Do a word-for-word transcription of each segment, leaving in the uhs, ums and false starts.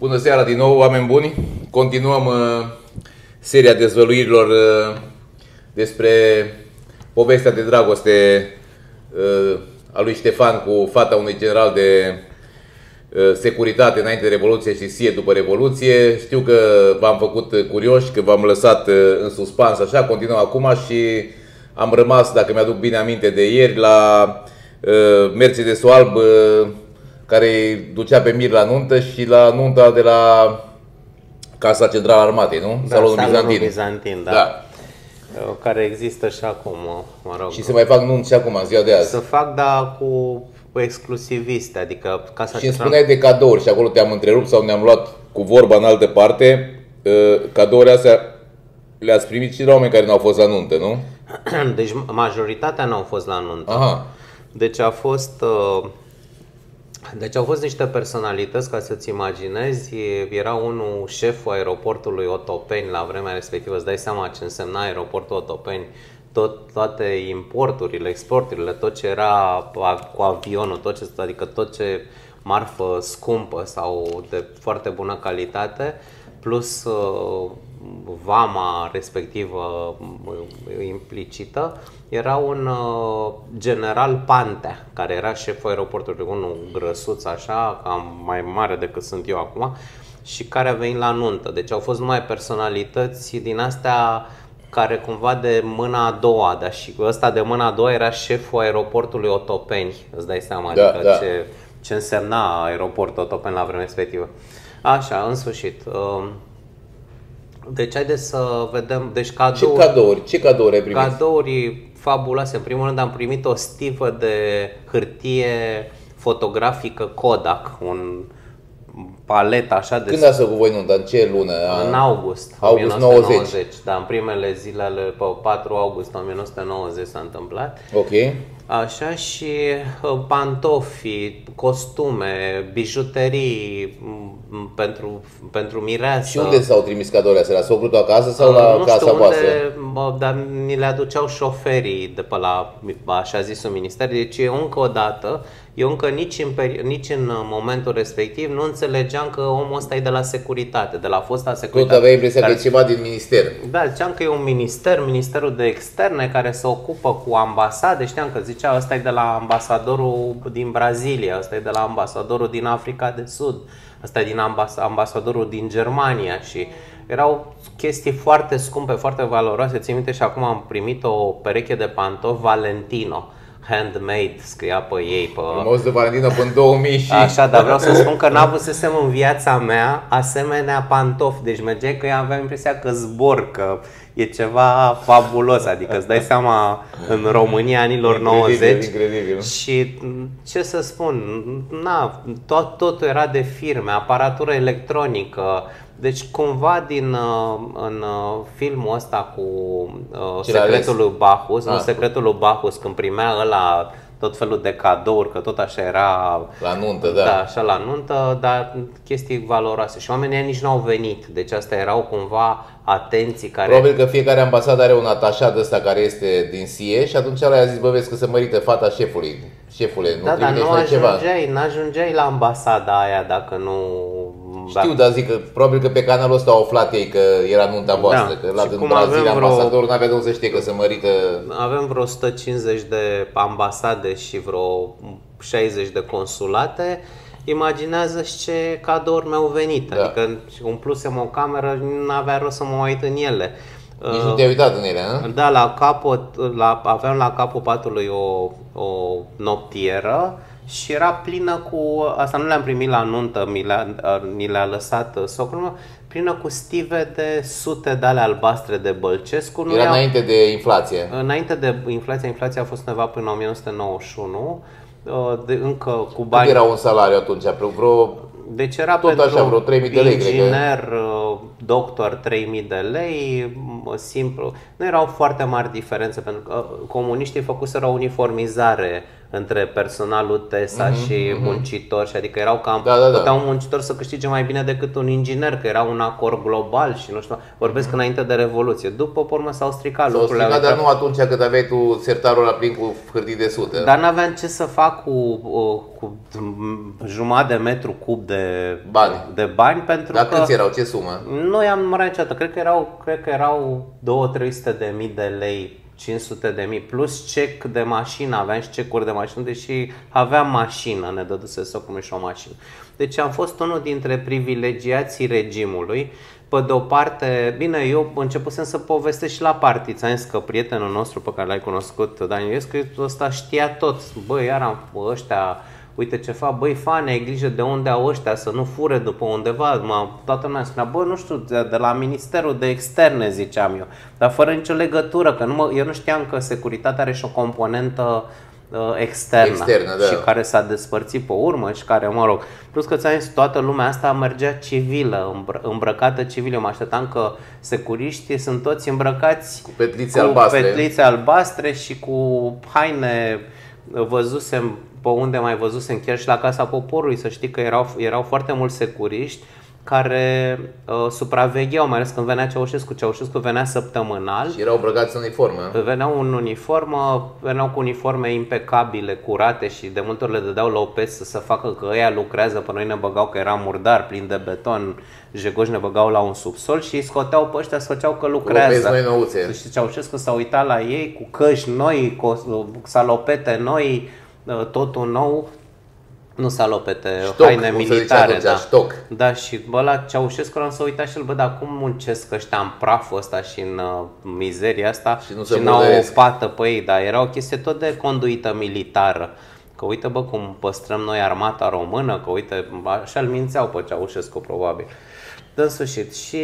Bună seara din nou, oameni buni! Continuăm uh, seria dezvăluirilor uh, despre povestea de dragoste uh, a lui Ștefan cu fata unui general de uh, securitate înainte de Revoluție și S I E după Revoluție. Știu că v-am făcut curioși, că v-am lăsat uh, în suspans, așa, continuăm acum și am rămas, dacă mi-aduc bine aminte de ieri, la uh, Mercedes-ul alb uh, care îi ducea pe Mir la nuntă și la nunta de la Casa Centrală Armatei, nu? Da, Salonul Salonul Bizantin. Bizantin, da. Da. Care există și acum, mă rog. Și se mai fac nunți și acum, în ziua de azi. Să fac, dar cu exclusiviste, adică Casa Și îmi Centrală... spuneai de cadouri și acolo te-am întrerupt sau ne-am luat cu vorba în altă parte. Cadourile astea le-ați primit și la oameni care nu au fost la nuntă, nu? Deci majoritatea nu au fost la nuntă. Aha. Deci a fost... Uh... Deci au fost niște personalități, ca să-ți imaginezi. Era unul șeful aeroportului Otopeni la vremea respectivă. Îți dai seama ce însemna aeroportul Otopeni. Tot, toate importurile, exporturile, tot ce era cu avionul, tot ce, adică tot ce marfă scumpă sau de foarte bună calitate, plus uh, vama respectivă uh, implicită, era un uh, general Pantea, care era șeful aeroportului, unul grăsuț așa, cam mai mare decât sunt eu acum, și care a venit la nuntă. Deci au fost numai personalități din astea care cumva de mâna a doua, dar și ăsta de mâna a doua era șeful aeroportului Otopeni, îți dai seama, Da, adică da. ce, ce însemna aeroportul Otopeni la vremea respectivă. Așa, în sfârșit. Uh, Deci haideți să vedem, deci cadouri, Ce cadouri? Ce cadouri ai primit? cadouri fabuloase. În primul rând am primit o stivă de hârtie fotografică Kodak, un palet așa de... Când ați făcut voi nunta? În ce lună? În august, August o mie nouă sute nouăzeci. nouăzeci. Da, în primele zile, ale, pe patru august o mie nouă sute nouăzeci s-a întâmplat. Ok. Așa, și uh, pantofi, costume, bijuterii m, pentru, pentru mireasă. Și unde s-au trimis cadourile astea? La socrul acasă sau la nu casa știu voastră? unde, bă, dar ni le aduceau șoferii de pe la așa zisul minister. Deci eu încă o dată, eu încă nici în, peri- nici în momentul respectiv nu înțelegeam că omul ăsta e de la securitate, de la fosta securitate. Tot aveai impresia care... că e ceva din minister. Da, ziceam că e un minister, Ministerul de Externe, care se ocupă cu ambasade. Știam că zicea, ăsta e de la ambasadorul din Brazilia, ăsta e de la ambasadorul din Africa de Sud, ăsta e din ambas- ambasadorul din Germania și erau chestii foarte scumpe, foarte valoroase. Țin minte și acum am primit o pereche de pantofi Valentino, handmade, scria pe ei. Pe... Frumos de Valentino până în două mii și... Așa, dar vreau să spun că n-avusesem în viața mea asemenea pantofi. Deci mergeai că eu aveam impresia că zbor, că e ceva fabulos. Adică îți dai seama în România anilor nouăzeci. Incredibil. Și ce să spun, na, tot, totul era de firme, aparatură electronică. Deci cumva din în filmul ăsta cu uh, Secretul lui Bacchus, ah. nu, Secretul lui Bacchus, când primea ăla tot felul de cadouri, că tot așa era La nuntă, da. Da, așa la nuntă, dar chestii valoroase. Și oamenii ăia nici n-au venit. Deci astea erau cumva atenții care... Probabil că fiecare ambasadă are un atașat ăsta care este din S I E și atunci ăla i-a zis, bă, vezi că se mărită fata șefului. Șefule, nu Da, dar trimitești nu noi ceva. ajungeai, n-ajungeai la ambasada aia dacă nu... Știu, dar zic că probabil că pe canalul ăsta au aflat ei că era nunta voastră, Da. că la Și în cum Brazilia avem vreo- ambasadorul n-avea de unde să știe că se mărită. Avem vreo o sută cincizeci de ambasade și vreo șaizeci de consulate. Imaginează-și ce cadouri mi-au venit. Da. Adică umplusem o cameră, n-avea rost să mă uit în ele. Nici nu te-ai uitat în ele, nu? Da, la capăt, la, aveam la capul patului o, o noptieră și era plină cu, asta nu le-am primit la nuntă, mi le-a, mi le-a lăsat socrul meu, plină cu stive de sute de ale albastre de Bălcescu. Nu Era le-au- înainte de inflație. Înainte de inflația, inflația a fost undeva până în o mie nouă sute nouăzeci și unu, de, încă cu Cât bani. era un salariu atunci? Vreo... Deci era Tot pentru așa, vreo trei mii de lei, cred că. inginer, doctor trei mii de lei, simplu. Nu erau foarte mari diferențe, pentru că comuniștii făcuseră o uniformizare între personalul TESA mm-hmm, și mm-hmm. muncitori, și adică erau cam, da, da, da. puteau un muncitor să câștige mai bine decât un inginer, că era un acord global și nu știu, vorbesc mm-hmm. înainte de Revoluție. După, pe urmă, s-au stricat s-au lucrurile. S-au stricat, dar nu atunci când aveai tu sertarul la plin cu hârtii de sută. Dar n-aveam ce să fac cu, cu jumătate de metru cub de bani, de bani pentru dar că... câți erau? Ce sumă? Nu i-am numărat niciodată, cred că erau, cred că erau două trei sute de mii de lei, cinci sute de mii, plus cec de mașină, aveam și cecuri de mașină, deși aveam mașină, ne dăduse socul și o mașină. Deci am fost unul dintre privilegiații regimului. Pe de o parte, bine, eu începusem să povestesc și la partid, ți-am zis că prietenul nostru pe care l-ai cunoscut, Dan Ionescu, ăsta știa tot. Băi, iar am ăștia, uite ce fac, băi, Fane, ai grijă de unde au ăștia, să nu fure după undeva. Mă, toată lumea spunea, bă, nu știu, de, de la Ministerul de Externe, ziceam eu, dar fără nicio legătură, că nu mă, eu nu știam că securitatea are și o componentă uh, externă, externă da. Și care s-a despărțit pe urmă și care, mă rog, plus că ți-am zis, toată lumea asta mergea civilă, îmbră, îmbrăcată civilă. Eu mă așteptam că securiștii sunt toți îmbrăcați cu petlițe cu albastre. petlițe albastre și cu haine, văzusem pe unde mai văzusem chiar și la Casa Poporului, să știi că erau, erau foarte mulți securiști care uh, supravegheau, mai ales când venea Ceaușescu. Ceaușescu venea săptămânal. Și erau îmbrăcați în uniformă. Veneau în uniformă, veneau cu uniforme impecabile, curate și de multe ori le dădeau lopeți să, să facă că ăia lucrează, pe noi ne băgau că era murdar, plin de beton, jegoși, ne băgau la un subsol și îi scoteau pe ăștia să făceau că lucrează. Noi nouțe. Să știi, Ceaușescu s-a uitat la ei cu căști noi, cu salopete noi, totul nou. Nu salopete, ștoc, haine militare, atunci, da. Ștoc. Da, și bă, la Ceaușescu am să uita și el, bă, dar cum muncesc ăștia în praful ăsta și în uh, mizeria asta și, nu și n-au o pată pe ei, dar era o chestie tot de conduită militară. Că uite, bă, cum păstrăm noi armata română, că uite, așa îl mințeau pe Ceaușescu probabil. În sfârșit, și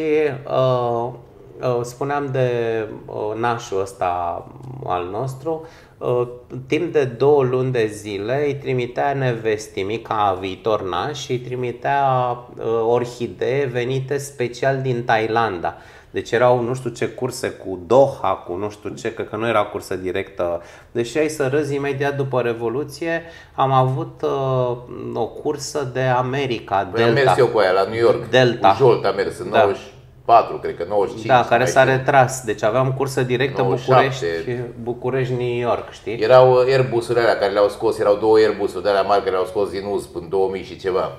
uh, uh, spuneam de uh, nașul ăsta al nostru. Uh, timp de două luni de zile îi trimitea nevestii ca viitor naș și îi trimitea uh, orhidee venite special din Thailanda. Deci erau nu știu ce curse cu Doha, cu nu știu ce, că, că nu era cursă directă. Deși ai să râzi, imediat după Revoluție am avut uh, o cursă de America, păi Delta. Am mers eu cu aia la New York, Delta. cu Jolt am mers în da. nouăzeci și patru, cred că nouăzeci și cinci. Da, care s-a retras. Deci aveam cursă directă București, București-New York, știi? Erau Airbus-urile alea care le-au scos, erau două Airbus-uri de alea mari care le-au scos din U S P în două mii și ceva.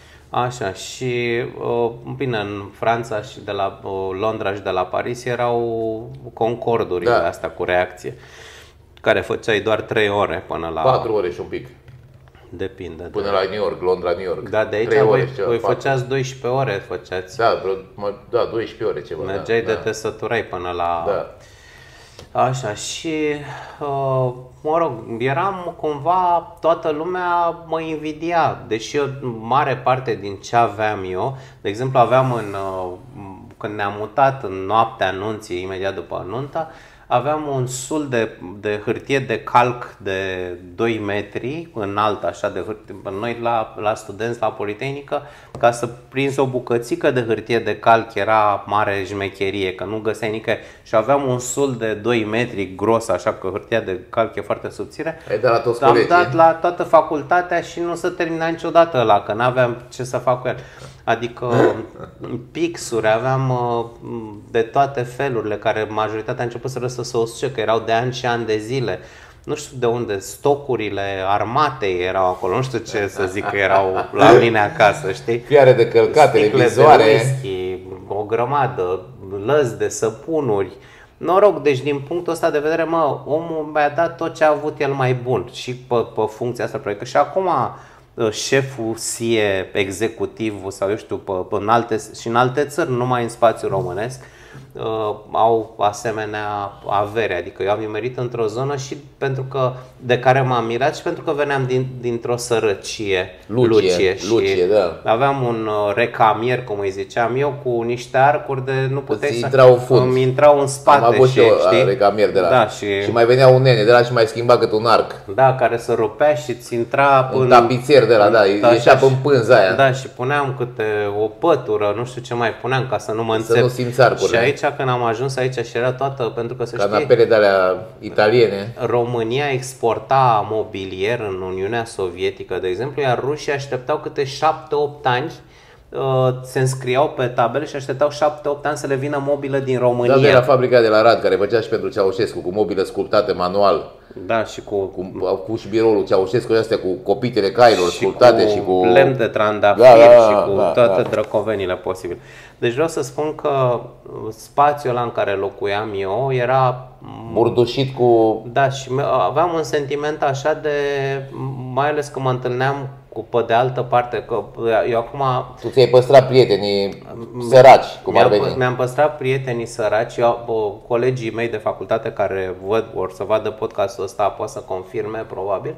Așa, și bine, în Franța și de la Londra și de la Paris erau Concordurile da. astea cu reacție, care făceai doar trei ore până la... patru ore și un pic. Depinde. Până de... la New York, Londra, New York. Da, de aici voi, voi făceați doisprezece ore, făceați. Da, da, doisprezece ore ceva. Mergeai da, de da. te săturai până la... Da. Așa, și uh, mă rog, eram cumva, toată lumea mă invidia, deși eu, mare parte din ce aveam eu, de exemplu aveam în, uh, când ne-am mutat în noaptea anunții, imediat după nunta, aveam un sul de, de hârtie de calc de doi metri înalt, așa, de hârtie. Noi la, la studenți la Politehnică, ca să prinzi o bucățică de hârtie de calc era mare șmecherie, că nu găseai nicăieri. Și aveam un sul de doi metri gros, așa, că hârtia de calc e foarte subțire. Ai dat la toți Am colegii? dat la toată facultatea și nu se termina niciodată ăla, că n-aveam ce să fac cu el. Adică pixuri, aveam de toate felurile, care majoritatea a început să răsă să o suce, că erau de ani și ani de zile. Nu știu de unde, stocurile armatei erau acolo, nu știu ce să zic că erau la mine acasă, știi? Fiare de călcat, televizoare, de whisky, o grămadă, lăzi de săpunuri. Noroc, deci din punctul ăsta de vedere, mă, omul mi-a dat tot ce a avut el mai bun și pe, pe funcția asta. Că și acum șeful S I E, executivul sau eu știu, pe, pe în alte, și în alte țări, nu numai în spațiul românesc, uh, au asemenea avere. Adică eu am nimerit într-o zonă și pentru că, de care m-am mirat și pentru că veneam din, dintr-o sărăcie. Lucie, lucie, lucie și da. Aveam un uh, recamier, cum îi ziceam eu, cu niște arcuri de nu puteai să... intrau în fund. Îmi intrau în spate. Am avut și eu știi? recamier de la... Da, și... și mai venea un nene de la și mai schimba cât un arc. Da, care se rupea și ți intra un în... tapițier de la, da, da ieșea pe pânza aia. Da, și puneam câte o pătură, nu știu ce mai puneam ca să nu mă înțep. Să nu simți arcurile. Și aici aici când am ajuns aici și era toată, pentru că să știi, canapele de alea italiene. România exporta mobilier în Uniunea Sovietică, de exemplu, iar rușii așteptau câte șapte opt ani, se înscriau pe tabele și așteptau șapte opt ani să le vină mobilă din România. Da, de la fabrica de la Rad, care făcea și pentru Ceaușescu, cu mobilă sculptată manual. Da, și cu, cu, cu și biroul Ceaușescu, astea cu copitele cailor și sculptate cu și cu lemn de trandafir, da, da, și cu da, toate da. drăcovenile posibile. Deci vreau să spun că spațiul ăla în care locuiam eu era burdușit cu... Da, și aveam un sentiment așa de, mai ales că mă întâlneam cu, pe de altă parte, că eu acum... Tu ți-ai păstrat prietenii săraci, cum ar veni. Mi-am păstrat prietenii săraci, eu, colegii mei de facultate care văd, or să vadă podcastul ăsta, pot să confirme, probabil.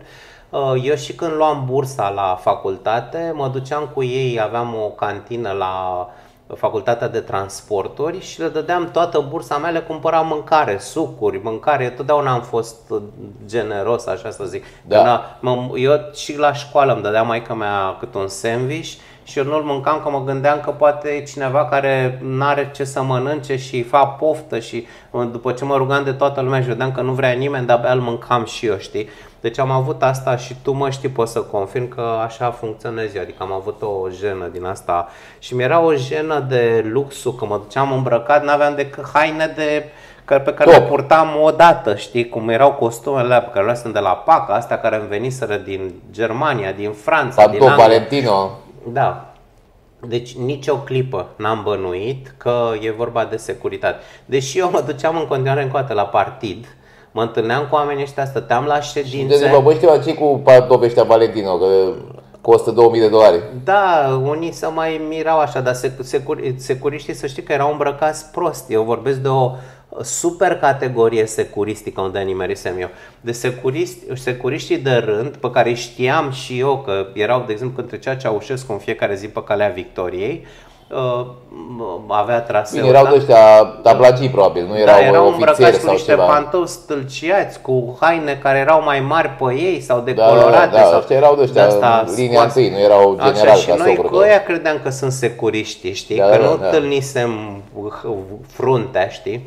Eu și când luam bursa la facultate, mă duceam cu ei, aveam o cantină la Facultatea de Transporturi și le dădeam toată bursa mea, le cumpăram mâncare, sucuri, mâncare. Eu totdeauna am fost generos, așa să zic. Da. Eu și la școală îmi dădea maică-mea cât un sandwich și eu nu-l mâncam, că mă gândeam că poate cineva care n-are ce să mănânce și îi fac poftă și după ce mă rugam de toată lumea și vedeam că nu vrea nimeni, dar abia îl mâncam și eu, știi? Deci am avut asta și tu mă știi, poți să confirm că așa funcționez eu, adică am avut o jenă din asta și mi-era o jenă de luxul, că mă duceam îmbrăcat, n-aveam decât haine de, pe care Top. le purtam odată, știi, cum erau costumele alea pe care le luasem de la Paca, astea care îmi veniseră din Germania, din Franța, Panto, din Anglia. Valentino. Da. Deci nici o clipă n-am bănuit că e vorba de securitate. Deși eu mă duceam în continuare încoate la partid, mă întâlneam cu oamenii ăștia, stăteam la ședințe. Și bă, știu ce cu pantofii ăștia Valentino, că costă două mii de dolari. Da, unii se mai mirau așa, dar securi, securiștii să știi că erau îmbrăcați prost. Eu vorbesc de o super categorie securistică unde nimerisem eu. De securiști, securiștii de rând, pe care știam și eu că erau, de exemplu, când trecea Ceaușescu în fiecare zi pe Calea Victoriei, Uh, avea traseul. Bine, erau de ăștia tablagii probabil, nu erau, da, erau ofițeri sau niște ceva. pantofi stâlciați cu haine care erau mai mari pe ei sau Da, decolorate. da, da, sau ăștia erau de ăștia, de linia întâi, nu erau generali. Așa, și ca noi cu ăia că... credeam că sunt securiști, știi, da, că da, nu da. întâlnisem fruntea, știi.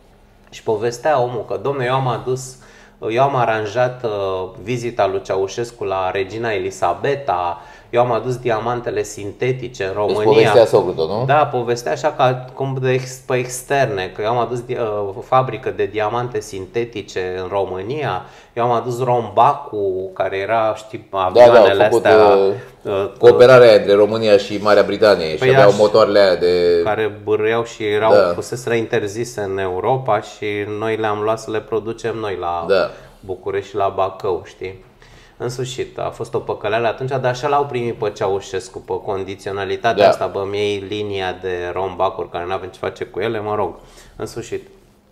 Și povestea omul că, domnule, eu am adus, eu am aranjat uh, vizita lui Ceaușescu la Regina Elisabeta, eu am adus diamantele sintetice în România. Deci povestea socrută, nu? Da, povestea așa ca cum de ex, pe externe, că eu am adus uh, o fabrică de diamante sintetice în România, eu am adus Rombacu, care era, știi, avioanele da, da, făcut, astea. Uh, cooperarea între România și Marea Britanie păi și aveau motoarele aia de... care bârâiau și erau da. fuseseră interzise în Europa și noi le-am luat să le producem noi la da. București și la Bacău, știi? În sfârșit, a fost o păcăleală atunci, dar așa l-au primit pe Ceaușescu, pe condiționalitatea da. asta, bă, mi iei linia de rombacuri care n-avem ce face cu ele, mă rog, în sfârșit.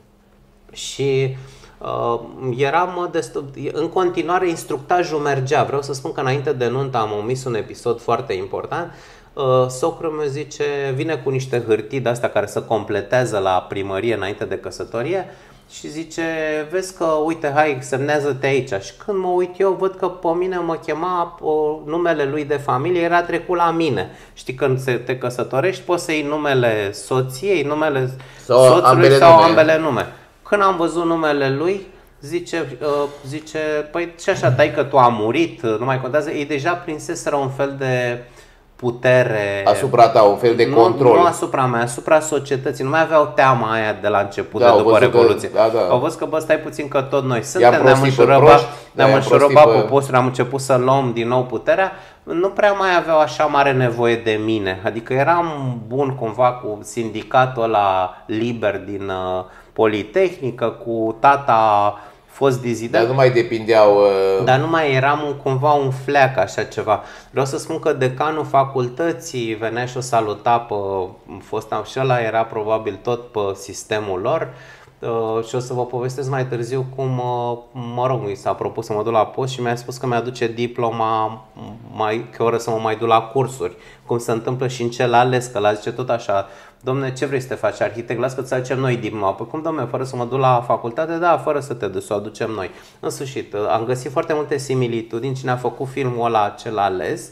Și uh, eram destul, în continuare instructajul mergea, vreau să spun că înainte de nuntă am omis un episod foarte important. Uh, socrul meu zice, vine cu niște hârtii de astea care să completează la primărie înainte de căsătorie. Și zice, vezi că, uite, hai, semnează-te aici. Și când mă uit eu, văd că pe mine mă chema, o, numele lui de familie era trecut la mine. Știi, când te căsătorești, poți să iei numele soției, numele sau soțului ambele sau nume. ambele nume. Când am văzut numele lui, zice, uh, zice păi și așa, dai că tu a murit, nu mai contează. Ei deja prinseseră un fel de putere asupra ta, un fel de control. Nu, nu asupra mea, asupra societății. Nu mai aveau teama aia de la început, da, de după Revoluție. Că, da, da. Au văzut că, bă, stai puțin că tot noi suntem, ne-am înșurăbat, ne-am înșurăbat pe posturi, am început să luăm din nou puterea. Nu prea mai aveau așa mare nevoie de mine. Adică eram bun cumva cu sindicatul ăla liber din uh, Politehnică, cu tata fost dizident. Dar nu mai depindeau... Uh... Dar nu mai eram cumva un fleac, așa ceva. Vreau să spun că decanul facultății venea și o saluta pe fosta și ăla era probabil tot pe sistemul lor. Uh, și o să vă povestesc mai târziu cum, uh, mă rog, mi s-a propus să mă duc la post și mi-a spus că mi-aduce diploma mai, că oră să mă mai duc la cursuri. Cum se întâmplă și în cel ales, că la zice tot așa, domne, ce vrei să te faci, arhitect? Las că ți aducem noi diploma. Păi cum, domne, fără să mă duc la facultate? Da, fără să te duci, să o aducem noi. În sfârșit, am găsit foarte multe similitudini. Cine a făcut filmul ăla, cel ales,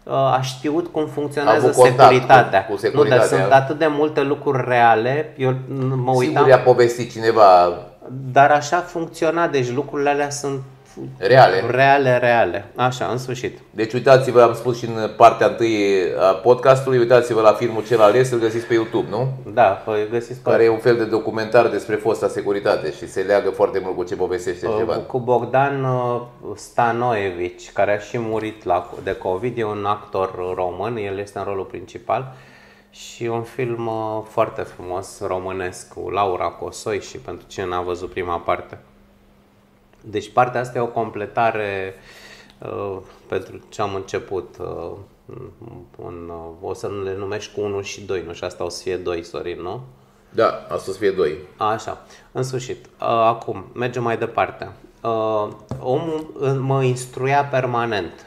a știut cum funcționează securitatea. Cu, cu securitatea. Nu, dar sunt atât de multe lucruri reale. Eu mă uitam. Sigur i-a povestit cineva. Dar așa funcționa, deci lucrurile alea sunt reale. Reale, reale. Așa, în sfârșit. Deci uitați-vă, am spus și în partea întâi a podcastului, uitați-vă la filmul Cel ales, îl găsiți pe YouTube, nu? Da, păi găsiți pe... Care e un fel de documentar despre fosta securitate și se leagă foarte mult cu ce povestește ceva. Cu Bogdan Stanoevici, care a și murit la, de COVID, e un actor român, el este în rolul principal. Și un film foarte frumos românesc cu Laura Cosoi și pentru cine n-a văzut prima parte. Deci partea asta e o completare uh, pentru ce am început. Uh, în, uh, o să le numești cu unu și doi, nu? Și asta o să fie doi, Sorin, nu? Da, asta o să fie doi. Așa, în sfârșit. Uh, acum, mergem mai departe. Uh, omul mă instruia permanent.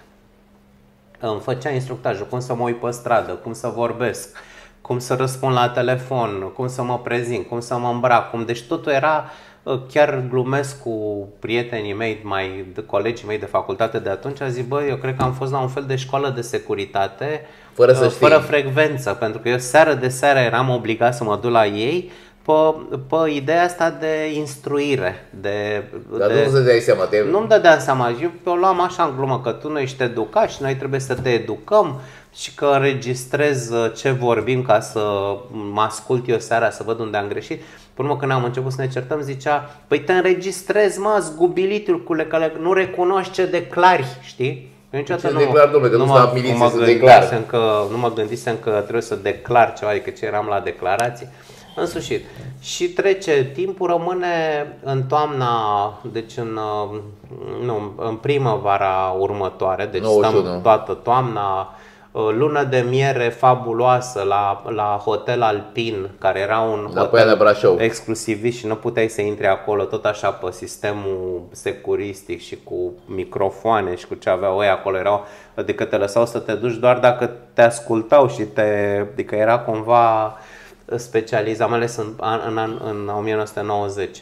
Îmi făcea instructajul, cum să mă uit pe stradă, cum să vorbesc, cum să răspund la telefon, cum să mă prezint, cum să mă îmbrac, cum... Deci totul era... Chiar glumesc cu prietenii mei, mai, de colegii mei de facultate de atunci, a zis, bă, eu cred că am fost la un fel de școală de securitate fără, să fără frecvență, pentru că eu seară de seară eram obligat să mă duc la ei pe, pe ideea asta de instruire. De, Dar de, nu-ți dai seama. Te... Nu-mi dădeam seama, eu o luam așa în glumă, că tu nu ești educat și noi trebuie să te educăm și că înregistrez ce vorbim ca să mă ascult eu seara să văd unde am greșit. Până urmă, când am început să ne certăm, zicea, păi te înregistrezi, mă, zgubilitul, că nu recunoști ce declari, știi? Eu niciodată ce nu, declar, domnule, că nu, nu, mă, nu, mă gândisem că, nu mă gândisem că trebuie să declar ceva, adică ce eram la declarații. În sfârșit. Și trece timpul, rămâne în toamna, deci în, nu, în primăvara următoare, deci nouăzeci și unu. stăm toată toamna, lună de miere fabuloasă la, la Hotel Alpin, care era un la hotel exclusivist și nu puteai să intri acolo, tot așa pe sistemul securistic și cu microfoane și cu ce aveau ei acolo, erau, adică te lăsau să te duci doar dacă te ascultau și te, adică era cumva specializat, mai ales în, în, în, în o mie nouă sute nouăzeci.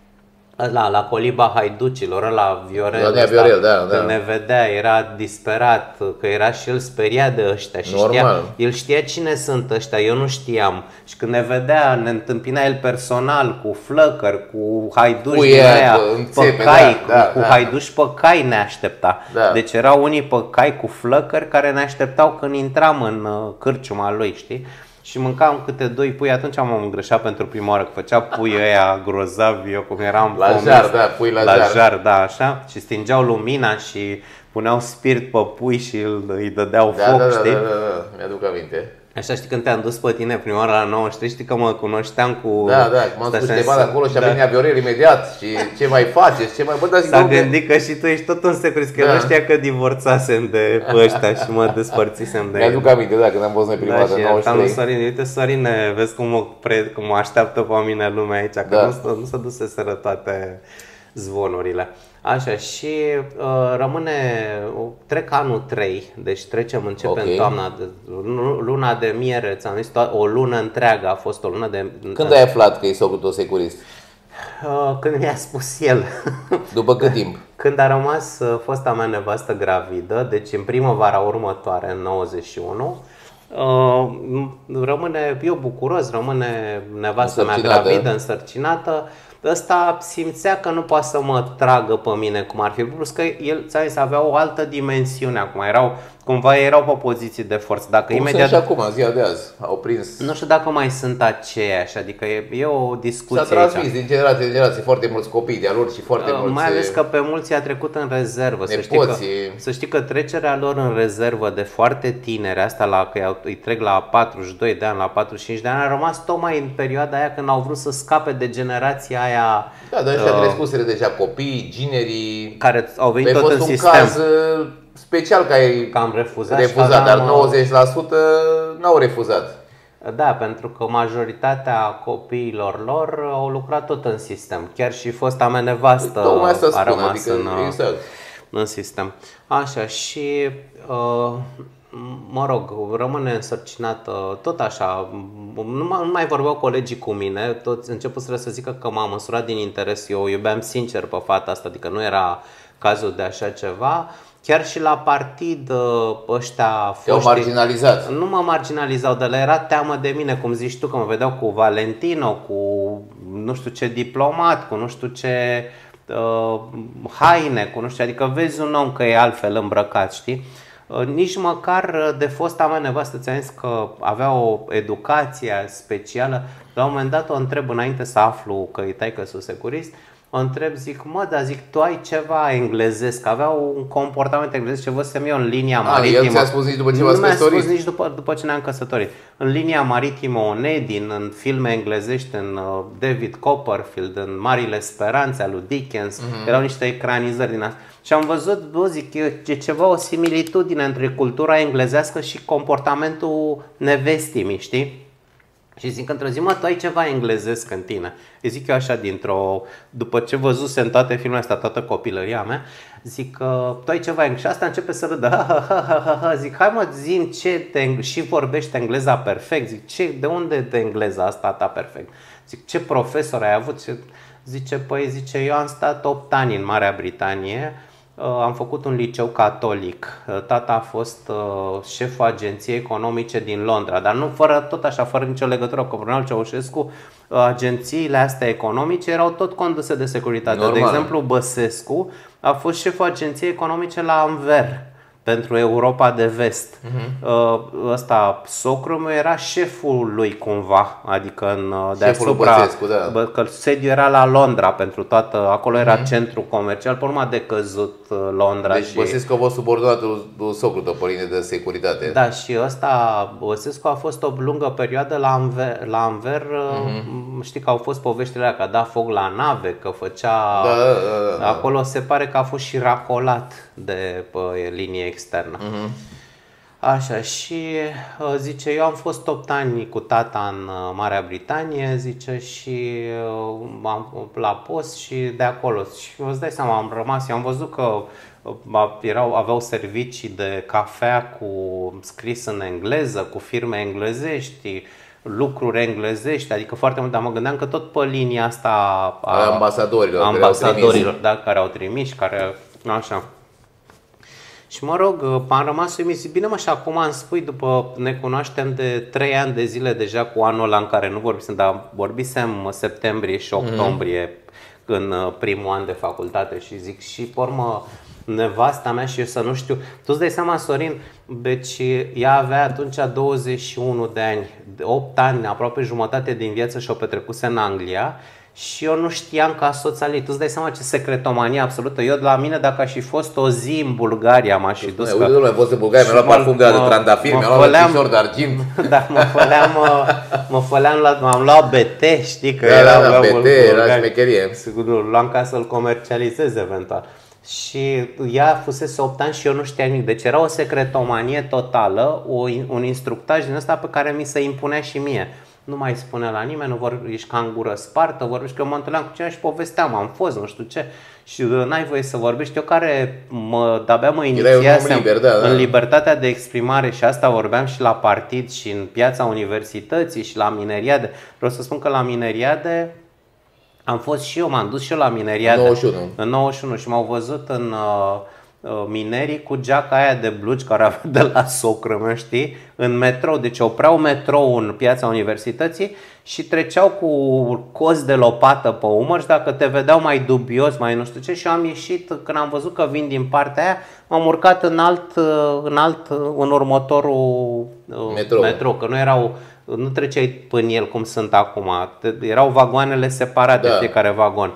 La, la coliba haiducilor, la Viorel, ăsta, Viorel da, da. Când ne vedea, era disperat, că era și el speriat de ăștia și știa, el știa cine sunt ăștia, eu nu știam. Și când ne vedea, ne întâmpina el personal cu flăcări, cu haiduși cu din aia, pe cai, da, da, cu, da. cu haiduși pe cai ne aștepta. Da. Deci erau unii pe cai cu flăcări care ne așteptau când intram în cârciuma lui, știi? Și mâncam câte doi pui, atunci am îngreșat pentru prima oară, că făcea pui ăia grozavi, eu cum eram la pomis, jar, da, pui la, la jar. jar, da, așa, și stingeau lumina și puneau spirit pe pui și îi dădeau da, foc, da, da, știi? Da, da, da, mi-aduc aminte. Așa, știi, când te-am dus pe tine prima oară la nouăzeci și trei, știi că mă cunoșteam cu... Da, da, m-am spus ceva de acolo și a da. venit Viorel imediat și ce mai faceți, ce mai... Bă, S-a gândit că și tu ești tot un securist, că da. nu știa că divorțasem de ăștia și mă despărțisem de ei. Mi-aduc aminte, da, când am fost noi prima dată, da, nouăzeci și trei. Sorin, uite, Sorine, vezi cum mă, pre, cum mă așteaptă pe mine lumea aici, că da. nu, nu se duseseră toate zvonurile. Așa, și uh, rămâne, trec anul trei, deci trecem, începem okay. toamna, de, luna de miere, ți-am zis, o lună întreagă a fost o lună de... Când ai aflat că e securist? Uh, când mi-a spus el. După cât timp? Când a rămas uh, fosta mea nevastă gravidă, deci în primăvara următoare, în nouăzeci și unu, uh, rămâne, eu bucuros, rămâne nevastă mea gravidă, însărcinată. Ăsta simțea că nu poate să mă tragă pe mine cum ar fi, plus că el, ți-a zis, avea o altă dimensiune acum, erau, cumva erau pe poziții de forță. Dacă cum imediat... sunt și acum, ziua de azi, au prins... Nu știu dacă mai sunt aceiași, adică e, e o discuție. S-a transmis aici din generație în generație foarte mulți copii de-a lor și foarte uh, mulți... Mai ales că pe mulți i-a trecut în rezervă. Să știi, că, să știi că trecerea lor în rezervă de foarte tineri, asta la, că îi trec la patruzeci și doi de ani, la patruzeci și cinci de ani, a rămas tocmai în perioada aia când au vrut să scape de generația aia... Da, dar ăștia uh, crescuseră deja copii, ginerii... Care au venit tot în sistem. Caz special că ai că am refuzat, refuzat dar nouăzeci la sută n-au refuzat. Da, pentru că majoritatea copiilor lor au lucrat tot în sistem. Chiar și fosta mea nevastă a rămas adică, în, exact. în sistem. Așa, și uh, mă rog, rămâne însărcinată tot așa. Nu mai, nu mai vorbeau colegii cu mine, toți începuseră să zică că m-am măsurat din interes. Eu iubeam sincer pe fata asta, adică nu era cazul de așa ceva. Chiar și la partid ăștia te-au marginalizat. Nu mă marginalizau, dar le era teamă de mine, cum zici tu, că mă vedeau cu Valentino, cu nu știu ce diplomat, cu nu știu ce uh, haine, cu nu știu, adică vezi un om că e altfel îmbrăcat, știi? Uh, nici măcar de fosta mea nevastă, ți-am zis că avea o educație specială. La un moment dat o întreb, înainte să aflu că e taică-su securist, o întreb, zic, mă, dar zic, tu ai ceva englezesc, avea un comportament englezesc ce văzusem eu în linia maritimă. A, el ți-a spus nici după ce v-ați căsătorit? Nu mi-a spus nici după, după ce ne-am căsătorit. În linia maritimă Onedin, în filme englezești, în uh, David Copperfield, în Marile Speranțe, al lui Dickens, uh-huh. erau niște ecranizări din asta. Și am văzut, bă, zic, e ceva, o similitudine între cultura englezească și comportamentul nevestimii, știi? Și zic, într-o zi, mă, tu ai ceva englezesc în tine. Îi zic eu așa, dintr-o, după ce văzusem toate filmele astea, toată copilăria mea, zic, tu ai ceva englezesc. Și asta începe să râdă. Ha, ha, ha, ha, ha. Zic, hai mă, zi-mi ce te... și vorbește engleza perfect. Zic, ce, de unde de engleza asta ta perfect? Zic, ce profesor ai avut? Zice, păi, zice, eu am stat opt ani în Marea Britanie. Am făcut un liceu catolic. Tata a fost șeful agenției economice din Londra, dar nu fără, tot așa, fără nicio legătură cu Brunel Ceaușescu. Agențiile astea economice erau tot conduse de securitate. Normal. De exemplu, Băsescu a fost șeful agenției economice la Anver pentru Europa de Vest. Uh-huh. Ăsta, socrul meu, era șeful lui cumva, adică în deasupra, Băsescu, da. Că sediul era la Londra pentru toată, acolo era uh-huh. centru comercial, pe urmă a decăzut Londra. Deci și... Băsescu a fost subordonat lui socrul tău pe linie de securitate. Da, și ăsta, Băsescu a fost o lungă perioadă la Anver, la Anver uh-huh. știi că au fost poveștile alea, că a dat foc la nave, că făcea... Da, da, da, da. Acolo se pare că a fost și racolat de pe linie externă. Uh-huh. Așa, și zice, eu am fost opt ani cu tata în Marea Britanie, zice, și am, la post și de acolo. Și îți dai seama, am rămas, eu am văzut că erau, aveau servicii de cafea cu scris în engleză, cu firme englezești, lucruri englezești, adică foarte mult, dar mă gândeam că tot pe linia asta a ambasadorilor, ambasadorilor da, care au trimis, care, așa. Și mă rog, am rămas uimit. Zic, bine mă, și acum îmi spui, după, ne cunoaștem de trei ani de zile deja cu anul ăla în care nu vorbisem, dar vorbisem septembrie și octombrie mm-hmm. în primul an de facultate și zic, și pe urmă nevasta mea și eu să nu știu. Tu îți dai seama, Sorin, deci ea avea atunci douăzeci și unu de ani, opt ani, aproape jumătate din viață și-o petrecuse în Anglia. Și eu nu știam că a soț al ei. Tu îți dai seama ce secretomanie absolută. Eu, la mine, dacă aș fi fost o zi în Bulgaria, m-aș fi dus. Uite, domnule, fost în Bulgaria, mi-a luat parfum de la de trandafir, mi-a luat lățișor de argint. Da, mă făleam, mă făleam la, m-am luat B T, știi că da, era da, B T, era șmecherie. Sigur, luam ca să-l comercializez eventual. Și ea fusese opt ani și eu nu știam nimic. Deci era o secretomanie totală, o, un instructaj din ăsta pe care mi se impunea și mie. Nu mai spune la nimeni, nu vorbești ca în gură spartă, vorbești că eu mă întâlneam cu cineva și povesteam, am fost, nu știu ce. Și n-ai voie să vorbești. Eu care mă, de-abia mă inițiasem liber, da, da. în libertatea de exprimare și asta vorbeam și la partid și în piața universității și la mineriade. Vreau să spun că la mineriade am fost și eu, m-am dus și eu la mineriade. În nouăzeci și unu. În nouăzeci și unu și m-au văzut în... Uh, minerii cu geaca aia de blugi care avea de la socră mea, știi, în metrou. Deci opreau metrou în piața universității și treceau cu cozi de lopată pe umăr și dacă te vedeau mai dubios, mai nu știu ce, și am ieșit, când am văzut că vin din partea aia, m-am urcat în alt, în alt, în următorul metrou, metrou că nu erau, nu treceai până el cum sunt acum, erau vagoanele separate, da. Fiecare vagon.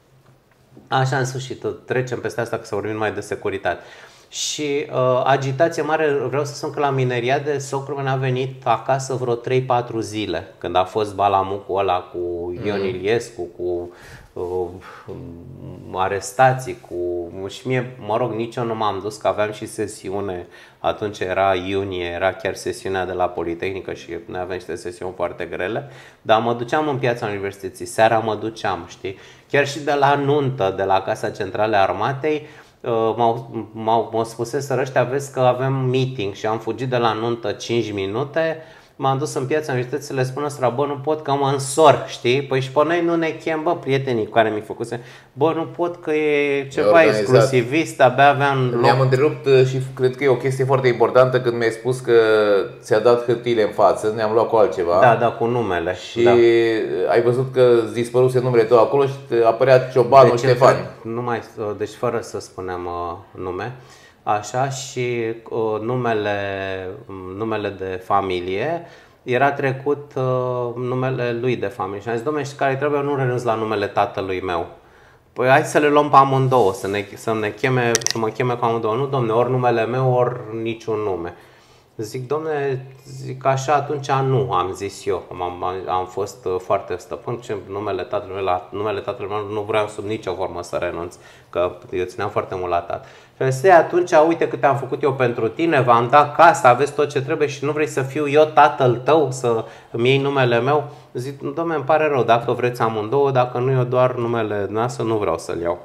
Așa, în sfârșit, trecem peste asta, că să vorbim mai de securitate. Și uh, agitație mare, vreau să spun că la mineriade socrul meu a venit acasă vreo trei patru zile, când a fost balamucul ăla cu Ion mm. Iliescu, cu uh, arestații, cu... și mie, mă rog, nici eu nu m-am dus, că aveam și sesiune, atunci era iunie, era chiar sesiunea de la Politehnică și noi aveam niște sesiuni foarte grele, dar mă duceam în piața universității, seara mă duceam, știi? Chiar și de la nuntă, de la Casa Centrală a Armatei, m-au, m-au, m-au spuseseră ăștia, vezi că avem meeting și am fugit de la nuntă cinci minute, m-am dus în piața universității să le spun ăstora, bă, nu pot că mă însor, știi? Păi și pe noi nu ne chem, bă, prietenii cu care mi-i făcuse, bă, nu pot că e ceva e exclusivist, abia aveam loc. Ne-am întrerupt și cred că e o chestie foarte importantă când mi-ai spus că ți-a dat hârtiile în față, ne-am luat cu altceva. Da, da, cu numele. Și da. ai văzut că dispăruse numele tău acolo și apărea Ciobanu deci, Ștefan. Nu mai, deci fără să spunem uh, nume. Așa, și uh, numele, numele de familie era trecut uh, numele lui de familie. Și am zis, dom'le, știi care trebuie, nu renunț la numele tatălui meu. Păi hai să le luăm pe amândouă, să, ne, să, ne cheme, să mă cheme cu amândouă. Nu, domne, ori numele meu, ori niciun nume. Zic, domne, zic așa, atunci nu, am zis eu. Am, am fost foarte stăpân, ce numele tatălui meu, la numele tatălui meu nu vreau sub nicio formă să renunț, că eu țineam foarte mult la tată. Și zis, atunci uite câte am făcut eu pentru tine, v-am dat casa, aveți tot ce trebuie și nu vrei să fiu eu tatăl tău, să îmi iei numele meu? Zic, domne, îmi pare rău, dacă vreți amândouă, dacă nu eu doar numele noastră, nu vreau să-l iau.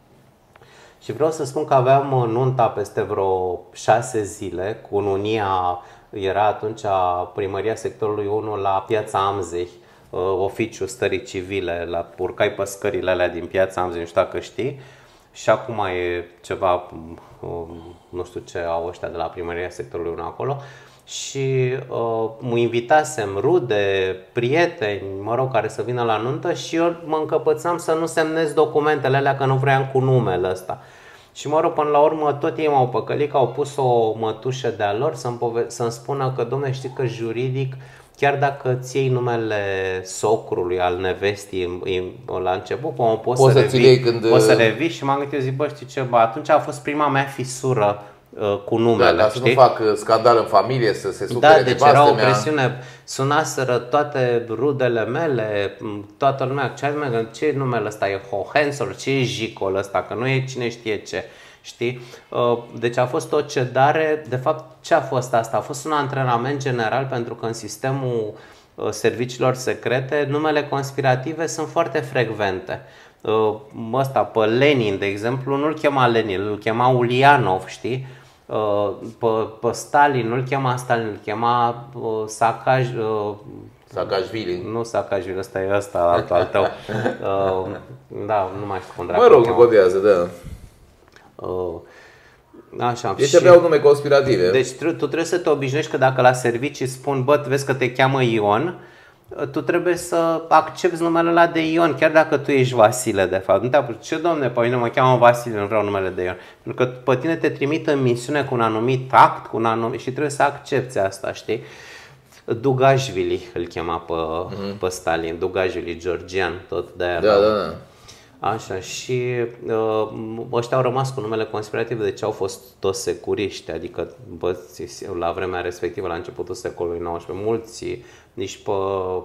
Și vreau să spun că aveam nunta peste vreo șase zile, cu ununia, era atunci primăria sectorului unu la Piața Amzei, oficiul stării civile, la urcai pe scările alea din Piața Amzei, nu știu dacă știi, și acum e ceva, nu știu ce au ăștia de la primăria sectorului unu acolo, și uh, mă invitasem rude, prieteni, mă rog, care să vină la nuntă și eu mă încăpățam să nu semnez documentele alea, că nu vreau cu numele ăsta. Și mă rog, până la urmă tot ei m-au păcălit, că au pus o mătușă de-a lor să-mi, pove- să-mi spună că, dom'le, știi că juridic, chiar dacă ți iei numele socrului, al nevestii la început, poți, poți să, să revii, când... poți să revii. Și m-am gândit, eu zic, bă, știi ce, bă, atunci a fost prima mea fisură cu numele, da, ca să știi? nu fac scandal în familie, să se supere. Da, deci era o presiune. Sunaseră toate rudele mele, toată lumea, ce, ce numele ăsta e Hohenzollern, ce e Jicol ăsta, că nu e cine știe ce, știi? Deci a fost o cedare. De fapt, ce a fost asta? A fost un antrenament general, pentru că în sistemul serviciilor secrete numele conspirative sunt foarte frecvente. Ăsta, pe Lenin, de exemplu, nu-l chema Lenin, îl chema Ulianov, știi? Pe, pe Stalin nu-l chema Stalin, îl chema uh, Sakaj, uh, Saakashvili. Nu Saakashvili, ăsta e ăsta, altul al tău. uh, Da, nu mai știu cum dracu. Mă rog, nu contează, da. Uh, Așa. Deci aveau nume conspirative. Deci tu trebuie să te obișnuiești că dacă la servicii spun, bă, vezi că te cheamă Ion, tu trebuie să accepti numele ăla de Ion, chiar dacă tu ești Vasile, de fapt. Nu te apuci, ce domne, pe mine mă cheamă Vasile, nu vreau numele de Ion. Pentru că pe tine te trimit în misiune cu un anumit act, cu un anumit, și trebuie să accepti asta, știi? Dugajvili îl chema pe, mm-hmm. pe Stalin, Dugajvili, Georgian, tot de aia. Da, da, da. Așa, și uh, ăștia au rămas cu numele conspirativ, deci au fost toți securiști, adică bă, la vremea respectivă, la începutul secolului nouăsprezece, mulți, nici pe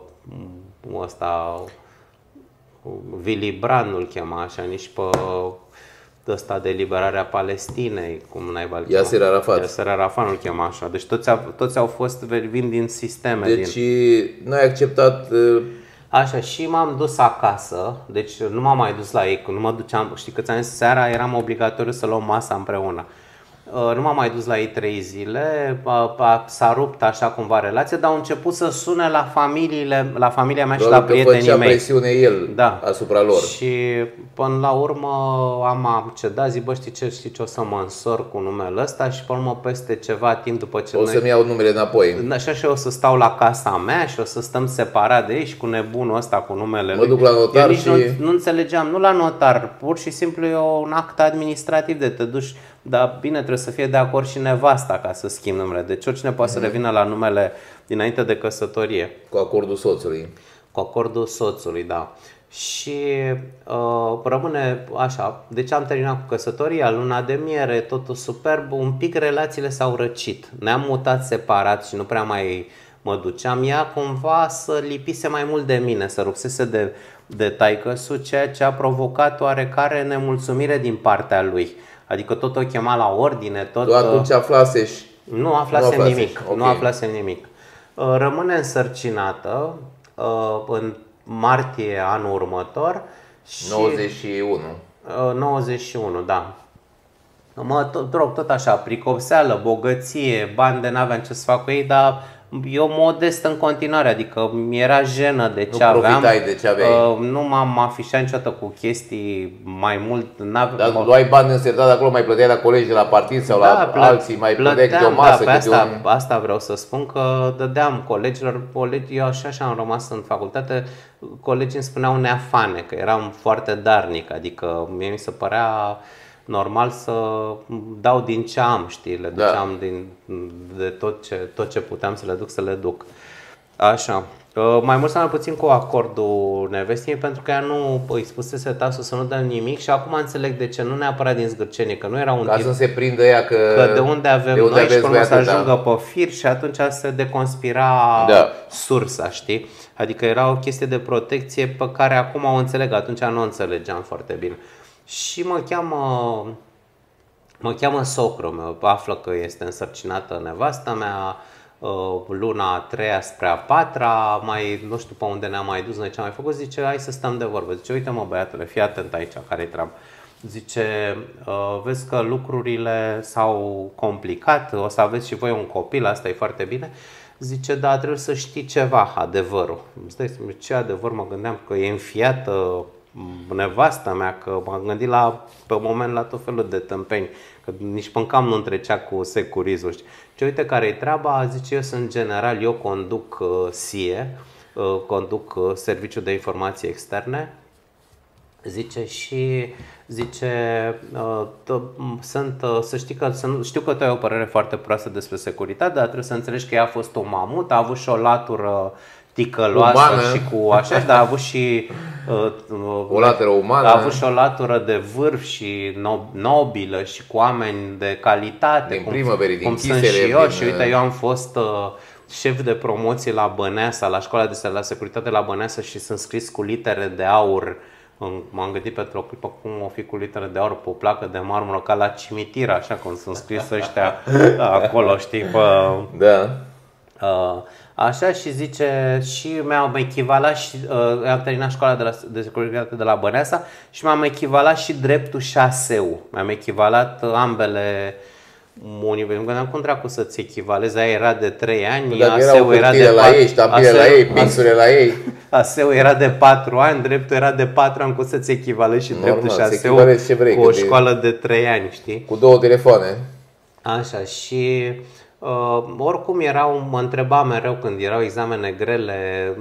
ăsta, Willy Brandt nu-l chema așa, nici pe ăsta de liberarea Palestinei, cum naiba-l chema. Yasser Arafat. Yasser Arafat nu-l chema așa, deci toți, toți au fost, vin din sisteme. Deci din... n-ai acceptat... Uh... Așa, și m-am dus acasă, deci nu m-am mai dus la ei, nu mă duceam, știi că ți-am zis, seara eram obligatoriu să luăm masa împreună. Nu m-am mai dus la ei trei zile, s-a rupt așa cumva relația, dar au început să sune la familiile, la familia mea și la prietenii mei. Făcea presiune el, da, asupra lor. Și până la urmă am cedat, zic, bă, știi ce, știi ce, o să mă însor cu numele ăsta și până urmă peste ceva timp după ce o noi... să-mi iau numele înapoi. Așa, și eu o să stau la casa mea și o să stăm separat de ei și cu nebunul ăsta cu numele mă lui. Duc la notar și... Nu, nu înțelegeam, nu la notar, pur și simplu e un act administrativ de te duci. Dar bine, trebuie să fie de acord și nevasta ca să schimbi numele. Deci oricine poate mm-hmm. să revină la numele dinainte de căsătorie. Cu acordul soțului. Cu acordul soțului, da. Și uh, rămâne așa. Deci am terminat cu căsătoria, luna de miere, totul superb. Un pic relațiile s-au răcit. Ne-am mutat separat și nu prea mai mă duceam. Ea cumva să lipise mai mult de mine, să rupsese de, de taică-su, ceea ce a provocat oarecare nemulțumire din partea lui. Adică tot o chema la ordine, tot... Tu atunci aflasești? Nu aflasem nu nimic, okay. nu aflasem nimic. Rămâne însărcinată în martie anul următor. Și nouăzeci și unu. nouăzeci și unu, da. Mă tot, tot așa, pricopseală, bogăție, bani de n-aveam ce să fac cu ei, dar Eu modest în continuare, adică mi-era jenă de ce nu aveam. de ce aveai. Uh, nu m-am afișat niciodată cu chestii mai mult. Dar luai bani însertat de acolo, mai plăteai la colegi de la partid sau da, la plă, alții, mai plăteai câte o masă, da, pe câte asta, un... asta vreau să spun, că dădeam colegilor, colegi, eu așa, așa am rămas în facultate, colegii îmi spuneau neafane, că eram foarte darnic, adică mie mi se părea normal să dau din ce am, știi, le duceam da. din, de tot ce, tot ce puteam să le duc, să le duc. Așa. Mai mult sau mai puțin cu acordul nevestii, pentru că ea nu îi spusese tasul să nu dăm nimic și acum înțeleg de ce, nu neapărat din zgârcenie, că nu era un ca tip, să se prindă ea că, că de unde avem de unde noi și până să atâta. ajungă pe fir și atunci se deconspira da. sursa, știi? Adică era o chestie de protecție pe care acum o înțeleg, atunci nu o înțelegeam foarte bine. Și mă cheamă, mă cheamă socrul meu, află că este însărcinată nevasta mea, luna a treia spre a patra, mai nu știu pe unde ne-am mai dus, noi ce am mai făcut, zice, hai să stăm de vorbă. Zice, uite mă băiatule, fii atent aici, care-i treaba. Zice, vezi că lucrurile s-au complicat, o să aveți și voi un copil, asta e foarte bine. Zice, da, trebuie să știi ceva, adevărul. Ce adevăr? Mă gândeam că e înfiată nevasta mea, că m-am gândit la, pe moment la tot felul de tâmpeni, că nici până nu întrecea cu securizul. Ce uite care-i treaba, zice, eu sunt general, eu conduc uh, S I E, uh, conduc uh, Serviciul de Informații Externe, zice, și zice, uh, sunt, uh, să știi că, să, știu că tu ai o părere foarte proastă despre securitate, dar trebuie să înțelegi că ea a fost un mamut, a avut și o latură ticăloasă umană. Și cu așa, dar a avut și uh, o latură umană. A avut și o latură de vârf și nobilă și cu oameni de calitate, din cum, primăveri, cum din sunt și eu. din... Și uite, eu am fost uh, șef de promoție la Băneasa, la școala de la securitate la Băneasa și sunt scris cu litere de aur. M-am gândit pentru o clipă cum o fi cu litere de aur pe o placă de marmură, ca la cimitir, așa cum sunt scris ăștia acolo, știi, pe... Da. Uh, Așa, și zice, și mi-am echivalat și uh, am terminat școala de, la, de securitate de la Băneasa și mi-am echivalat și dreptul și A S E-ul. Mi-am echivalat ambele universități. Mă gândeam cum dracu să-ți echivalezi, aia era de trei ani, A S E-ul era de la ei, ștampile la ei, pixurile la ei. A S E-ul era de patru ani, dreptul era de patru ani, cum să-ți echivalezi și normal, dreptul și A S E-ul cu o școală de trei ani, știi? Cu două telefoane. Așa, și... Uh, oricum erau, mă întreba mereu când erau examene grele,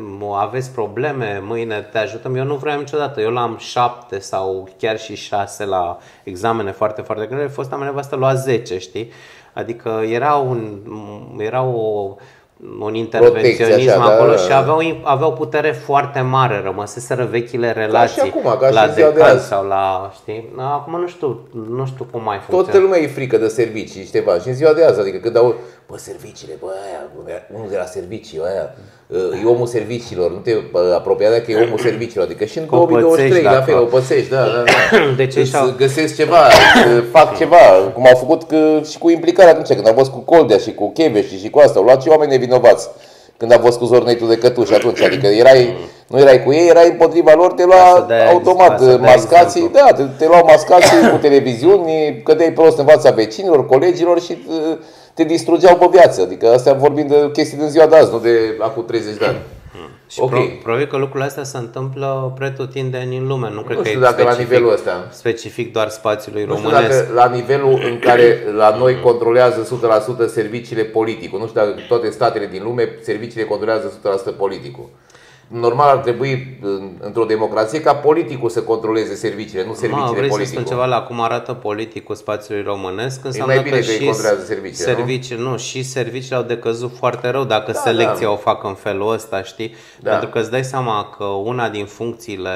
aveți probleme, mâine te ajutăm. Eu nu vreau niciodată, eu l-am șapte sau chiar și șase la examene foarte, foarte grele. Fost am nevastă lua zece, știi? Adică era, un, era o, un intervenționism așa, acolo, da, și aveau, aveau putere foarte mare, rămăseseră vechile relații. Ca și acum, ca la și ziua de azi. Sau la, știi? Acum nu știu, nu știu cum mai funcționează. Toată lumea e frică de servicii, știi, bă, și în ziua de azi, adică când au, bă, serviciile, bă, aia, unul de la servicii, aia, e omul serviciilor, nu te apropia de că e omul serviciilor, adică și în două mii douăzeci și trei, la fel, o pățești, da, da, da. De ce îți găsesc ceva, fac ceva, cum au făcut că, și cu implicarea atunci, când am fost cu Coldea și cu Cheveș și cu asta, au luat și oameni nevinovați. Când a fost cu Zornetul de Cătuș atunci, adică erai, nu erai cu ei, erai împotriva lor, te lua automat mascații, da, te, te luau mascații cu televiziuni, cădeai prost în fața vecinilor, colegilor și te distrugeau pe viață. Adică astea vorbim de chestii din ziua de azi, nu de acum treizeci de ani. Și okay. Probabil că lucrurile astea se întâmplă pretutindeni în lume. Nu, cred nu știu că dacă e la nivelul ăsta. Specific doar spațiului nu românesc. Nu știu dacă la nivelul în care la noi controlează o sută la sută serviciile politicul. Nu știu dacă toate statele din lume serviciile controlează o sută la sută politicul. Normal ar trebui într-o democrație ca politicul să controleze serviciile, nu serviciile Ma, vrei politicul. Vrei să spun ceva la cum arată politicul spațiului românesc? Înseamnă e mai bine că, că și îi controlează serviciile, servicii, nu? nu? Și serviciile au decăzut foarte rău dacă da, selecția da. o fac în felul ăsta, știi? Da. Pentru că îți dai seama că una din funcțiile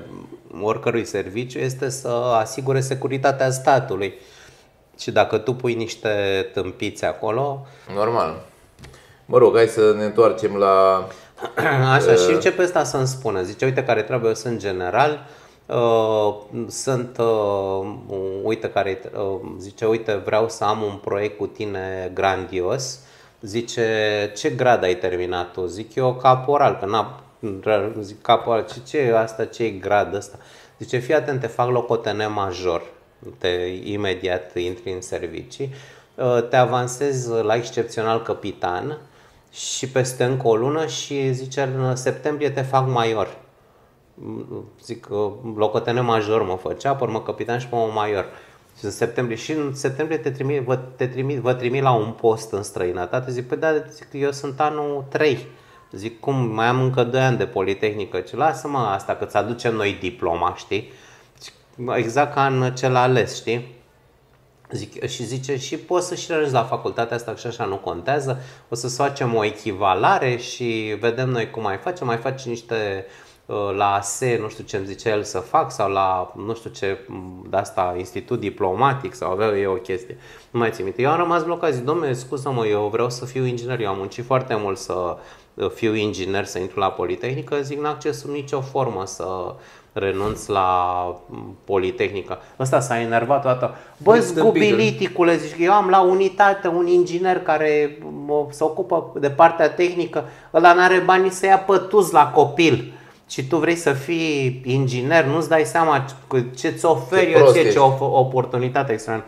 oricărui serviciu este să asigure securitatea statului. Și dacă tu pui niște tâmpiți acolo... Normal. Mă rog, hai să ne întoarcem la... Așa, și începe ăsta să-mi spună. Zice, uite care trebuie, eu sunt general, uh, sunt, uh, uite care, uh, zice, uite, vreau să am un proiect cu tine grandios. Zice, ce grad ai terminat tu? Zic eu, caporal, că n-am, zic caporal, ce, ce asta, ce e grad ăsta? Zice, fii atent, te fac locotenent major, te, imediat intri în servicii, uh, te avansezi la excepțional capitan. și peste încă o lună și zice, în septembrie te fac major. Zic, locotenent major mă făcea, pe urmă capitan și pe urmă major. Și în septembrie, și în septembrie te trimit, vă, te trimit, vă trimit la un post în străinătate. Zic, păi da, zic, eu sunt anul trei. Zic, cum, mai am încă doi ani de politehnică. Ce lasă-mă asta, că ți aducem noi diploma, știi? Exact ca în cel ales, știi? Zic, și zice, și poți să și renunți la facultatea asta, că și așa nu contează. O să facem o echivalare și vedem noi cum mai facem. Mai faci niște la A S E, nu știu ce îmi zice el să fac, sau la nu știu ce de asta, institut diplomatic, sau avea eu o chestie. Nu mai țin minte. Eu am rămas blocat, zic, dom'le, scuză-mă, eu vreau să fiu inginer, eu am muncit foarte mult să fiu inginer, să intru la Politehnică, zic, n-acces sub nicio formă să renunț la Politehnică. Ăsta s-a enervat toată. Bă, zgubiliticule, zic, eu am la unitate un inginer care se ocupă de partea tehnică, ăla n-are bani să ia pătuz la copil. Și tu vrei să fii inginer, nu-ți dai seama ce ți oferi eu ție, ce oportunitate extraordinară.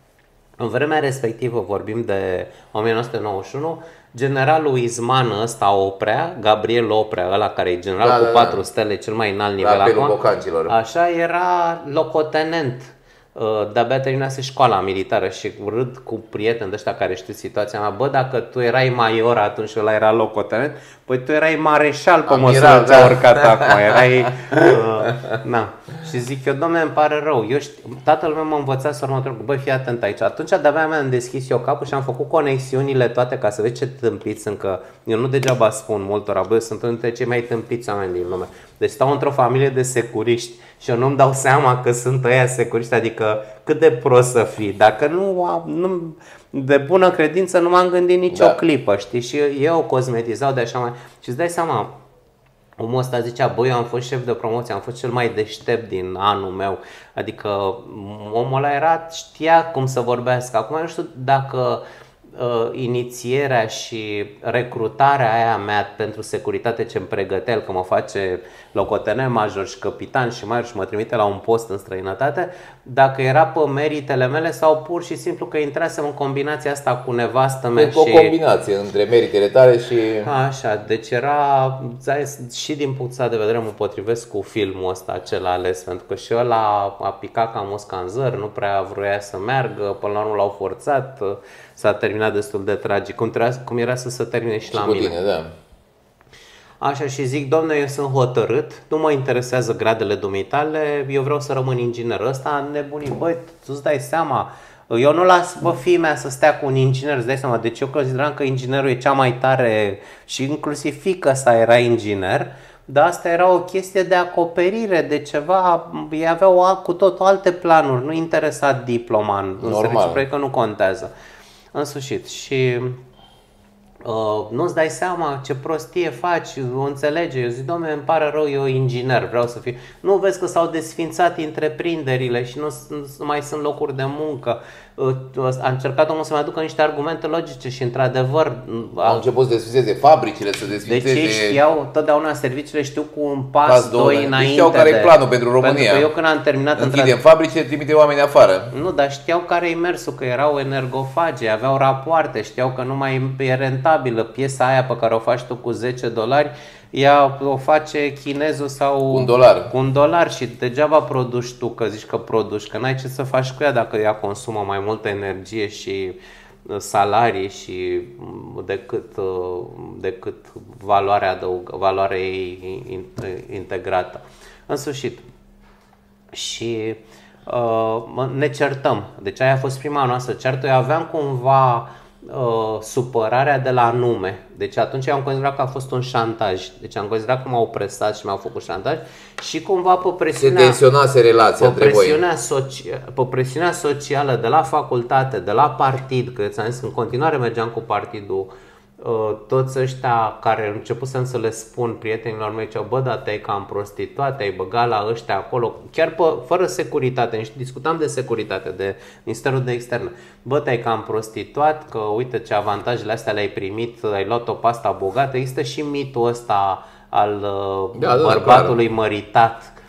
În vremea respectivă, vorbim de o mie nouă sute nouăzeci și unu, generalul Izman ăsta Oprea, Gabriel Oprea, ăla care e general da, cu da, patru da. stele, cel mai înalt nivel acum, așa, era locotenent. De-abia terminase școala militară și râd cu prieteni de ăștia care știu situația mea. Bă, dacă tu erai major atunci ăla era locotenent, păi tu erai mareșal pe măsură ce a urcat acum. Erai, uh, na. Și zic eu, dom'le, îmi pare rău. Eu știu, tatăl meu m-a învățat să următorul, băi, fii atent aici. Atunci de-abia mi-am deschis eu capul și am făcut conexiunile toate ca să vezi ce tâmpiți sunt, că eu nu degeaba spun multora, băi, sunt unul dintre cei mai tâmpiți oameni din lume. Deci stau într-o familie de securiști și eu nu-mi dau seama că sunt ăia securiști, adică cât de prost să fii. Dacă nu, nu de bună credință nu m-am gândit nicio da. clipă, știi? Și eu cosmetizau de așa mai... Și îți dai seama, omul ăsta zicea, băi, eu am fost șef de promoție, am fost cel mai deștept din anul meu. Adică omul ăla era, știa cum să vorbească. Acum nu știu dacă uh, inițierea și recrutarea aia mea pentru securitate ce-mi pregătea el, că mă face locotenent major și capitan și major și mă trimite la un post în străinătate, dacă era pe meritele mele sau pur și simplu că intrasem în combinația asta cu nevastă mea. Cu și... o combinație între meritele tale și... Așa, deci era, și din punctul de vedere mă potrivesc cu filmul ăsta, cel ales, pentru că și ăla a picat ca mosca în zăr, nu prea vroia să meargă, până la urmă l-au forțat, s-a terminat destul de tragic, cum, trebuia, cum era să se termine și, și la mine. Tine, da. Așa, și zic, domne, eu sunt hotărât, nu mă interesează gradele dumitale, eu vreau să rămân inginer. Ăsta nebunit, băi, tu-ți dai seama, eu nu las pe fiii mea să stea cu un inginer, îți dai seama, deci eu consideram că inginerul e cea mai tare și inclusiv fiica sa era inginer, dar asta era o chestie de acoperire, de ceva, ei aveau cu totul alte planuri, nu interesa diploma în serviciu, că nu contează. În sfârșit, și... Uh, nu-ți dai seama ce prostie faci, o înțelege. Eu zic, dom'le, îmi pare rău, eu inginer, vreau să fiu. Nu vezi că s-au desfințat întreprinderile și nu, nu mai sunt locuri de muncă. Uh, a încercat omul să mai aducă niște argumente logice și într-adevăr... Au început să desfințeze fabricile, să desfințeze... Deci știau, totdeauna serviciile știu cu un pas, pas doi înainte. Știau care e planul pentru România. Pentru că eu când am terminat... Închidem fabricile, trimite oameni afară. Nu, dar știau care e mersul, că erau energofage, aveau rapoarte, știau că nu mai e rentabilă. Piesa aia pe care o faci tu cu zece dolari, ea o face chinezul sau un dolar. cu un dolar și degeaba produci tu, că zici că produci, că n-ai ce să faci cu ea dacă ea consumă mai multă energie și salarii și decât, decât valoarea adăugă, valoarea ei integrată. În sfârșit. Și uh, ne certăm. Deci aia a fost prima noastră certă. Eu aveam cumva Uh, supărarea de la nume. Deci atunci am considerat că a fost un șantaj. Deci am considerat că m-au presat și mi-au făcut șantaj și cumva pe presiunea, se tensionase relația pe între presiunea, socia, pe presiunea socială de la facultate, de la partid, că ți-am zis, în continuare mergeam cu partidul. Toți ăștia care au început să le spun prietenilor mei, ziceau, bă, da, te-ai cam prostituat, te-ai băgat la ăștia acolo, chiar pe, fără securitate, discutam de securitate, de Ministerul de Externe, bă, te-ai cam prostituat, că uite ce avantajele astea le-ai primit, ai luat o pasta bogată. Există și mitul ăsta al da, da, bărbatului clar. măritat,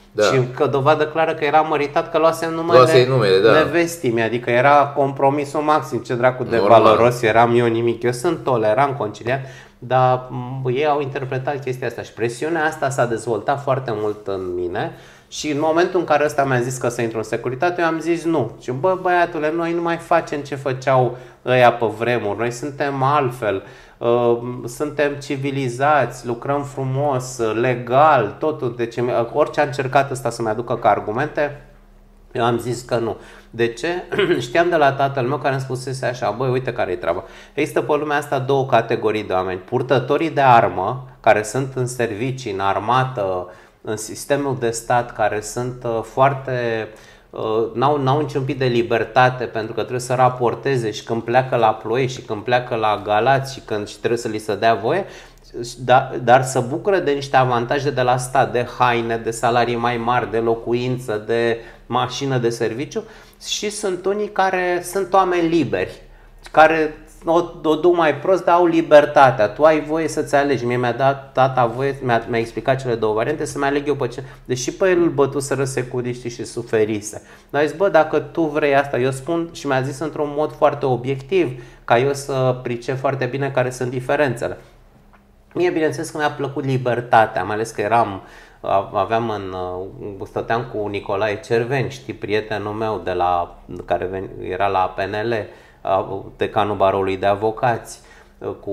Da. Și că dovadă clară că era măritat că luasem numele, numele da. nevestii, adică era compromisul maxim, ce dracu de Normal. valoros eram eu nimic. Eu sunt tolerant, conciliant, dar ei au interpretat chestia asta și presiunea asta s-a dezvoltat foarte mult în mine. Și în momentul în care ăsta mi-a zis că să intru în securitate, eu am zis nu. Și bă, băiatule, noi nu mai facem ce făceau ăia pe vremuri, noi suntem altfel, uh, suntem civilizați, lucrăm frumos, legal, totul. Deci orice a încercat ăsta să-mi aducă ca argumente, eu am zis că nu. De ce? Știam de la tatăl meu care îmi spusese așa, băi, uite care e treaba. Există pe lumea asta două categorii de oameni. Purtătorii de armă, care sunt în servicii, în armată, în sistemul de stat, care sunt uh, foarte... Uh, n-au, n-au niciun pic de libertate pentru că trebuie să raporteze și când pleacă la Ploiești și când pleacă la Galați și când și trebuie să li se dea voie, dar, dar să bucură de niște avantaje de la stat, de haine, de salarii mai mari, de locuință, de mașină de serviciu, și sunt unii care sunt oameni liberi, care o, o duc mai prost, dar au libertatea. Tu ai voie să-ți alegi. Mie mi-a dat tata voie, mi-a, mi-a explicat cele două variante, să-mi aleg eu pe ce. Deși pe el îl bătuseră securiștii și suferise. Dar zis, bă, dacă tu vrei asta, eu spun, și mi-a zis într-un mod foarte obiectiv, ca eu să pricep foarte bine care sunt diferențele. Mie, bineînțeles că mi-a plăcut libertatea, mai ales că eram, aveam în, stăteam cu Nicolae Cerveni, știi, prietenul meu de la, care era la P N L, decanul baroului de avocați, cu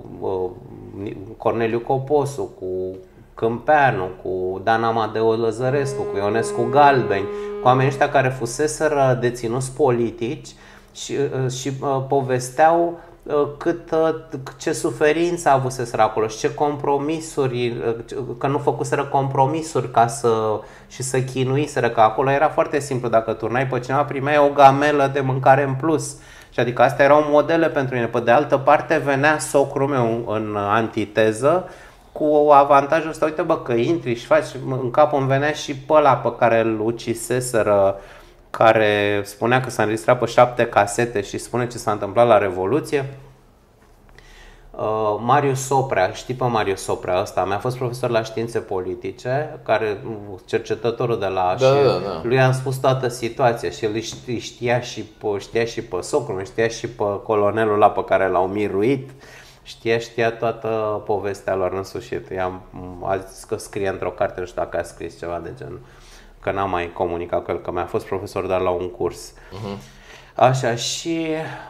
Corneliu Coposu, cu Câmpeanu, cu Dan Amadeu Lăzărescu, cu Ionescu Galbeni, cu oamenii ăștia care fuseseră deținuți politici și, și povesteau cât, ce suferință avuseseră acolo și ce compromisuri, că nu făcuseră compromisuri ca să, și să chinuiseră, că acolo era foarte simplu, dacă turnai pe cineva primeai o gamelă de mâncare în plus. Și adică astea erau modele pentru mine. Pe de altă parte venea socrul meu în antiteză cu avantajul ăsta, uite bă, că intri și faci, în cap îmi venea și pe ăla pe care îl uciseseră, care spunea că s-a înregistrat pe șapte casete și spune ce s-a întâmplat la Revoluție. Uh, Marius Soprea, știi pe Marius Soprea ăsta, mi-a fost profesor la științe politice, care cercetătorul de la da, și da, da. lui am spus toată situația și el știa și pe, știa și pe socrul, știa și pe colonelul ăla pe care l-au miruit, știa, știa toată povestea lor în sfârșit. I-am, a zis că scrie într-o carte, nu știu dacă a scris ceva de genul, că n-am mai comunicat cu el, că mi-a fost profesor doar la un curs. Uh-huh. Așa, și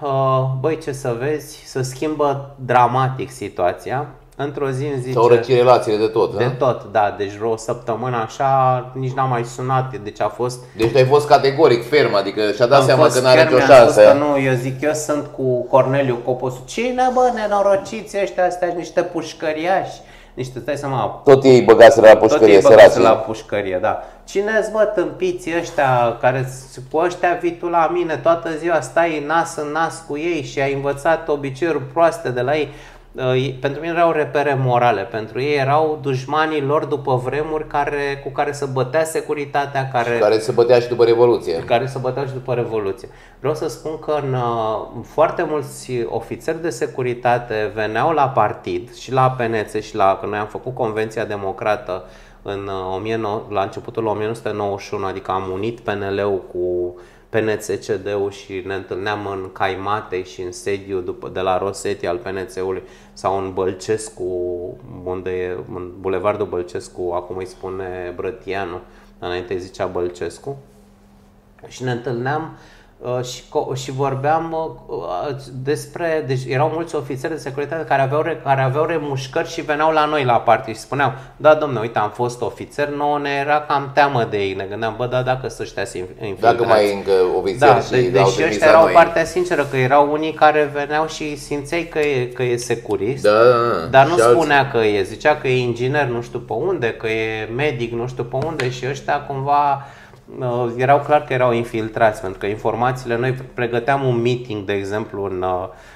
băi, ce să vezi, se schimbă dramatic situația. Într-o zi îmi zice... S-au răcit relațiile de tot, De da? tot, da, deci vreo săptămână așa, nici n-am mai sunat, deci a fost... Deci tu ai fost categoric ferm, adică și-a dat am seama că n-are nicio șansă. șansă. Că nu, eu zic, eu sunt cu Corneliu Coposu. Cine, bă, nenorociți ăștia, astea, niște pușcăriași. Niște, stai seama, tot ei băgaseră la pușcărie, sărații. la pușcărie, da. Cine-ți, bă, tâmpiții ăștia, care cu ăștia vii tu la mine, toată ziua stai nas în nas cu ei și ai învățat obiceiuri proaste de la ei. Pentru mine erau repere morale, pentru ei erau dușmanii lor după vremuri care, cu care se bătea securitatea, care, care se bătea și după Revoluție. Care se băteau și după Revoluție. Vreau să spun că în, foarte mulți ofițeri de securitate veneau la partid și la P N C și la, că noi am făcut Convenția Democrată în, la începutul o mie nouă sute nouăzeci și unu, adică am unit P N L-ul cu P N C C D-ul și ne întâlneam în Caimatei și în sediu după, de la Rosetti al P N C-ului sau în Bălcescu, unde e, în Bulevardul Bălcescu, acum îi spune Brătianu, înainte zicea Bălcescu, și ne întâlneam uh, și, și vorbeam uh, despre, deci erau mulți ofițeri de securitate care aveau, care aveau remușcări și veneau la noi la partid și spuneau, da domne, uite, am fost ofițer, nouă ne era cam teamă de ei, ne gândeam, bă, da, dacă să ăștia se infiltrați. Dacă mai e încă ofițeri da, și de, deci ăștia erau partea sinceră, că erau unii care veneau și simțeai că e, că e securist, da, dar nu spunea alții. că e, zicea că e inginer nu știu pe unde, că e medic nu știu pe unde și ăștia cumva... erau clar că erau infiltrați, pentru că informațiile, noi pregăteam un meeting, de exemplu, în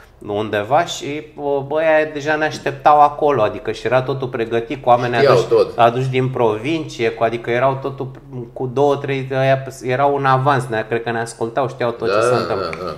undeva și băia deja ne așteptau acolo, adică și era totul pregătit cu oameni aduși, aduși din provincie, cu, adică erau totul cu două, trei, erau în avans, ne, cred că ne ascultau, știau tot da, ce se întâmplă. Da,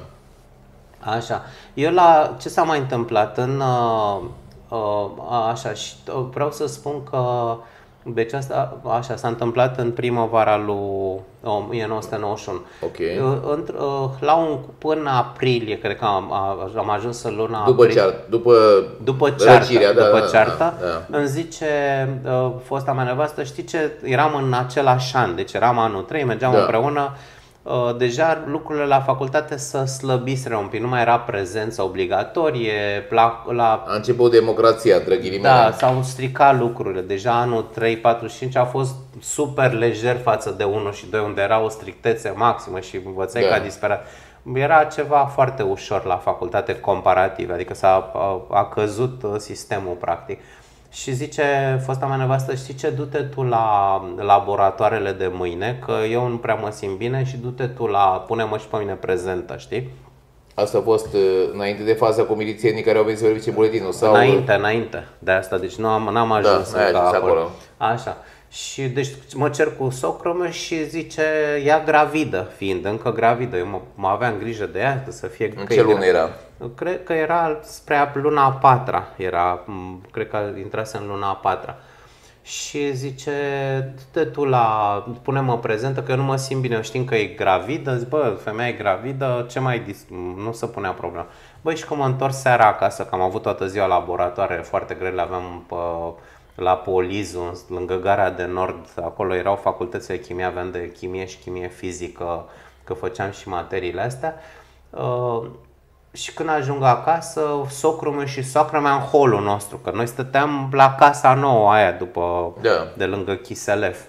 da. Așa, eu la ce s-a mai întâmplat în, așa, și vreau să spun că Deci asta, așa, s-a întâmplat în primăvara lui o mie nouă sute nouăzeci și unu. Okay. La un, până aprilie, cred că am, am ajuns în luna după aprilie. Ceartă, după, după ceartă, răcirea, da, după da, ceartă da, da. îmi zice fosta mea nevastă, știi ce, eram în același an, deci eram anul trei, mergeam da. împreună. Deja lucrurile la facultate să slăbiseră un pic, nu mai era prezență obligatorie. La, la... A început democrația, între ghilimele. Da, s-au stricat lucrurile. Deja anul trei, patru și cinci a fost super lejer față de unu și doi, unde era o strictețe maximă și învățai da. ca disperat. Era ceva foarte ușor la facultate comparativ, adică s-a a, a căzut sistemul practic. Și zice fosta mea nevastă, știi ce, du-te tu la laboratoarele de mâine, că eu nu prea mă simt bine și du-te tu la, pune-mă și pe mine prezentă, știi? Asta a fost înainte de faza cu milițienii care au venit să verifice buletinul? Sau... Înainte, înainte de asta, deci nu am, n-am ajuns da, încă acolo. acolo. Așa. Și deci mă cer cu socrul meu și zice, ea gravidă, fiind încă gravidă, eu mă, mă aveam grijă de ea, să fie... În ce lună era? Cred că era spre luna a patra, era, cred că intrase în luna a patra. Și zice, du-te tu la, pune-mă prezentă că eu nu mă simt bine, eu știm că e gravidă, zic, bă, femeia e gravidă, ce mai, nu se punea problema. Băi, și că mă întorc seara acasă, că am avut toată ziua laboratoare foarte grele, aveam pe, la Polizu, lângă Gara de Nord, acolo erau facultățile de chimie, aveam de chimie și chimie fizică, că făceam și materiile astea. Uh, Și când ajung acasă, socrul meu și soacra mea în holul nostru, că noi stăteam la casa nouă aia după, da. de lângă Chiselef.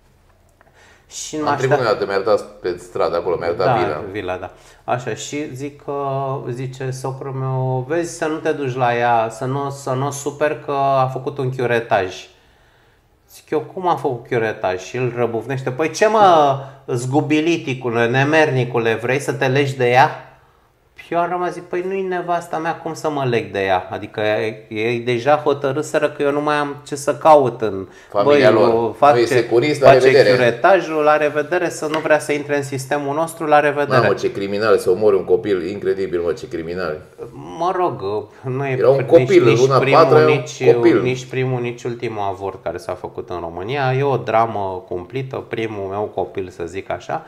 Și am trecut noi, mi-a dat pe stradă acolo, mi-a dat da, vila. vila, da. Așa, și zic că, zice socrul meu, vezi să nu te duci la ea, să nu, să nu super că a făcut un chiuretaj. Zic eu, cum a făcut chiuretaj? Și îl răbufnește, păi ce mă, zgubiliticule, nemernicule, vrei să te legi de ea? Și eu am rămas, zic, păi nu-i nevasta mea, cum să mă leg de ea? Adică ei deja hotărâseră că eu nu mai am ce să caut în familia băi, lor. Face, securist, la face revedere. chiuretajul, la revedere, să nu vrea să intre în sistemul nostru, la revedere. Mamă, ce criminal, să omori un copil, incredibil, mă, ce criminal. Mă rog, nu e era un copil, nici, nici, primul, patra, nici, copil. nici primul, nici ultimul avort care s-a făcut în România. E o dramă cumplită, primul meu copil, să zic așa.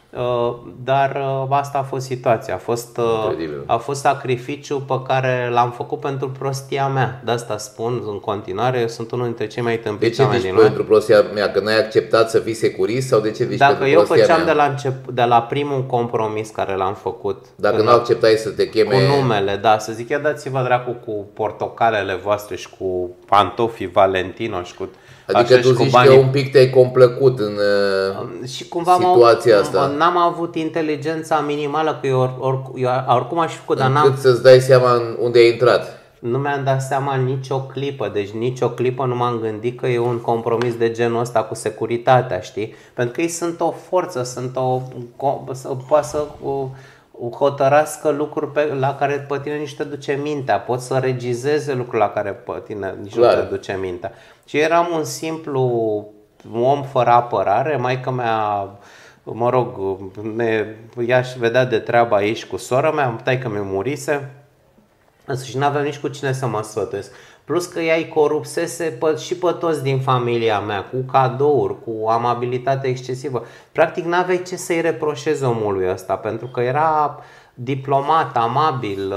Dar asta a fost situația, a fost, a fost sacrificiu pe care l-am făcut pentru prostia mea. De asta spun în continuare, eu sunt unul dintre cei mai tâmpiți oameni din lume. De ce zici pentru prostia mea? Că n-ai acceptat să fii securist sau de ce zici Dacă pentru eu prostia făceam mea? de la, încep, de la primul compromis care l-am făcut. Dacă nu acceptai să te cheme... Cu numele, da, să zic, ia dați-vă dracu cu portocalele voastre și cu pantofii Valentino și cu... Adică așa, tu zici că un pic te-ai complăcut în și cumva situația asta. N-am avut inteligența minimală, că eu, or, or, eu oricum aș fi făcut, dar n-am... să-ți dai seama unde ai intrat. Nu mi-am dat seama nicio clipă, deci nicio clipă nu m-am gândit că e un compromis de genul ăsta cu securitatea, știi? Pentru că ei sunt o forță, sunt o... poate să... O, hotărască lucruri pe, la care pe tine nici te duce mintea. Pot să regizeze lucruri la care pe tine nici Clar. nu te duce mintea. Și eram un simplu om fără apărare. Maică mea, mă rog, ne, ea și vedea de treaba aici cu sora mea, taică mi murise și n-aveam nici cu cine să mă sfătuiesc. Plus că ea îi corupsese pe, și pe toți din familia mea, cu cadouri, cu amabilitate excesivă. Practic n-aveai ce să-i reproșezi omului ăsta, pentru că era diplomat, amabil,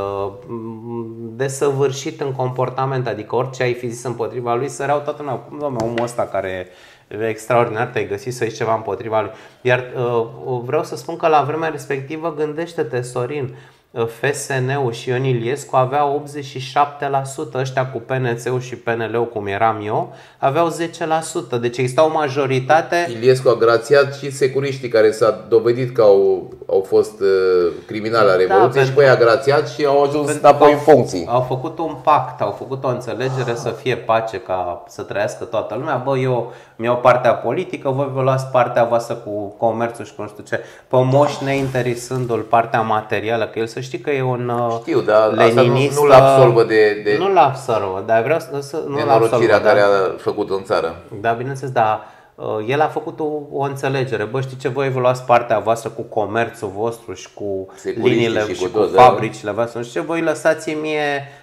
desăvârșit în comportament. Adică orice ai fi zis împotriva lui, săreau toată lumea. Cum, dom'le, omul ăsta care e extraordinar, te-ai găsit să zici ceva împotriva lui. Iar vreau să spun că la vremea respectivă, gândește-te, Sorin, F S N-ul și Ion Iliescu aveau optzeci și șapte la sută, ăștia cu P N C-ul și P N L-ul, cum eram eu, aveau zece la sută. Deci exista o majoritate. Iliescu a grațiat și securiștii care s-a dovedit că au, au fost uh, criminali la Revoluție, da, și pe ei a grațiat și au ajuns înapoi în funcții. Au făcut un pact, au făcut o înțelegere să fie pace, ca să trăiască toată lumea. Bă, eu mi-au partea politică, voi vă luați partea voastră cu comerțul și cu nu știu ce. Pe Moș neinteresându-l partea materială, că el să știi că e un Știu, dar leninist, asta nu, nu-l absolvă de, de nu-l absolvă, dar vreau să, să nu nenorocirea care a făcut în țară. Da, bineînțeles, dar el a făcut o, o înțelegere. Bă, știi ce, voi vă luați partea voastră cu comerțul vostru și cu liniile și, și cu, cu fabricile voastre. Nu știu ce, voi lăsați mie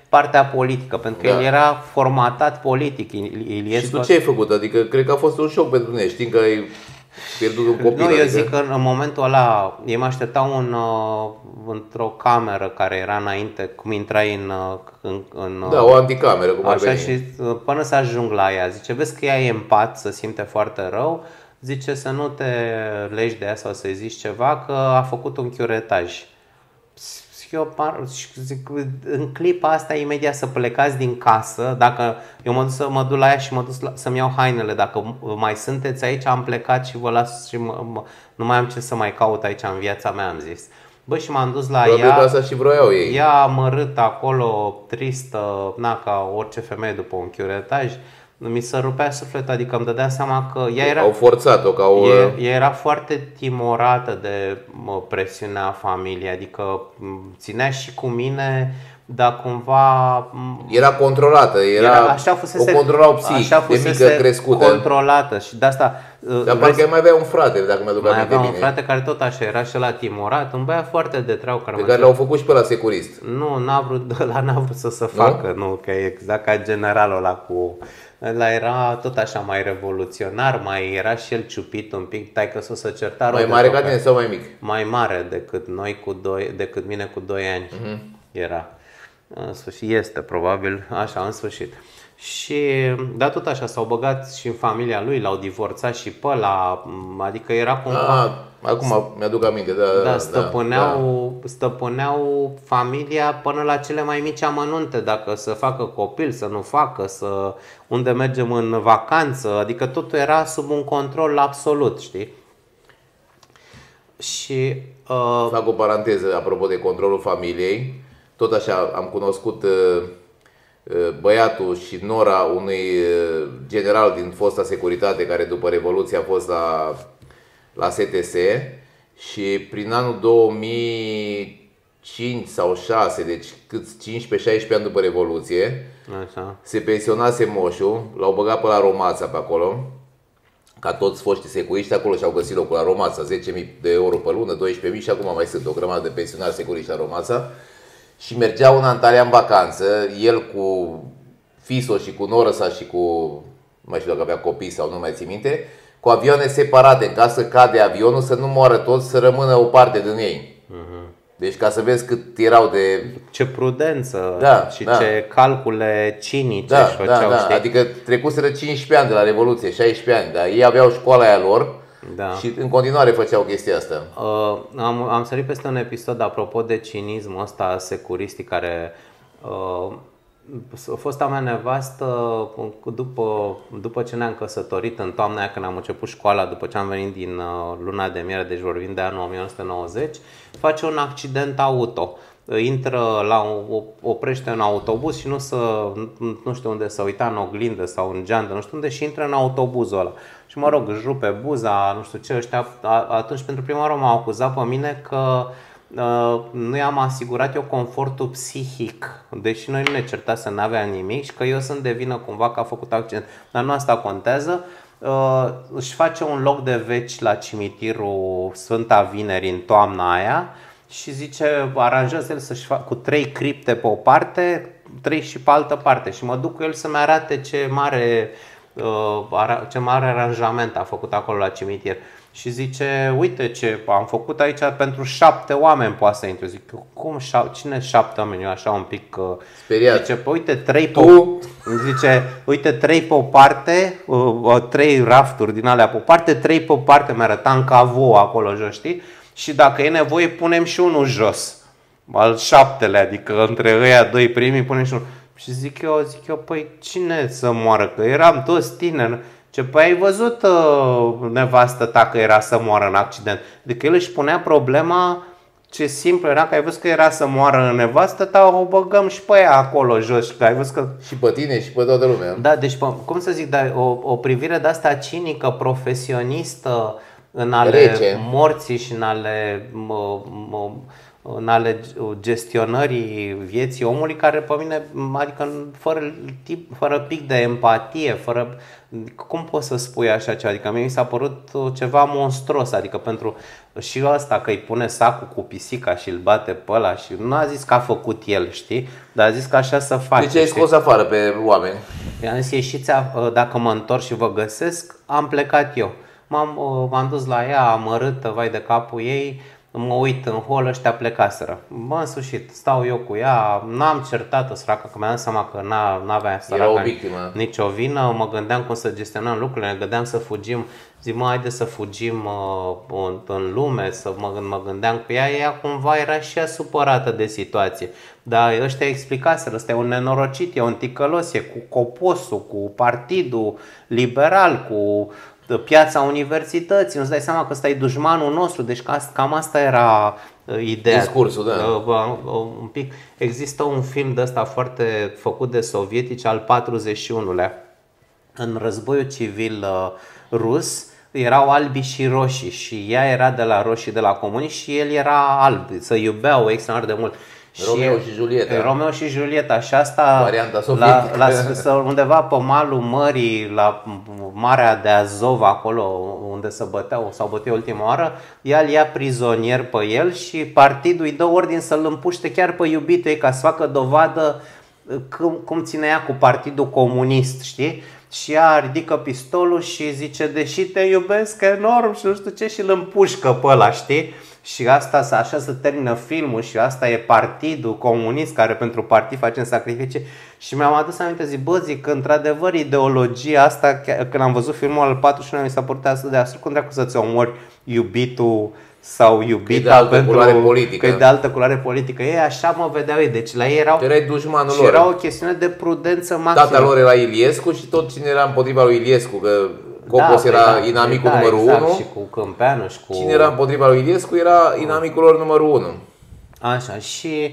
partea politică, pentru că da. el era formatat politic. Iliescu... Și tu ce ai făcut? Adică cred că a fost un șoc pentru tine, știind că ai pierdut un copil. Nu, eu adică... zic că în momentul ăla ei mă așteptau în, într-o cameră care era înainte, cum intrai în... în, în da, o anticameră, cum ar așa, veni. Și până să ajung la ea, zice, vezi că ea e empat, se simte foarte rău, zice să nu te legi de ea sau să-i zici ceva, că a făcut un chiuretaj. Eu zic, în clipa asta imediat să plecați din casă. Dacă eu mă duc să mă duc la ea și mă duc să-mi iau hainele. Dacă mai sunteți aici, am plecat și vă las și mă, mă, nu mai am ce să mai caut aici în viața mea, am zis. Bă, și m-am dus la Probabil ea. asta și vroiau ei. Ea amărât acolo, tristă, na, ca orice femeie după un chiuretaj. Mi se rupea sufletul, adică îmi dădeam seama că ea era, au forțat-o ca o... ea, ea era foarte timorată de mă, presiunea familiei, adică ținea și cu mine, dar cumva... Era controlată, era, era așa fusese, o controlau psihic, așa de mică crescută. Controlată și de asta... Dar parcă mai avea un frate, dacă mi-aduc mai aminte avea bine. un frate care tot așa era și ăla timorat, un băiat foarte de treau. Care pe care l-au făcut și pe la securist. Nu, n-a vrut, ăla n-a vrut să se facă, nu? nu, că e exact ca generalul ăla cu... Ăla era tot așa mai revoluționar, mai era și el ciupit un pic, taică-s-o să certa. Mai mare ca tine sau mai mic? Mai mare decât noi cu doi, decât mine cu doi ani uh-huh. era. În sfârșit este probabil așa, în sfârșit. Și da, tot așa s-au băgat și în familia lui, l-au divorțat și pe ăla, adică era cumva... Ah, acum mi-aduc aminte, da. Da, stăpâneau, da. stăpâneau familia până la cele mai mici amănunte, dacă să facă copil, să nu facă, să unde mergem în vacanță, adică totul era sub un control absolut, știi? Și uh... fac o paranteză apropo de controlul familiei. Tot așa am cunoscut uh, băiatul și nora unui general din fosta securitate care după Revoluție a fost la, la S T S și prin anul două mii cinci sau șase, deci câți cincisprezece șaisprezece ani după Revoluție, așa. Se pensionase moșul, l-au băgat pe la Romața pe acolo, ca toți foștii securiști acolo și-au găsit locul la Romața, zece mii de euro pe lună, doisprezece mii și acum mai sunt o grămadă de pensionari securiști la Romața. Și mergeau în Antalya în vacanță, el cu fiso și cu noră sa și cu, nu mai știu dacă avea copii sau nu mai țin minte, cu avioane separate, în caz să cade avionul, să nu moară toți, să rămână o parte din ei. Uh-huh. Deci ca să vezi cât erau de... Ce prudență, da, și da. ce calcule cinice da, își făceau, da, da. știi? Adică trecuseră cincisprezece ani de la Revoluție, șaisprezece ani, dar ei aveau școala aia lor. Da. Și în continuare făceau chestia asta. Uh, am, am sărit peste un episod apropo de cinismul ăsta securistic care uh, a fost a mea nevastă după, după ce ne-am căsătorit în toamna aia când am început școala, după ce am venit din uh, luna de miere, deci vorbim de anul o mie nouă sute nouăzeci, face un accident auto. Intră la un, oprește un autobuz și nu, să, nu știu unde să uita, în oglindă sau în geantă, nu știu unde, și intră în autobuzul ăla. Și mă rog, își rupe buza, nu știu ce, ăștia, atunci pentru prima oară m-au acuzat pe mine că uh, nu i-am asigurat eu confortul psihic, deși noi nu ne certasem, n-avea nimic și că eu sunt de vină cumva că a făcut accident. Dar nu asta contează. Uh, își face un loc de veci la cimitirul Sfânta Vineri în toamna aia și zice, aranjează el să-și facă cu trei cripte pe o parte, trei și pe altă parte și mă duc cu el să-mi arate ce mare, uh, ce mare aranjament a făcut acolo la cimitir. Și zice, uite ce am făcut aici pentru șapte oameni poate să intru. Zic, cum, cine șapte oameni? Eu așa un pic uh, speriat. Zice, uite, trei pe, zice, uite, trei pe o parte, uh, trei rafturi din alea pe o parte, trei pe o parte, mi-arăta în cavou acolo jos, știi? Și dacă e nevoie, punem și unul jos, al șaptele, adică între ăia doi primii punem și unul. Și zic eu, zic eu, păi cine să moară? Că eram toți tineri. Ce, păi ai văzut uh, nevastă ta că era să moară în accident. Adică el își punea problema, ce simplu era, că ai văzut că era să moară nevastă ta, o băgăm și pe ea acolo jos. Că ai văzut că... Și pe tine și pe toată lumea. Da, deci cum să zic, da, o, o privire de asta cinică, profesionistă, în ale Rece. morții și în ale mă, mă, în ale gestionării vieții omului, care pe mine, adică fără, tip, fără pic de empatie, fără, cum poți să spui așa ceva? Adică mie mi s-a părut ceva monstruos, adică pentru și ăsta că îi pune sacul cu pisica și îl bate pe ăla și nu a zis că a făcut el, știi? Dar a zis că așa să face. Deci ai scos afară pe oameni. I-am zis, ieșiți, dacă mă întorc și vă găsesc, am plecat eu. M-am, m-am dus la ea, amărâtă, vai de capul ei, mă uit în hol, ăștia plecaseră. Bă, în sfârșit, stau eu cu ea, n-am certat-o săracă, că mi-am dat seama că n-avea săracă nicio vină, mă gândeam cum să gestionăm lucrurile, ne gândeam să fugim, zic, mă, haide să fugim uh, în lume, să mă, mă gândeam cu ea, ea cumva era și ea supărată de situație. Dar ăștia explicaseră, ăsta e un nenorocit, e un ticălos, e cu Coposul, cu Partidul Liberal, cu piața universității, nu-ți dai seama că ăsta e dușmanul nostru, deci cam asta era ideea. Discursul, da. Un pic. Există un film de ăsta foarte făcut de sovietici al patruzeci și unu-lea. În războiul civil rus erau albi și roșii și ea era de la roșii, de la comuniști și el era alb, să iubeau extraordinar de mult. Romeo și Julieta. Romeo și Julieta și asta varianta sovietică. La, la, undeva pe malul mării, la Marea de Azov, acolo unde se băteau, s-au bătut ultima oară, ea îl ia prizonier pe el și partidul îi dă ordin să-l împuște chiar pe iubitul ei ca să facă dovadă cum, cum ține ea cu Partidul Comunist, știi? Și ea ridică pistolul și zice, deși te iubesc enorm și nu știu ce, și îl împușcă pe ăla, știi? Și asta, așa se termină filmul și asta e Partidul Comunist care pentru partid face sacrificii. Și mi-am adus aminte, zic, bă, zic că într-adevăr ideologia asta, când am văzut filmul al patruzeci și unu, mi s-a părut atât de absurd, cum dracu să-ți omori iubitul sau iubita pentru că e de altă culoare politică. Ei așa mă vedeau ei, deci la ei erau, erai dușmanul și lor. Era o chestiune de prudență maximă. Tatăl lor era Iliescu și tot cine era împotriva lui Iliescu, că Copos da, era da, inamicul da, numărul exact, unu și cu Câmpeanu și cu... Cine era împotriva lui Iliescu era inamicul lor numărul unu. Așa, și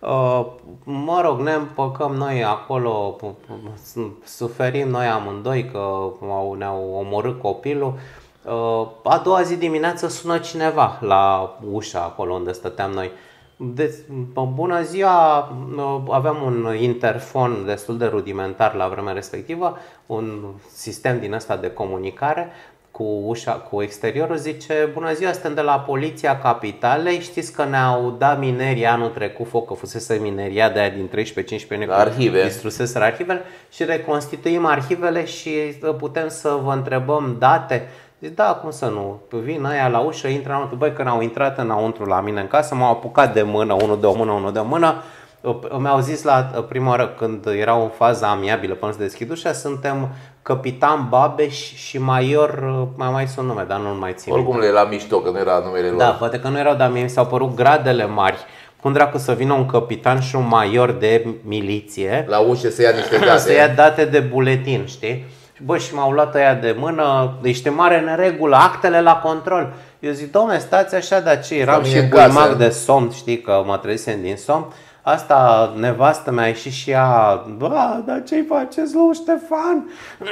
mă rog, ne împăcăm noi acolo, suferim noi amândoi că ne-au omorât copilul. A doua zi dimineață sună cineva la ușa acolo unde stăteam noi. Deci, bună ziua, aveam un interfon destul de rudimentar la vremea respectivă, un sistem din ăsta de comunicare cu ușa, cu exteriorul, zice, bună ziua, suntem de la Poliția Capitalei, știți că ne-au dat minerii anul trecut foc, că fusese mineria de aia din treisprezece cincisprezece arhive. Distruseseră arhivele și reconstituim arhivele și putem să vă întrebăm date. Zic, da, cum să nu? Vin aia la ușă, intră înăuntru. Băi, când au intrat înăuntru la mine în casă, m-au apucat de mână, unul de o mână, unul de o mână. Mi-au zis la prima oară, când erau în faza amiabilă până să deschid ușa, suntem Capitan Babeș și Major, mai mai sunt nume, dar nu mai țin. Oricum le la mișto, că nu era numele lor. Da, poate că nu erau, dar mie mi s-au părut gradele mari. Cum dracu să vină un capitan și un major de miliție la ușă să ia niște date, să ia date de buletin, știi? Bă, și m-au luat ăia de mână, niște mare neregulă, actele la control. Eu zic, dom'le, stați așa, dar ce? Eram și bulmac de somn, știi, că mă trezisem din somn. Asta, nevastă mi-a ieșit și ea, bă, dar ce-i faceți, lui Ștefan?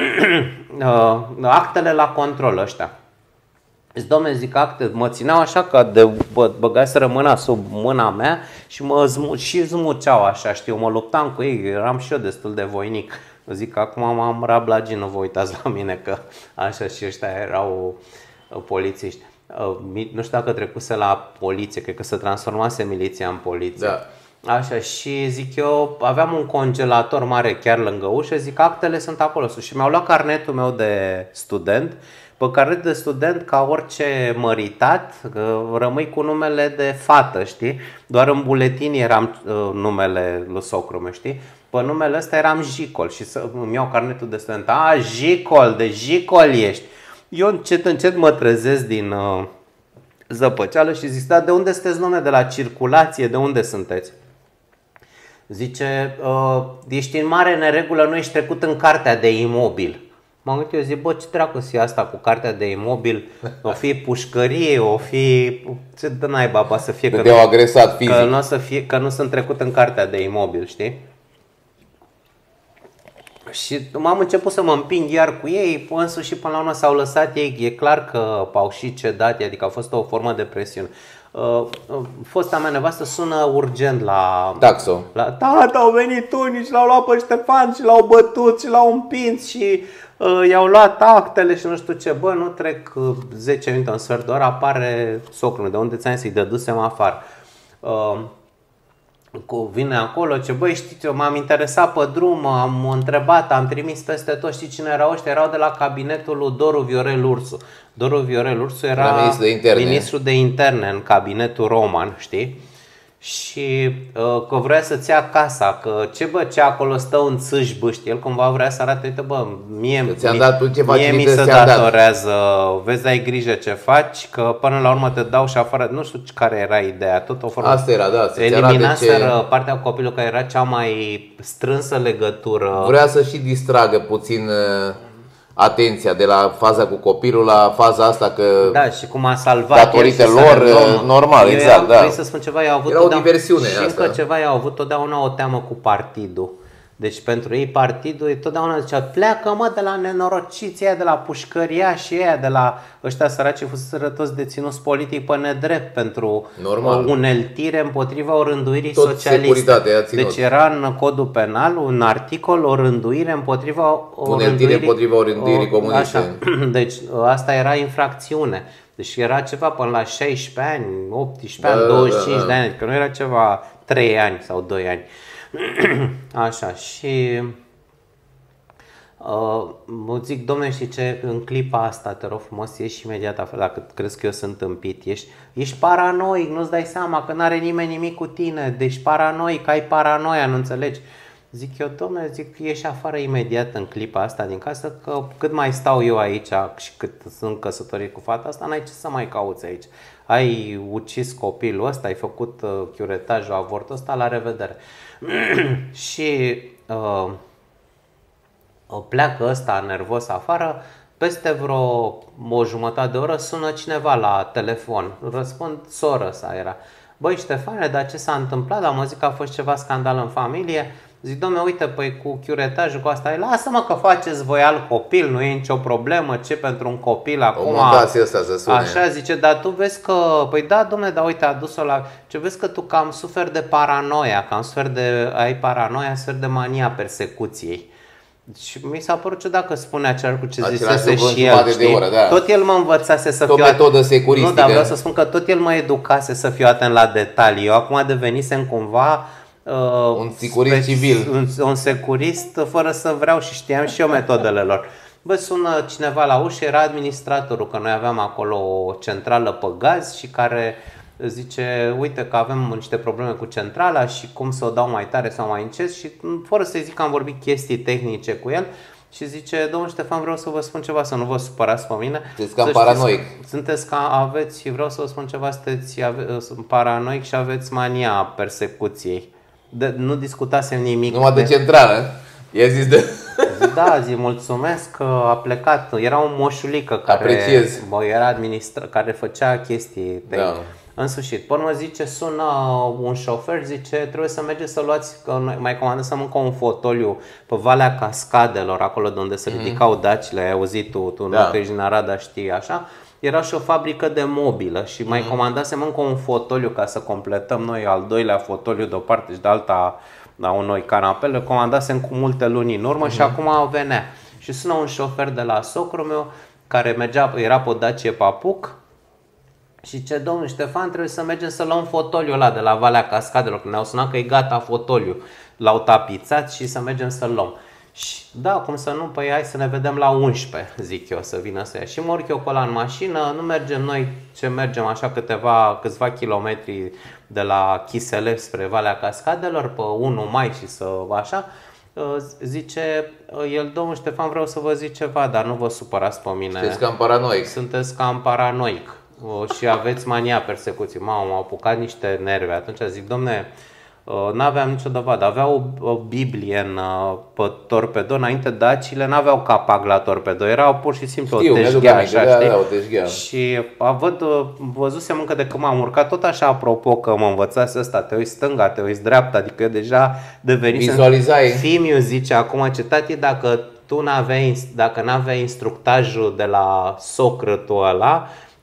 Actele la control ăștia. Zic, dom'le, zic, acte, mă țineau așa că de, bă, băgaseră mâna sub mâna mea și mă zmu, și zmuceau așa, știu, mă luptam cu ei, eram și eu destul de voinic. Zic că acum m-am rablagit, nu vă uitați la mine că așa și ăștia erau polițiști. Nu știu dacă trecuse la poliție, cred că se transformase miliția în poliție. Da. Așa, și zic eu, aveam un congelator mare chiar lângă ușă, zic actele sunt acolo sus. Și mi-au luat carnetul meu de student. Pe carnet de student, ca orice măritat, rămâi cu numele de fată, știi? Doar în buletin eram numele lui socru meu, știi? Pe numele ăsta eram Jicol și să, îmi iau carnetul de student. A, Jicol, de Jicol ești. Eu încet, încet mă trezesc din uh, zăpăceală și zic, da, de unde sunteți, dom'le, de la circulație, de unde sunteți? Zice, uh, ești în mare neregulă, nu ești trecut în cartea de imobil. M-am gândit, eu zic, bă, ce dracu să asta cu cartea de imobil? O fi pușcărie, o fi... Ce dă naiba ba să fie? Că te-au agresat fizic. Că nu, să fie, că nu sunt trecut în cartea de imobil, știi? Și m-am început să mă împing iar cu ei, însuși și până la urmă s-au lăsat ei. E clar că au și cedat, adică a fost o formă de presiune. Uh, fosta mea nevastă sună urgent la Taxo. La tata, au venit unii și l-au luat pe Ștefan și l-au bătut și l-au împins și uh, i-au luat actele și nu știu ce. Bă, nu trec uh, zece minute, un sfert de oră, apare socrul de unde ți-am zis, îi dădusem afară. Uh, Cu, vine acolo, ce băi, știți, eu m-am interesat pe drum, am întrebat, am trimis peste tot, știi cine erau ăștia? Erau de la cabinetul lui Doru Viorel Ursu. Doru Viorel Ursu era, era ministru de interne. ministru de interne în cabinetul Roman, știi? Și uh, că vrea să-ți ia casa, că ce bă, ce acolo stă un țâșbă, știi? El cumva vrea să arate, uite bă, mie, ți-am dat tu ce mie mi se datorează, dat. Vezi, ai grijă ce faci, că până la urmă te dau și afară, nu știu care era ideea, tot o formă. Asta era, da, eliminaseră ce... partea cu copilul care era cea mai strânsă legătură. Vrea să și distragă puțin atenția de la faza cu copilul la faza asta că da, și cum a salvat datorită lor, normal, eu exact, am, da. Vrei să spun ceva, i-au avut era o diversiune și asta. încă ceva, i-au avut totdeauna o teamă cu partidul. Deci pentru ei partidul e totdeauna zicea, pleacă mă de la nenorociții aia, de la pușcăria și aia, de la ăștia săraci fuseseră toți deținuți politic pe nedrept pentru normal. Uneltire împotriva orânduirii tot socialiste. Deci era în codul penal un articol, o rânduire împotriva uneltire împotriva orânduirii comuniste. Așa. Deci asta era infracțiune. Deci era ceva până la șaisprezece ani, optsprezece ani, da, douăzeci și cinci da, da. de ani, că nu era ceva trei ani sau doi ani. Așa, și uh, mă zic, dom'le, știi ce, în clipa asta, te rog frumos, ieși imediat afară, dacă crezi că eu sunt tâmpit, ești, ești paranoic, nu-ți dai seama că n-are nimeni nimic cu tine, deci paranoic, ai paranoia, nu înțelegi? Zic eu, dom'le, zic, ieși afară imediat în clipa asta din casă, că cât mai stau eu aici și cât sunt căsătorit cu fata asta, n-ai ce să mai cauți aici. Ai ucis copilul ăsta, ai făcut uh, chiuretajul, avortul ăsta, la revedere. Și uh, pleacă ăsta nervos afară, peste vreo o jumătate de oră sună cineva la telefon, răspund, soră sa era. Băi Ștefane, dar ce s-a întâmplat? Dar mă zic că a fost ceva scandal în familie. Zic, dom'le, uite, păi cu chiuretajul, cu asta, lasă-mă că faceți voi alt copil, nu e nicio problemă, ce pentru un copil acum. O montație asta să sune. Așa, zice, dar tu vezi că, păi da, dom'le, dar uite, a dus-o la, ce vezi că tu cam suferi de paranoia, cam suferi de, ai paranoia, suferi de mania persecuției. Și mi s-a părut ciudat că spune acela cu ce zisese și el, știi? Oră, da. Tot el mă învățase să tot fiu metodă securistică. Nu, dar vreau să spun că tot el mă educase să fiu atent la detalii. Eu acum devenisem cumva Uh, un securist civil. Un, un securist fără să vreau și știam și eu metodele lor. Bă, sună cineva la ușă, era administratorul, că noi aveam acolo o centrală pe gaz și care zice, uite că avem niște probleme cu centrala și cum să o dau mai tare sau mai încet și fără să-i zic că am vorbit chestii tehnice cu el și zice, domnul Ștefan, vreau să vă spun ceva, să nu vă supărați pe mine. Sunteți cam paranoic. Sunteți ca aveți, vreau să vă spun ceva, sunteți paranoic și aveți mania persecuției. De, nu discutasem nimic. Numai de centrală. I-a zis de... Da, zi, mulțumesc că a plecat. Era un moșulică care, bă, era administra, care făcea chestii. Da. În sfârșit, până zice, sună un șofer, zice, trebuie să mergeți să luați, că mai comandăm încă un fotoliu pe Valea Cascadelor, acolo de unde se mm-hmm. ridicau dacile, ai auzit tu, tu da. Nu că ești din Arad, știi, așa. Era și o fabrică de mobilă și mai mm-hmm. comandasem încă un fotoliu ca să completăm noi al doilea fotoliu de o parte și de alta la noi canapele, comandasem cu multe luni în urmă mm-hmm. și acum venea. Și sună un șofer de la socrul meu care mergea, era pe o Dacie Papuc și ce, domnul Ștefan, trebuie să mergem să luăm fotoliul ăla de la Valea Cascadelor, că ne-au sunat că e gata fotoliu, l-au tapizat și să mergem să-l luăm. Și da, cum să nu, păi hai să ne vedem la unsprezece, zic eu, să vină să ia. Și mă urc eu cu ăla în mașină, nu mergem noi, ce mergem așa câteva, câțiva kilometri de la Chiselef spre Valea Cascadelor, pe unu mai și să așa, zice el, domnul Ștefan, vreau să vă zic ceva, dar nu vă supărați pe mine. Sunteți cam paranoic. Sunteți cam paranoic și aveți mania persecuției. Mamă, m-au apucat niște nervi. Atunci zic, domne, n-aveam nicio dovadă. Aveau o Biblie în, pe torpedo. Înainte dacile n-aveau capac la torpedo. Erau pur și simplu Știu, o teșghea, așa, da, știi? da, o teșghea. Și văd, văzusem încă de când m-am urcat, tot așa apropo că mă învățase ăsta, te uiți stânga, te uiți dreapta, adică eu deja devenisem... Vizualizai. Fimiu zice acum, ce tati, dacă tu n-aveai, dacă n-aveai instructajul de la socrătul ăla,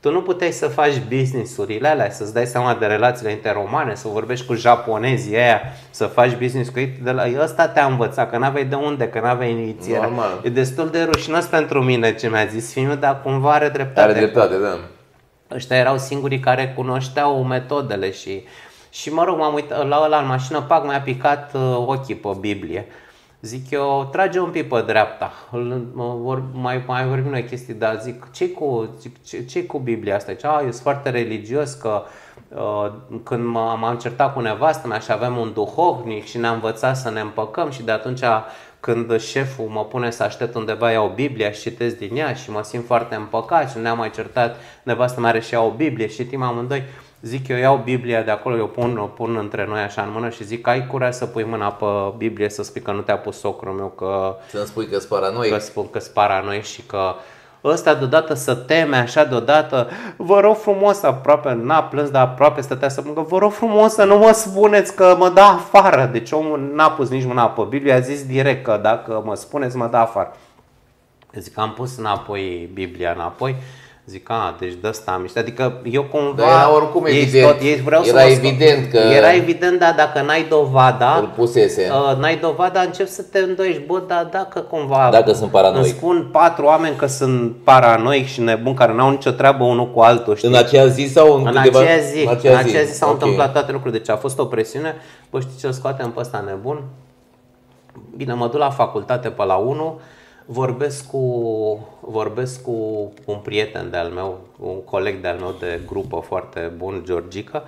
Tu nu puteai să faci business-urile alea, să-ți dai seama de relațiile interromane, să vorbești cu japonezii aia, să faci business cu ei. De la ăsta te-a învățat, că n-aveai de unde, că n-aveai inițiere. Normal. E destul de rușinos pentru mine ce mi-a zis fiul, dar cumva are dreptate. Are dreptate, da. Ăștia erau singurii care cunoșteau metodele și, și mă rog, m-am uitat la ăla în mașină, pac, mi-a picat ochii pe Biblie. Zic eu, trage un pic pe dreapta, mai, mai vorbim noi chestii, dar zic, ce-i cu, ce, ce cu Biblia asta? Zice, a, eu sunt foarte religios, că uh, când m-am certat cu nevastă mea și avem un duhovnic și ne-a învățat să ne împăcăm și de atunci când șeful mă pune să aștept undeva, iau Biblia și citesc din ea și mă simt foarte împăcat și ne-am mai certat, nevastă mea are și ea o Biblie și timp amândoi. Zic, eu iau Biblia de acolo, eu pun, o pun între noi așa în mână și zic, ai curaj să pui mâna pe Biblie să spui că nu te-a pus socrul meu, că... Să-mi spui că-s paranoic. Că spun că-s paranoic și că ăsta deodată să teme așa deodată. Vă rog frumos, aproape n-a plâns, dar aproape stătea să mă, vă rog frumos să nu mă spuneți că mă dă afară. Deci omul n-a pus nici mâna pe Biblie, a zis direct că dacă mă spuneți mă dă afară. Zic, am pus înapoi Biblia înapoi. Zic, a, deci de ăsta am niște, adică eu cumva... Dar era oricum evident, tot, ei, vreau era să evident că... Era evident, da, dacă n-ai dovada... Îl pusese. Uh, n-ai dovada, încep să te îndoiești, bă, dar dacă cumva... Dacă sunt paranoic. Îmi spun patru oameni că sunt paranoic și nebuni, care n-au nicio treabă unul cu altul, știi? În aceea zi sau în, în câteva... aceea zi? În aceea zi, zi s-au okay. întâmplat toate lucrurile, deci a fost o presiune. Bă, știi ce, îl scoatem pe ăsta nebun? Bine, mă duc la facultate pe la unu. Vorbesc cu, vorbesc cu un prieten de-al meu, un coleg de-al meu de grupă foarte bun, Georgica.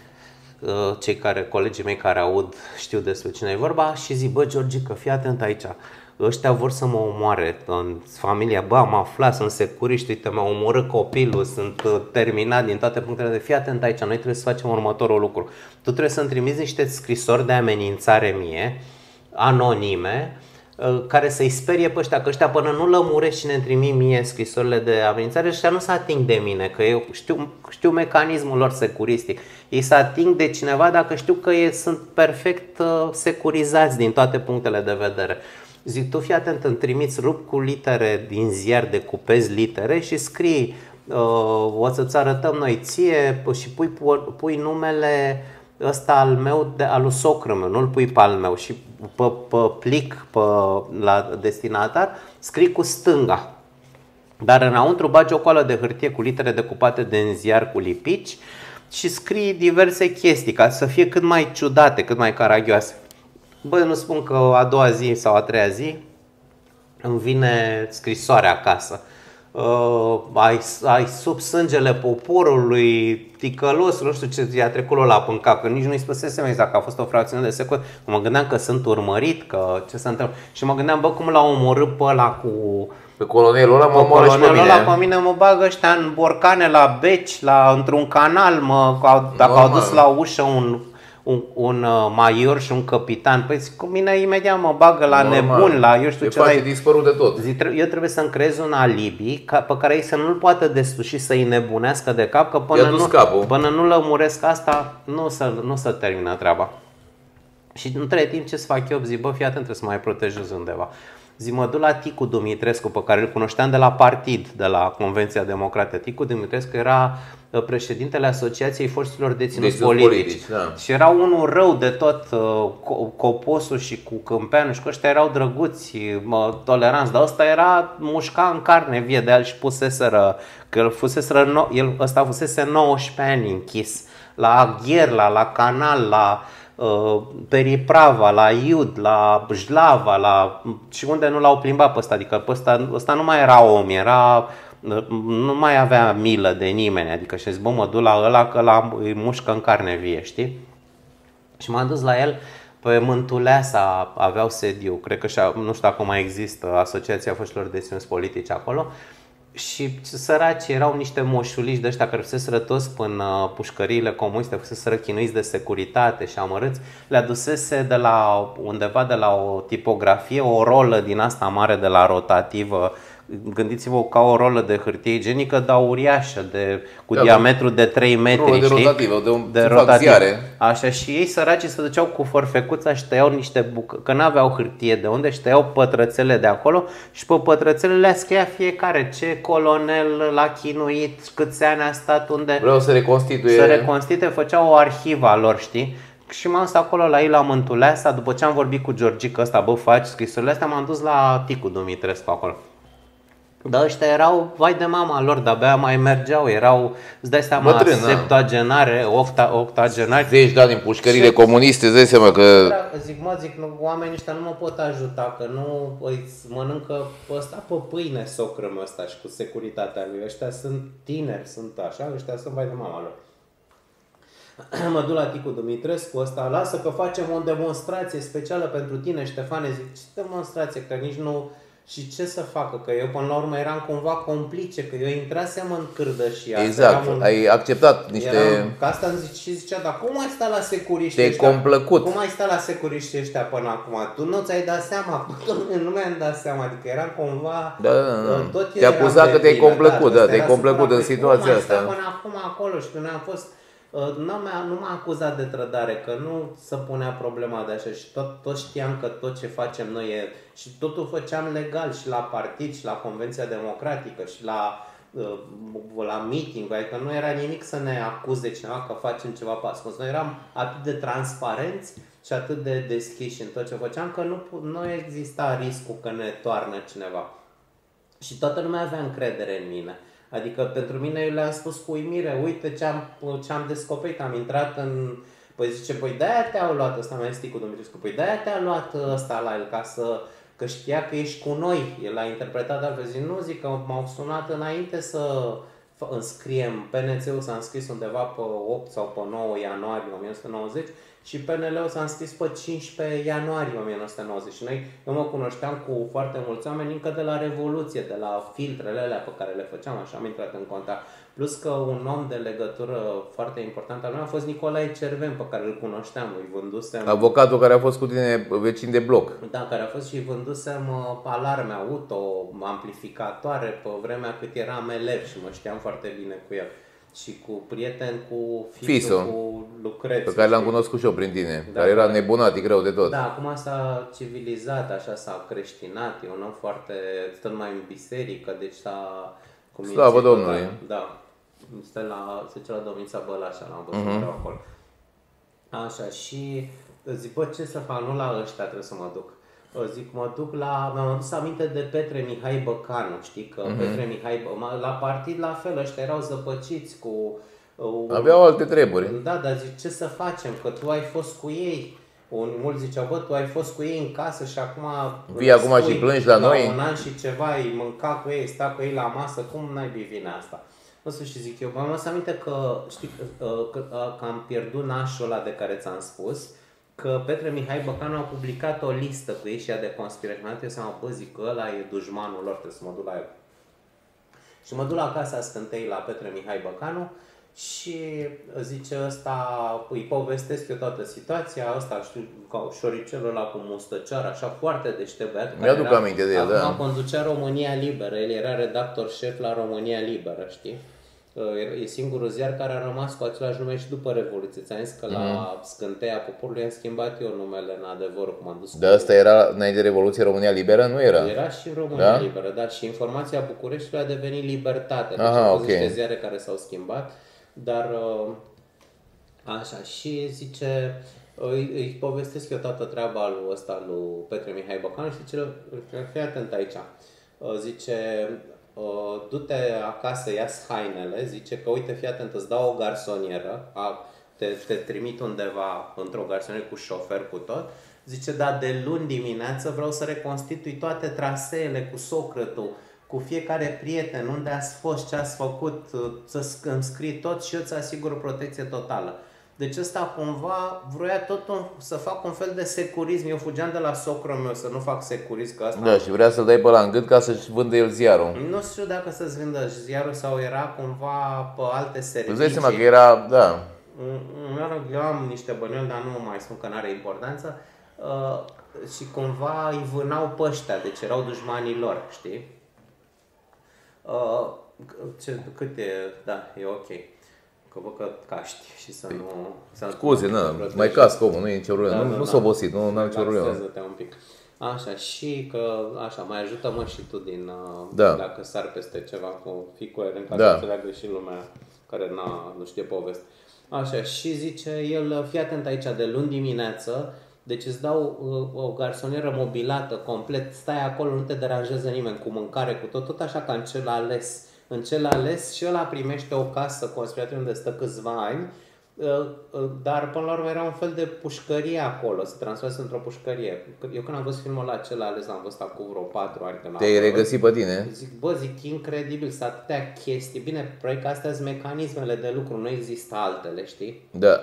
Cei care, colegii mei care aud știu despre cine e vorba și zic, bă, Georgica, fii atent aici. Ăștia vor să mă omoare în familia, bă, am aflat, sunt securiști, uite, m-au omorât copilul, sunt terminat din toate punctele de, fii atent aici, noi trebuie să facem următorul lucru. Tu trebuie să-mi trimiți niște scrisori de amenințare mie, anonime, care să-i sperie pe ăștia, că ăștia până nu lămurești și ne trimi mie scrisorile de amenințare, ăștia nu se ating de mine, că eu știu, știu mecanismul lor securistic. Ei se ating de cineva dacă știu că ei sunt perfect uh, securizați din toate punctele de vedere. Zic, tu fii atent, îmi trimiți, rup cu litere din ziar, decupezi litere și scrii, uh, o să-ți arătăm noi ție și pui, pui numele ăsta al meu, de, al lui socrul meu, nu-l pui pe al meu și pe, pe plic, pe, la destinatar, scrii cu stânga. Dar înăuntru bagi o coală de hârtie cu litere decupate din ziar cu lipici și scrii diverse chestii ca să fie cât mai ciudate, cât mai caragioase. Băi, nu spun că a doua zi sau a treia zi îmi vine scrisoarea acasă. Uh, ai, ai sub sângele poporului, ticălos, nu știu ce i-a trecut la până cap, că nici nu-i spusesem exact că a fost o fracțiune de secundă. Mă gândeam că sunt urmărit, că ce se întâmplă. Și mă gândeam, bă, cum l-au omorât pe ăla cu... Pe colonelul ăla mă omoară și pe mine. Ăla pe mine mă bagă ăștia în borcane la beci, la, într-un canal, mă, dacă au dus la ușă un... un, un maior și un capitan. Păi cu mine imediat mă bagă la normal, nebun, la eu știu ce. E dispărut de tot. Eu trebuie să-mi creez un alibi ca, pe care ei să nu-l poată desluși, să-i nebunească de cap, că până nu, până nu lămuresc asta, nu să, nu să termină treaba. Și între timp ce să fac eu, zic, bă, fii atent, trebuie să mai protejez undeva. Zi, mă duc la Ticu Dumitrescu, pe care îl cunoșteam de la partid, de la Convenția Democrată. Ticu Dumitrescu era președintele Asociației Forțelor Deținuți Politici. politici da. Și era unul rău de tot, Coposul și cu Câmpeanu și cu ăștia erau drăguți, toleranți, dar ăsta era mușca în carne vie de el și puseseră, că el fuseseră, el, ăsta fusese nouăsprezece ani închis, la Agherla, la Canal, la uh, Periprava, la Iud, la Jlava, la... și unde nu l-au plimbat pe ăsta, adică pe ăsta, ăsta nu mai era om, era... nu mai avea milă de nimeni, adică și zic, bă, mă duc la ăla că ăla îi mușcă în carne vie, știi? Și m-am dus la el pe Mântuleasa, aveau sediu, cred că nu știu dacă mai există Asociația Forțelor Deținuți Politici acolo. Și săraci erau niște moșuliși de ăștia care fuseseră toți până pușcăriile comuniste, fuseseră chinuiți de securitate și amărâți. Le adusese de la undeva, de la o tipografie, o rolă din asta mare de la rotativă, gândiți-vă ca o rolă de hârtie igienică, dar uriașă, de, cu da, diametru de trei metri, de știi? rotativă, de, un, de rotativă. ziare. Așa, și ei săracii se duceau cu forfecuța și tăiau niște bucăți, că n-aveau hârtie de unde, și tăiau pătrățele de acolo și pe pătrățele le scria fiecare ce colonel l-a chinuit, câți ani a stat, unde. Vreau să reconstituie. Să reconstituie, făceau o arhivă a lor, știi? Și m-am dus acolo la ei la Mântuleasa, după ce am vorbit cu Georgica ăsta, bă, faci scrisurile astea, m-am dus la Ticu Dumitrescu acolo. Dar ăștia erau, vai de mama lor, de-abia mai mergeau, erau, îți dai seama, bătrân, septuagenare, octa, octogenari. zece de ani în pușcările comuniste, îți dai seama că... Zic, mă, zic, nu, oamenii ăștia nu mă pot ajuta, că nu îi mănâncă ăsta pe pâine socrăm ăsta și cu securitatea lui. Ăștia sunt tineri, sunt așa, ăștia sunt vai de mama lor. Mă duc la Ticu Dumitrescu ăsta, lasă că facem o demonstrație specială pentru tine, Ștefane. Zic, ce demonstrație? Că nici nu... Și ce să facă? Că eu până la urmă eram cumva complice, că eu intrasem în cârdășia. Exact, un... ai acceptat niște... Eram, că asta îmi zice, și zicea, dar cum ai stat la securiști Te-ai ăștia? complăcut. Cum ai stat la securiști ăștia până acum? Tu nu ți-ai dat seama, nu mi-am dat seama, adică eram cumva... Da, tot te acuza că te-ai complăcut, da, te-ai complăcut în situația asta. Cum ai stat până acum acolo și când am fost... Nu m-a, nu m-a acuzat de trădare, că nu se punea problema de așa și tot, tot știam că tot ce facem noi e... Și totul făceam legal și la partid și la Convenția Democratică și la, la meeting, adică nu era nimic să ne acuze cineva că facem ceva pe ascuns. Noi eram atât de transparenți și atât de deschiși în tot ce făceam că nu, nu exista riscul că ne toarnă cineva. Și toată lumea avea încredere în mine. Adică pentru mine eu le-am spus cu uimire, uite ce am, ce am descoperit, am intrat în... Păi zice, păi de-aia te-au luat ăsta, mai stic cu Dumitrescu, păi de-aia te-a luat ăsta la el, ca să... Că știa că ești cu noi, el a interpretat altfel, zic, nu, zic că m-au sunat înainte să înscriem, P N C-ul s-a înscris undeva pe opt sau pe nouă ianuarie o mie nouă sute nouăzeci și P N L-ul s-a înscris pe cincisprezece ianuarie o mie nouă sute nouăzeci și noi, eu mă cunoșteam cu foarte mulți oameni încă de la Revoluție, de la filtrele alea pe care le făceam, așa am intrat în contact. Plus că un om de legătură foarte important al meu a fost Nicolae Cerven, pe care îl cunoșteam, îi vândusem... Avocatul care a fost cu tine vecin de bloc. Da, care a fost și îi vândusem alarme auto, amplificatoare, pe vremea cât eram elev și mă știam foarte bine cu el. Și cu prieten cu Fiso, cu Lucrețiu. Pe care l-am cunoscut și eu prin tine, da, care era nebunatic rău de tot. Da, acum s-a civilizat, așa s-a creștinat, e un om foarte, stă mai în biserică, deci s-a... Slavă Domnului! Da, stă la, se duce la Domnița Bălașa, l-am văzut uh-huh. acolo. Așa, și zic, bă, ce să fac, nu la ăștia trebuie să mă duc. Zic, mă duc la, mi-am adus aminte de Petre Mihai Băcanu, știi că uh-huh. Petre Mihai, la partid la fel, ăștia erau zăpăciți cu... Uh, Aveau alte treburi. Da, dar zic, ce să facem, că tu ai fost cu ei. Un, mulți ziceau, bă, tu ai fost cu ei în casă și acum... Vii acum și plângi la, la noi? un an și ceva, îi mânca cu ei, sta cu ei la masă, cum n-ai vina asta? Nu știu și zic eu, m-am lăsat aminte că, știi, că, că, că am pierdut nașul ăla de care ți-am spus, că Petre Mihai Băcanu a publicat o listă cu ei și ea de conspiraționat, eu seama, bă, zic că ăla e dușmanul lor, trebuie să mă duc la el. Și mă duc la Casa Scântei la Petre Mihai Băcanu și zice ăsta, îi povestesc eu toată situația, ăsta știu, ca șoricelul ăla cu mustăcioară, așa foarte deștept băiat. Mi-aduc aminte de el, da. Acum conducea România Liberă, el era redactor șef la România Liberă, știi? E singurul ziar care a rămas cu același nume și după Revoluție. Ți-am zis că mm-hmm. la Scânteia Poporului am schimbat eu numele în Adevărul, cum am dus. Dar asta era înainte de Revoluție România Liberă? Nu era? Era și România da? Liberă, dar și Informația Bucureștiului a devenit Libertate. Deci au fost niște ziare care s-au schimbat. Dar așa, și zice, îi, îi povestesc eu toată treaba lui ăsta, lui Petre Mihai Băcanu și zice, fii atent aici. Zice, du-te acasă, ia-ți hainele, zice că uite, fii atent, îți dau o garsonieră, te, te trimit undeva într-o garsonieră cu șofer, cu tot. Zice, dar de luni dimineață vreau să reconstitui toate traseele cu socrătul, cu fiecare prieten, unde ați fost, ce ați făcut, să îmi scrii tot și eu îți asigur protecție totală. Deci ăsta cumva vroia tot un, să fac un fel de securism. Eu fugeam de la socrul meu să nu fac securism. Că asta da, și vrea să-l dai pe ăla în gât ca să-și vândă el ziarul. Nu știu dacă să-ți vândă ziarul sau era cumva pe alte servicii. Îți dai seama că era, da. Eu am niște bănuieli, dar nu mai spun că n-are importanță. Uh, și cumva îi vânau pe ăștia, deci erau dușmanii lor, știi? Uh, ce, cât e? Da, e ok. Că văd că caști și să nu... Să Scuze, nu, mai casc omul, nu e nicio problemă, da, nu, da, nu da. s-a obosit, nu, nu am nicio problemă. Relaxează-te un pic. Așa, și că, așa, mai ajută-mă și tu din, da. dacă sar peste ceva, cu fii coerent, ca da. să înțeleagă și lumea care n-a, nu știe poveste. Așa, și zice el, fii atent aici, de luni dimineață, deci îți dau uh, o garsonieră mobilată complet, stai acolo, nu te deranjează nimeni, cu mâncare, cu tot, tot așa ca în cel ales. În cel ales și ăla primește o casă conspirativă unde stă câțiva ani, uh, uh, dar până la urmă era un fel de pușcărie acolo, se transformează într-o pușcărie. Eu când am văzut filmul ăla, cel ales, l-am văzut acum vreo patru ani. Te-ai regăsit pe tine? Zic, bă, zic, incredibil, sunt atâtea chestii. Bine, probabil că astea sunt mecanismele de lucru, nu există altele, știi? Da.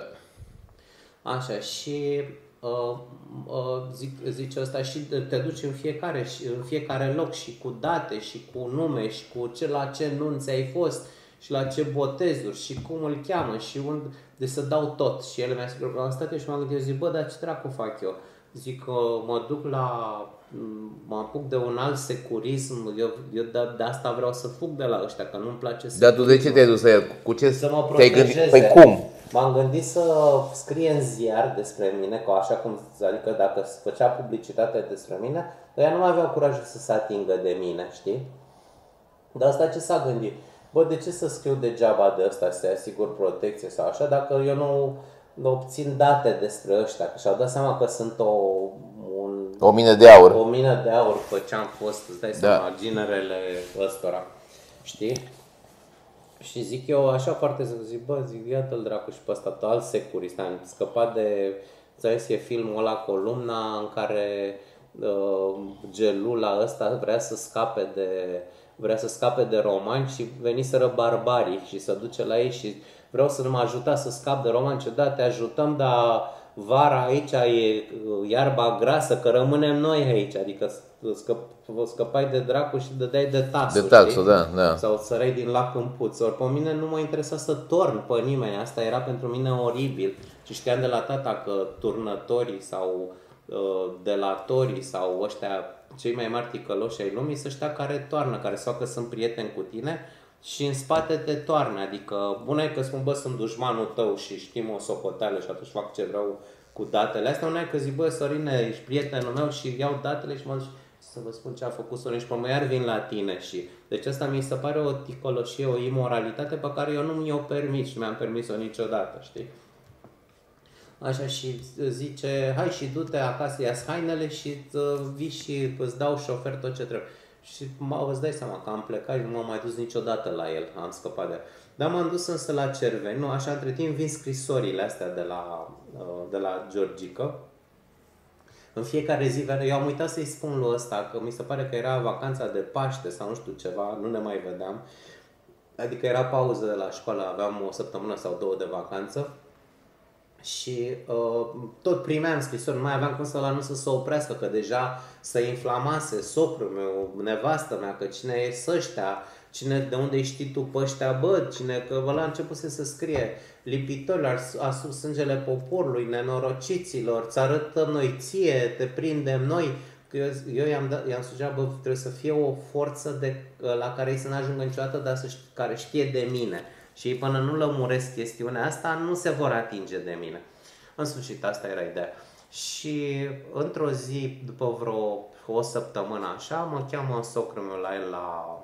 Așa, și uh, uh, zic, zice ăsta și te duci în fiecare, în fiecare loc și cu date și cu nume și cu ce, la ce nunți ai fost și la ce botezuri și cum îl cheamă și unde, de să dau tot. Și el mi-a zis, am stat eu și m-am gândit, eu zic, bă, dar ce dracu fac eu? Zic că mă duc la, mă apuc de un alt securism, eu, eu de, de asta vreau să fug de la ăștia, că nu-mi place să... Dar tu de ce te-ai dus la el? Cu ce să mă te-ai protejeze? gândit? Păi cum? M-am gândit să scrie în ziar despre mine, că așa cum, adică dacă se făcea publicitate despre mine, ăia nu mai aveau curajul să se atingă de mine, știi? Dar asta ce s-a gândit? Bă, de ce să scriu degeaba de ăsta, să-i asigur protecție sau așa, dacă eu nu obțin date despre ăștia, că și-au dat seama că sunt o... Un, o mină de aur. O mină de aur pe ce am fost, îți dai da. seama, ginerele ăstora, știi? Și zic eu așa foarte să zic, bă, zic, iată-l dracu și pe ăsta, alt securist, am scăpat de, ți-a e filmul ăla Columna în care uh, gelula ăsta vrea să scape de, vrea să scape de romani și veniseră barbarii și să duce la ei și vreau să mă ajuta să scap de romani, ce da, te ajutăm, dar vara aici e iarba grasă, că rămânem noi aici, adică scăp, scăpai de dracu și dădeai de taxul, de taxul, da, da. Sau sărai din lac în puț. Ori pe mine nu mă interesa să torn pe nimeni, asta era pentru mine oribil. Și știam de la tata că turnătorii sau uh, delatorii sau ăștia cei mai mari ticăloși ai lumii sunt ăștia care toarnă, care sau că sunt prieteni cu tine și în spate te toarnă. Adică bună e că spun, bă, sunt dușmanul tău și știm o socoteală și atunci fac ce vreau cu datele astea. Nu e că zic, bă, Sorine, ești prietenul meu și iau datele și mă duc să vă spun ce a făcut Sorin și pe mă iar vin la tine. Și deci asta mi se pare o ticăloșie, o imoralitate pe care eu nu mi-o permit și mi-am permis-o niciodată, știi? Așa, și zice, hai și du-te acasă, ia hainele și vii și îți dau șofer tot ce trebuie. Și mă, îți dai seama că am plecat și nu m-am mai dus niciodată la el, am scăpat de el. Dar m-am dus însă la Cerveni, nu, așa, între timp vin scrisorile astea de la, de la Georgică. În fiecare zi, eu am uitat să-i spun lui ăsta, că mi se pare că era vacanța de Paște sau nu știu ceva, nu ne mai vedeam. Adică era pauză de la școală, aveam o săptămână sau două de vacanță. Și uh, tot primeam scrisori, nu mai aveam cum să-l anunț să se oprească, că deja se inflamase socrul meu, nevastă mea, că cine e ăștia, cine, de unde știi tu pe ăștia, bă, cine, că ăla a început să scrie lipitorilor, asub sângele poporului, nenorociților, ți arătăm noi ție, te prindem noi. Că eu, eu i-am, i-am sugerat, bă, trebuie să fie o forță de, la care ei să n-ajungă niciodată, dar să știe, care știe de mine. Și ei până nu lămuresc chestiunea asta, nu se vor atinge de mine. În sfârșit, asta era ideea. Și într-o zi, după vreo o săptămână așa, mă cheamă socrul meu la el la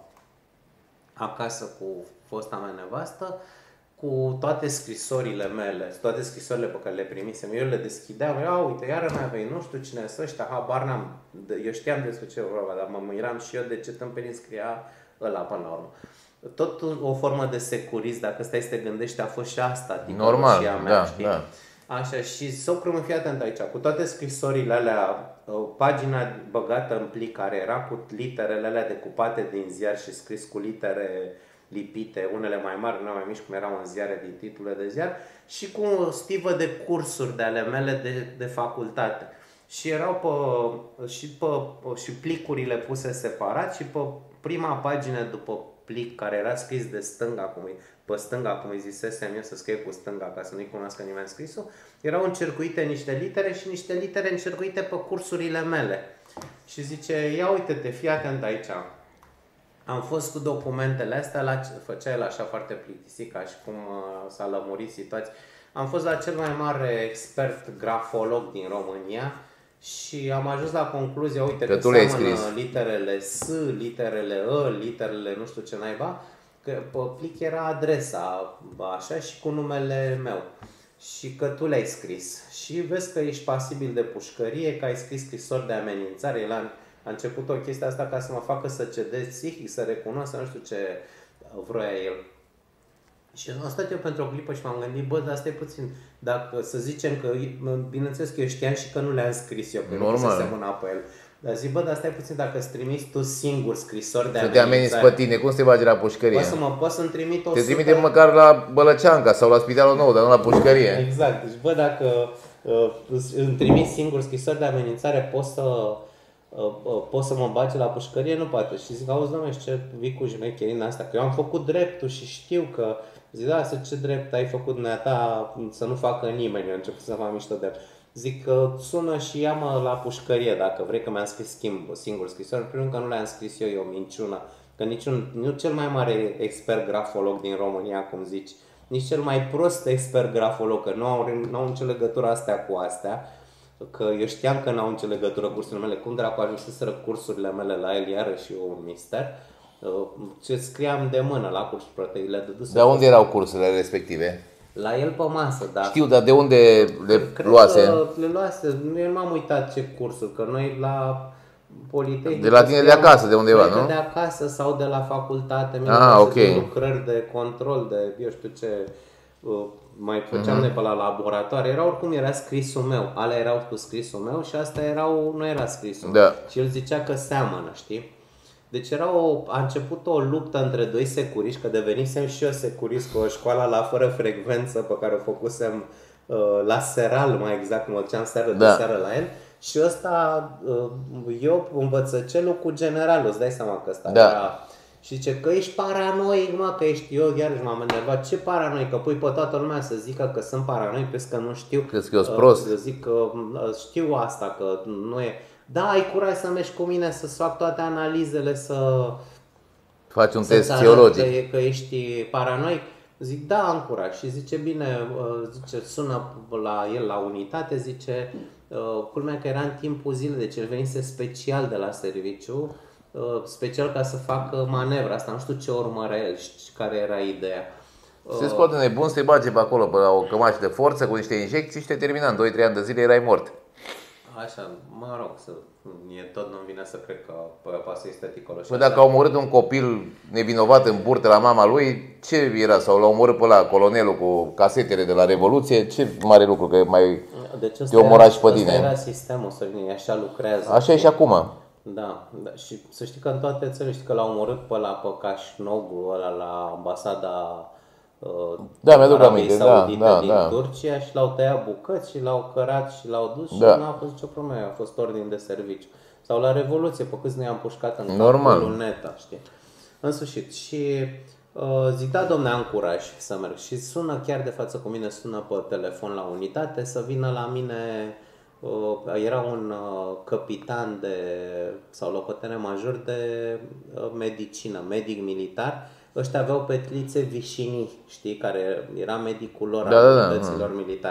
acasă cu fosta mea nevastă, cu toate scrisorile mele, toate scrisorile pe care le primisem. Eu le deschideam, ia uite, iară mai avei, nu știu cine sunt ăștia, habar n-am. Eu știam despre ce vorba, dar mă miram și eu de ce tâmpenii scria ăla până la urmă. Tot o formă de securism, dacă stai să te gândești, a fost și asta, normal, mea, da, știi? da. Așa, și socrul meu, fii atent aici, cu toate scrisorile alea, pagina băgată în plic care era cu literele alea decupate din ziar și scris cu litere lipite, unele mai mari, unele mai mici, cum erau în ziare din titlurile de ziar, și cu o stivă de cursuri de ale mele de, de facultate. Și erau pe, și, pe, și plicurile puse separat și pe prima pagină după plic care era scris de stânga, cum e, pe stânga, cum îi zisesem eu să scrie cu stânga ca să nu-i cunoască nimeni scrisul, erau încercuite niște litere și niște litere încercuite pe cursurile mele. Și zice, ia uite-te, fii atent aici. Am fost cu documentele astea, la, făcea el așa foarte plictisit, ca și cum uh, s-a lămurit situația. Am fost la cel mai mare expert grafolog din România și am ajuns la concluzia, uite, că, că seamănă literele S, literele E, literele nu știu ce naiba, că pe plic era adresa, așa, și cu numele meu. Și că tu le-ai scris. Și vezi că ești pasibil de pușcărie, că ai scris scrisori de amenințare. El a, a început o chestie asta ca să mă facă să cedez psihic, să recunosc, să nu știu ce vroia el. Și am stat eu pentru o clipă și m-am gândit, bă, dar stai puțin, dacă să zicem că, bineînțeles că eu știam și că nu le-am scris eu, că nu se semăna pe el. Dar zic, bă, dar stai puțin, dacă îți trimiți tu singur scrisori de amenințare. Să te ameninți pe tine, cum să te bagi la pușcărie? Poți să mă, poți să-mi trimit o Te trimite măcar la Bălăceanca sau la Spitalul Nou, dar nu la pușcărie. Exact, deci bă, dacă uh, îmi trimiți singur scrisori de amenințare, poți să, uh, uh, poți să mă bagi la pușcărie? Nu poate. Și zic, auzi, dom'le, și ce vii cu jmecherina asta? Că eu am făcut dreptul și știu că... Zic, da, să ce drept ai făcut dumneata să nu facă nimeni, eu am început să fac mișto de el. Zic că sună și ia-mă la pușcărie dacă vrei, că mi-am scris schimb, singur scrisori. În primul rând că nu le-am scris eu, e o minciună. Că niciun, nu cel mai mare expert grafolog din România, cum zici, nici cel mai prost expert grafolog, că nu au, nu au nicio legătură astea cu astea. Că eu știam că nu au nicio legătură cursurile mele. Cum dracu ajunseseră cursurile mele la el, iarăși un mister. Ce scriam de mână la cursuri proteile de dus. Dar unde erau cursurile respective? La el pe masă, da. Știu, dar de unde le Cred luase? Că le luase. Eu m-am uitat ce cursuri, că noi la Politehnică... De la tine de acasă, de undeva, nu? De acasă sau de la facultate. Ah, ok. De lucrări de control, de eu știu ce... Mai făceam uh-huh. noi pe la laboratoare. Era oricum, era scrisul meu. Alea erau cu scrisul meu și astea erau, nu era scrisul da. Și el zicea că seamănă, știi? Deci era o, a început o luptă între doi securiști, că devenisem și eu securist cu o școală la fără frecvență pe care o făcusem uh, la Seral, mai exact, mă duceam seară da. de seară la el. Și ăsta, uh, eu învățăcelul cu generalul, îți dai seama că ăsta da. era... Și zice că ești paranoic, mă, că ești, eu iarăși m-am enervat, ce paranoic, că pui pe toată lumea să zică că sunt paranoic, crezi că nu știu. Crezi că eu sunt prost? Uh, zic că uh, știu asta, că nu e... Da, ai curaj să mergi cu mine, să fac toate analizele, să... Faci un test psihologic. Că, că ești paranoic. Zic, da, am curaj. Și zice, bine, zice, sună la el la unitate, zice, culmea că era în timpul zilei, deci el venise special de la serviciu, special ca să facă manevra asta. Nu știu ce urmărea el și care era ideea. Se scoate nebun, să te bage pe acolo, pe la o cămașă de forță, cu niște injecții și te termina. În doi trei ani de zile erai mort. Așa, mă rog, să, e tot nu-mi vine să cred că pasă esteticolo. Păi dacă au omorât un copil nevinovat în burtă la mama lui, ce era? Sau l-au omorât pe la colonelul cu casetele de la Revoluție? Ce mare lucru, că mai deci te omora și pe tine. Asta era sistemul, Sorin, așa lucrează. Așa e și acum. Da, da, și să știi că în toate țările, știi că l-au omorât pe la pe Cașnoglu, ăla la ambasada da, mi-aduc aminte, da, da, din da. Turcia și l-au tăiat bucăți și l-au cărat și l-au dus și da. nu a fost nicio problemă, a fost ordin de serviciu. Sau la Revoluție, pe câți ne-am pușcat în normal luneta, știi? În sfârșit, și uh, zic, da, domne, am curaj să merg. Și sună chiar de față cu mine, sună pe telefon la unitate să vină la mine. Uh, era un uh, capitan de, sau locotenent major de uh, medicină, medic militar. Ăștia aveau petlițe Vișini, știi, care era medicul lor, da, al da, unităților da. militari.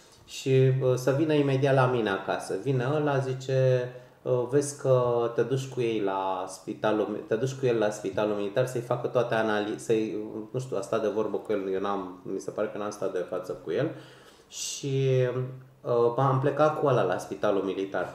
Și uh, să vină imediat la mine acasă. Vine ăla, zice, uh, vezi că te duci cu ei la spitalul, te duci cu el la spitalul militar să-i facă toate analize, să-i, nu știu, a stat de vorbă cu el, eu n-am, mi se pare că n-am stat de față cu el. Și uh, am plecat cu ăla la spitalul militar.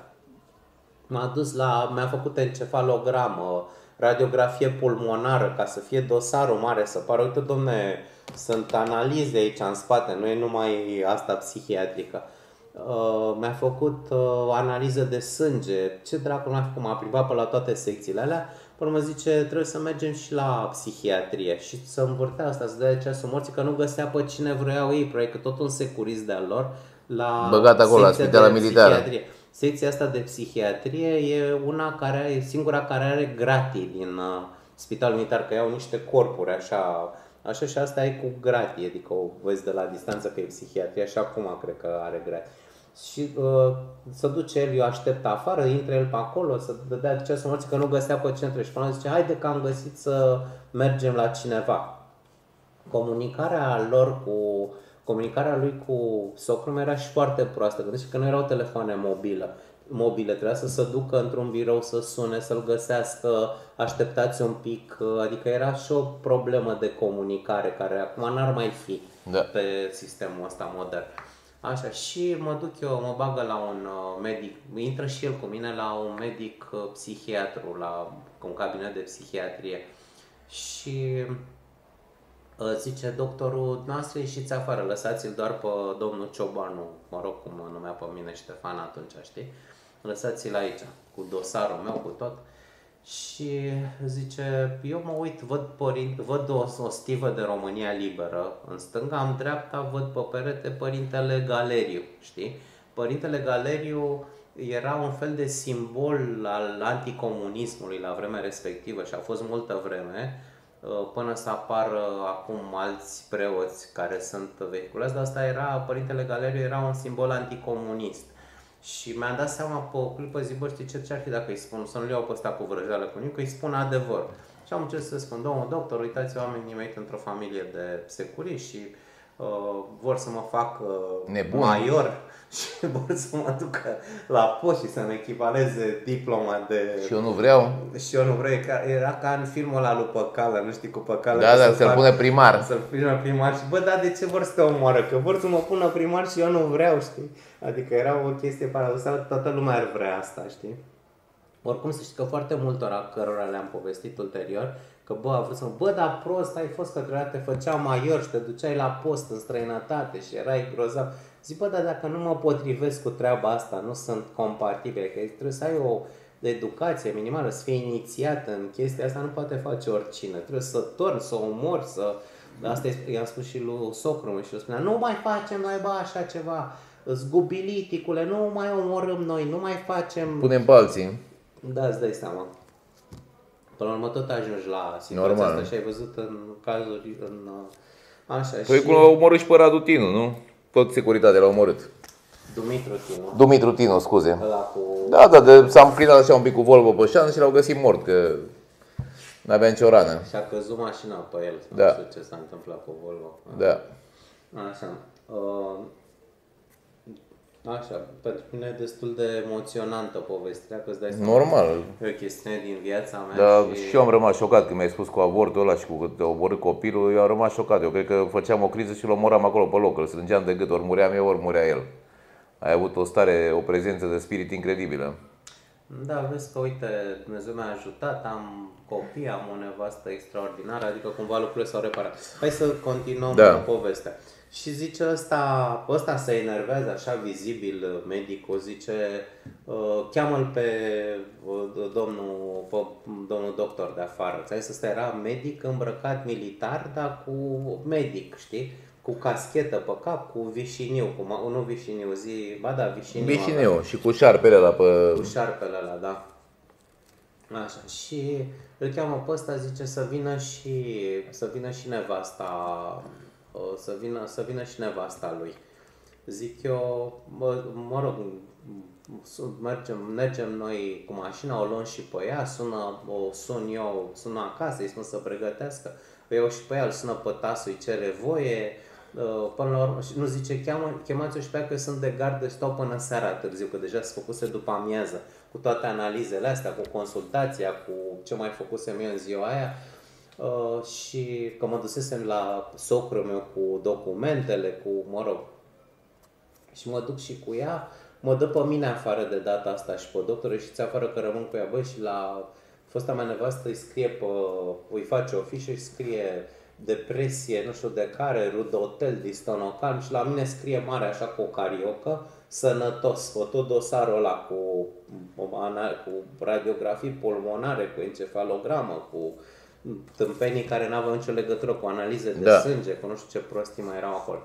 M-a dus la, mi-a făcut encefalogramă, radiografie pulmonară, ca să fie dosarul mare, să pară, uite, domne, sunt analize aici în spate, nu e numai asta psihiatrică. Uh, mi-a făcut uh, analiză de sânge, ce dracu mi-a făcut, m-a plimbat pe la toate secțiile alea, până mă zice, trebuie să mergem și la psihiatrie și să învârtea asta, să dea ceasul morții, că nu găsea pe cine vreau ei, probabil că tot un securist de-al lor, la băgat acolo, la spitalul militar. Secția asta de psihiatrie e una care e singura care are gratii din uh, spitalul militar, că iau niște corpuri așa, așa și asta e cu gratii, adică o vezi de la distanță că e psihiatrie, așa acum cred că are gratii. Și uh, se duce el, eu aștept afară, intră el pe acolo, să dădea ceasul morții că nu găsea pe centru și până la zice, haide că am găsit să mergem la cineva. Comunicarea lor cu, comunicarea lui cu socrul meu era și foarte proastă, gândește că nu erau telefoane mobile. mobile, trebuia să se ducă într-un birou, să sune, să-l găsească, așteptați un pic, adică era și o problemă de comunicare care acum n-ar mai fi da. Pe sistemul ăsta modern. Așa, și mă duc eu, mă bagă la un medic, intră și el cu mine la un medic psihiatru, la un cabinet de psihiatrie și zice doctorul, noastră ieșiți afară, lăsați-l doar pe domnul Ciobanu, mă rog cum mă numea pe mine Ștefan atunci, știi? Lăsați-l aici, cu dosarul meu, cu tot. Și zice, eu mă uit, văd, părinte, văd o, o stivă de România Liberă, în stânga, în dreapta, văd pe perete Părintele Galeriu, știi? Părintele Galeriu era un fel de simbol al anticomunismului la vremea respectivă și a fost multă vreme, până să apară acum alți preoți care sunt vehiculați, dar asta era, Părintele Galeriu era un simbol anticomunist. Și mi-am dat seama pe o clipă, zic, bă, știi ce, ce ar fi dacă îi spun, să nu-l iau pe ăsta cu vrăjeală cu nimic, că îi spun adevăr. Și am încercat să spun, domnul doctor, uitați, oamenii mei într-o familie de securiști și uh, vor să mă fac uh, major și vor să mă ducă la post și să-mi echivaleze diploma de... Și eu nu vreau. Și eu nu vreau, era ca în filmul ăla lui Păcală, nu știi, cu Păcală. Da, da, să-l pune primar. Să-l pună primar și, bă, dar de ce vor să te omoară? Că vor să mă pună primar și eu nu vreau, știi? Adică era o chestie paradoxală, toată lumea ar vrea asta, știi? Oricum să știi că foarte multora cărora le-am povestit ulterior, că bă, a vrut să mă, bă, dar prost ai fost că te făcea major și te duceai la post în străinătate și erai grozav. Zic, bă, dar dacă nu mă potrivesc cu treaba asta, nu sunt compatibile, că trebuie să ai o educație minimală, să fii inițiat în chestia asta, nu poate face oricine. Trebuie să torni, să omori, să... Asta i-am spus și lui socrul și el spunea, nu mai facem noi, bă, așa ceva, zgubiliticule, nu mai omorâm noi, nu mai facem... Punem pe alții. Da, îți dai seama. Până la urmă tot ajungi la situația Normal. Asta și ai văzut în cazuri, în... Așa, păi și... cum l-a omorât și pe Radu Tinu, nu? Tot securitatea l-a omorât. Dumitru Tinu. Dumitru Tinu, scuze. Cu... Da, da, de, s-a înclinat așa un pic cu Volvo pe șanță și l-au găsit mort, că n-avea nicio rană. Și a căzut mașina pe el, da. Nu știu ce s-a întâmplat cu Volvo. Da. Așa. Uh... Așa, pentru mine e destul de emoționantă povestea, că îți dai seama. Normal. E o chestiune din viața mea. Da, și... și eu am rămas șocat când mi-ai spus cu avortul ăla și cu omorât copilul, eu am rămas șocat. Eu cred că făceam o criză și îl omoram acolo pe loc, îl strângeam de gât, ori muream eu, ori murea el. Ai avut o stare, o prezență de spirit incredibilă. Da, vezi că, uite, Dumnezeu mi-a ajutat, am copii, am o nevastă extraordinară, adică cumva lucrurile s-au reparat. Hai să continuăm da. cu povestea. Și zice ăsta, ăsta se enervează așa vizibil, medicul, zice, cheamă-l pe domnul, pe domnul doctor de afară. Ți-ai să era medic îmbrăcat militar, dar cu medic, știi? Cu caschetă pe cap, cu vișiniu, cu, nu vișiniu, zi, ba da, vișiniu. Vișiniu avea. Și cu șarpele ăla pe... Cu șarpele ăla, da. Așa, și îl cheamă pe ăsta, zice să vină și, să vină și nevasta, să vină, să vină și nevasta lui. Zic eu, mă, mă rog, mergem, mergem noi cu mașina, o luăm și pe ea, sună, o sun eu, sună acasă, îi spun să pregătească, o iau și pe ea, îl sună pe tasul, îi cere voie, până la urmă, nu zice, cheamă, chemați-o și pe ea că sunt de gardă și stau până seara târziu, că deja se făcuse după amiază, cu toate analizele astea, cu consultația, cu ce mai făcusem eu în ziua aia. Uh, și că mă dusesem la socrul meu cu documentele, cu, mă rog, și mă duc și cu ea, mă dă pe mine afară de data asta și pe doctor, ieșiți afară că rămân cu ea, băi, și la fosta mea nevastă îi scrie pe, îi face o fișă și scrie depresie, nu știu de care, rudotel, distonocal, și la mine scrie mare așa cu o cariocă, sănătos, cu tot dosarul ăla cu, cu radiografii pulmonare, cu encefalogramă, cu tâmpenii care n-aveau nicio legătură cu analize de da. sânge, cu nu știu ce prostii mai erau acolo.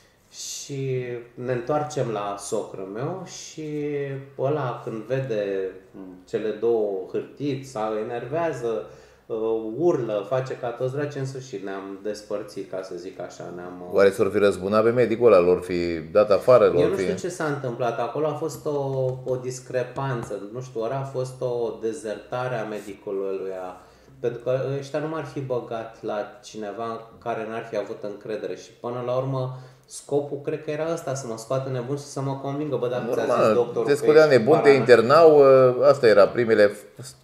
Și ne întoarcem la socrul meu și ăla când vede cele două hârtii, sau enervează, urlă, face ca toți draci, în sfârșit ne-am despărțit, ca să zic așa. Ne-am, Oare s-or fi răzbunat pe medicul ăla, lor fi dat afară? Eu lor nu fi... știu ce s-a întâmplat acolo, a fost o, o discrepanță, nu știu, ori a fost o dezertare a medicului ăluia, pentru că ăștia nu m-ar fi băgat la cineva care n-ar fi avut încredere și până la urmă scopul cred că era ăsta, să mă scoată nebun și să mă convingă, bă, dacă ți-a zis doctorul te scotea nebun, te internau, asta era primele...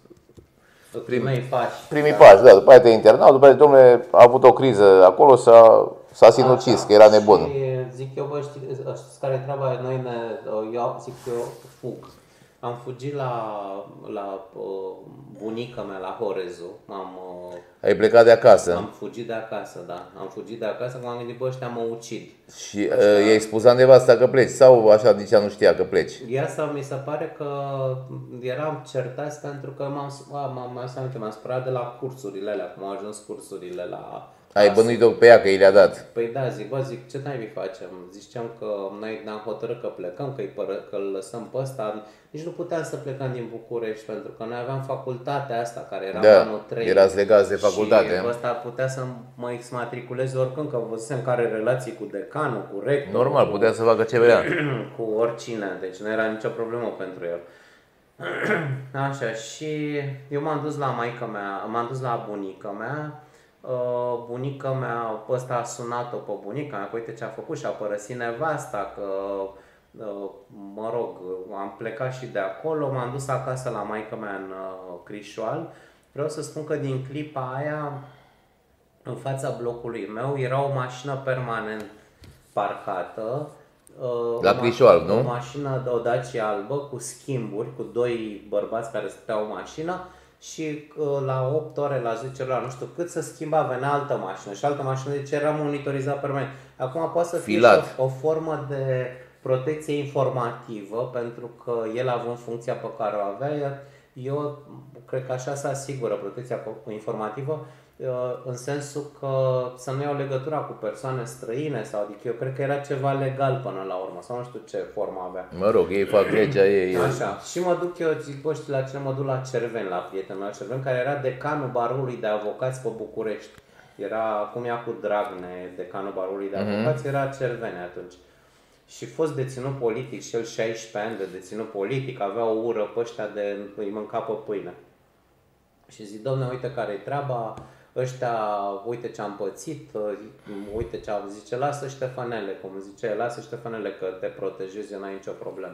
Primii pași. Primii da. pași, da, după aia te internau, după aia, domnule, a avut o criză acolo, s-a, s-a sinucis, că era nebun. Și zic eu, bă, știi, știți care e treaba? Noi ne, eu zic eu, fug. Am fugit la, la uh, bunica mea, la Horezu. Am, uh, Ai plecat de acasă? Am fugit de acasă, da. Am fugit de acasă, că m-am gândit, bă, ăștia mă ucid. Și uh, i-ai spus la nevasta că pleci sau așa nici ea nu știa că pleci? Ea sau mi se pare că eram certați pentru că m-am, m-am, m-am spărat de la cursurile alea, cum au ajuns cursurile la... Ai bănuit-o pe ea că i le-a dat? Păi da, zic, bă, zic, ce naibii facem? Ziceam că noi ne-am hotărât că plecăm, că, că îl lăsăm pe ăsta. Nici nu puteam să plecăm din București, pentru că noi aveam facultatea asta, care era da, anul trei. Erați legați de facultate. Și ăsta putea să mă exmatriculez oricând, că văzusem că are relații cu decanul, cu rectorul. Normal, cu, putea să facă ce vrea. Cu oricine, deci nu era nicio problemă pentru el. Așa, și eu m-am dus la maică mea, m-am dus la bunica mea. Uh, bunica mea, ăsta a sunat-o pe bunica mea, că uite ce a făcut și a părăsit nevasta, că uh, mă rog, am plecat și de acolo, m-am dus acasă la maică mea în uh, Crișoal. Vreau să spun că din clipa aia, în fața blocului meu, era o mașină permanent parcată. Uh, la Crișoal, nu? O mașină, o Dacia albă cu schimburi, cu doi bărbați care stăteau în mașină. Și la opt ore, la zece ore, la nu știu cât, se schimba, venea altă mașină și altă mașină, deci era monitorizat permanent. Acum poate să fie o, o formă de protecție informativă, pentru că el având funcția pe care o avea, eu cred că așa se asigură protecția informativă, în sensul că să nu iau legătura cu persoane străine, sau adică eu cred că era ceva legal până la urmă, sau nu știu ce formă avea. Mă rog, ei fac legea ei. Așa, și mă duc eu, zic, bă, știi la cine mă duc? La Cerveni, la prietenul la Cerveni, care era decanul barului de avocați pe București. Era, cum ea cu Dragne, decanul barului de avocați, mm-hmm. era Cerveni atunci. Și fost deținut politic, și el șaisprezece ani de deținut politic, avea o ură pe ăștia de îi mânca pe pâine. Și zic, domne, uite care-i treaba, ăștia, uite ce am pățit, uite ce am, zice, lasă Ștefanele, cum zice, lasă Ștefanele că te protejezi, eu n-ai nicio problemă.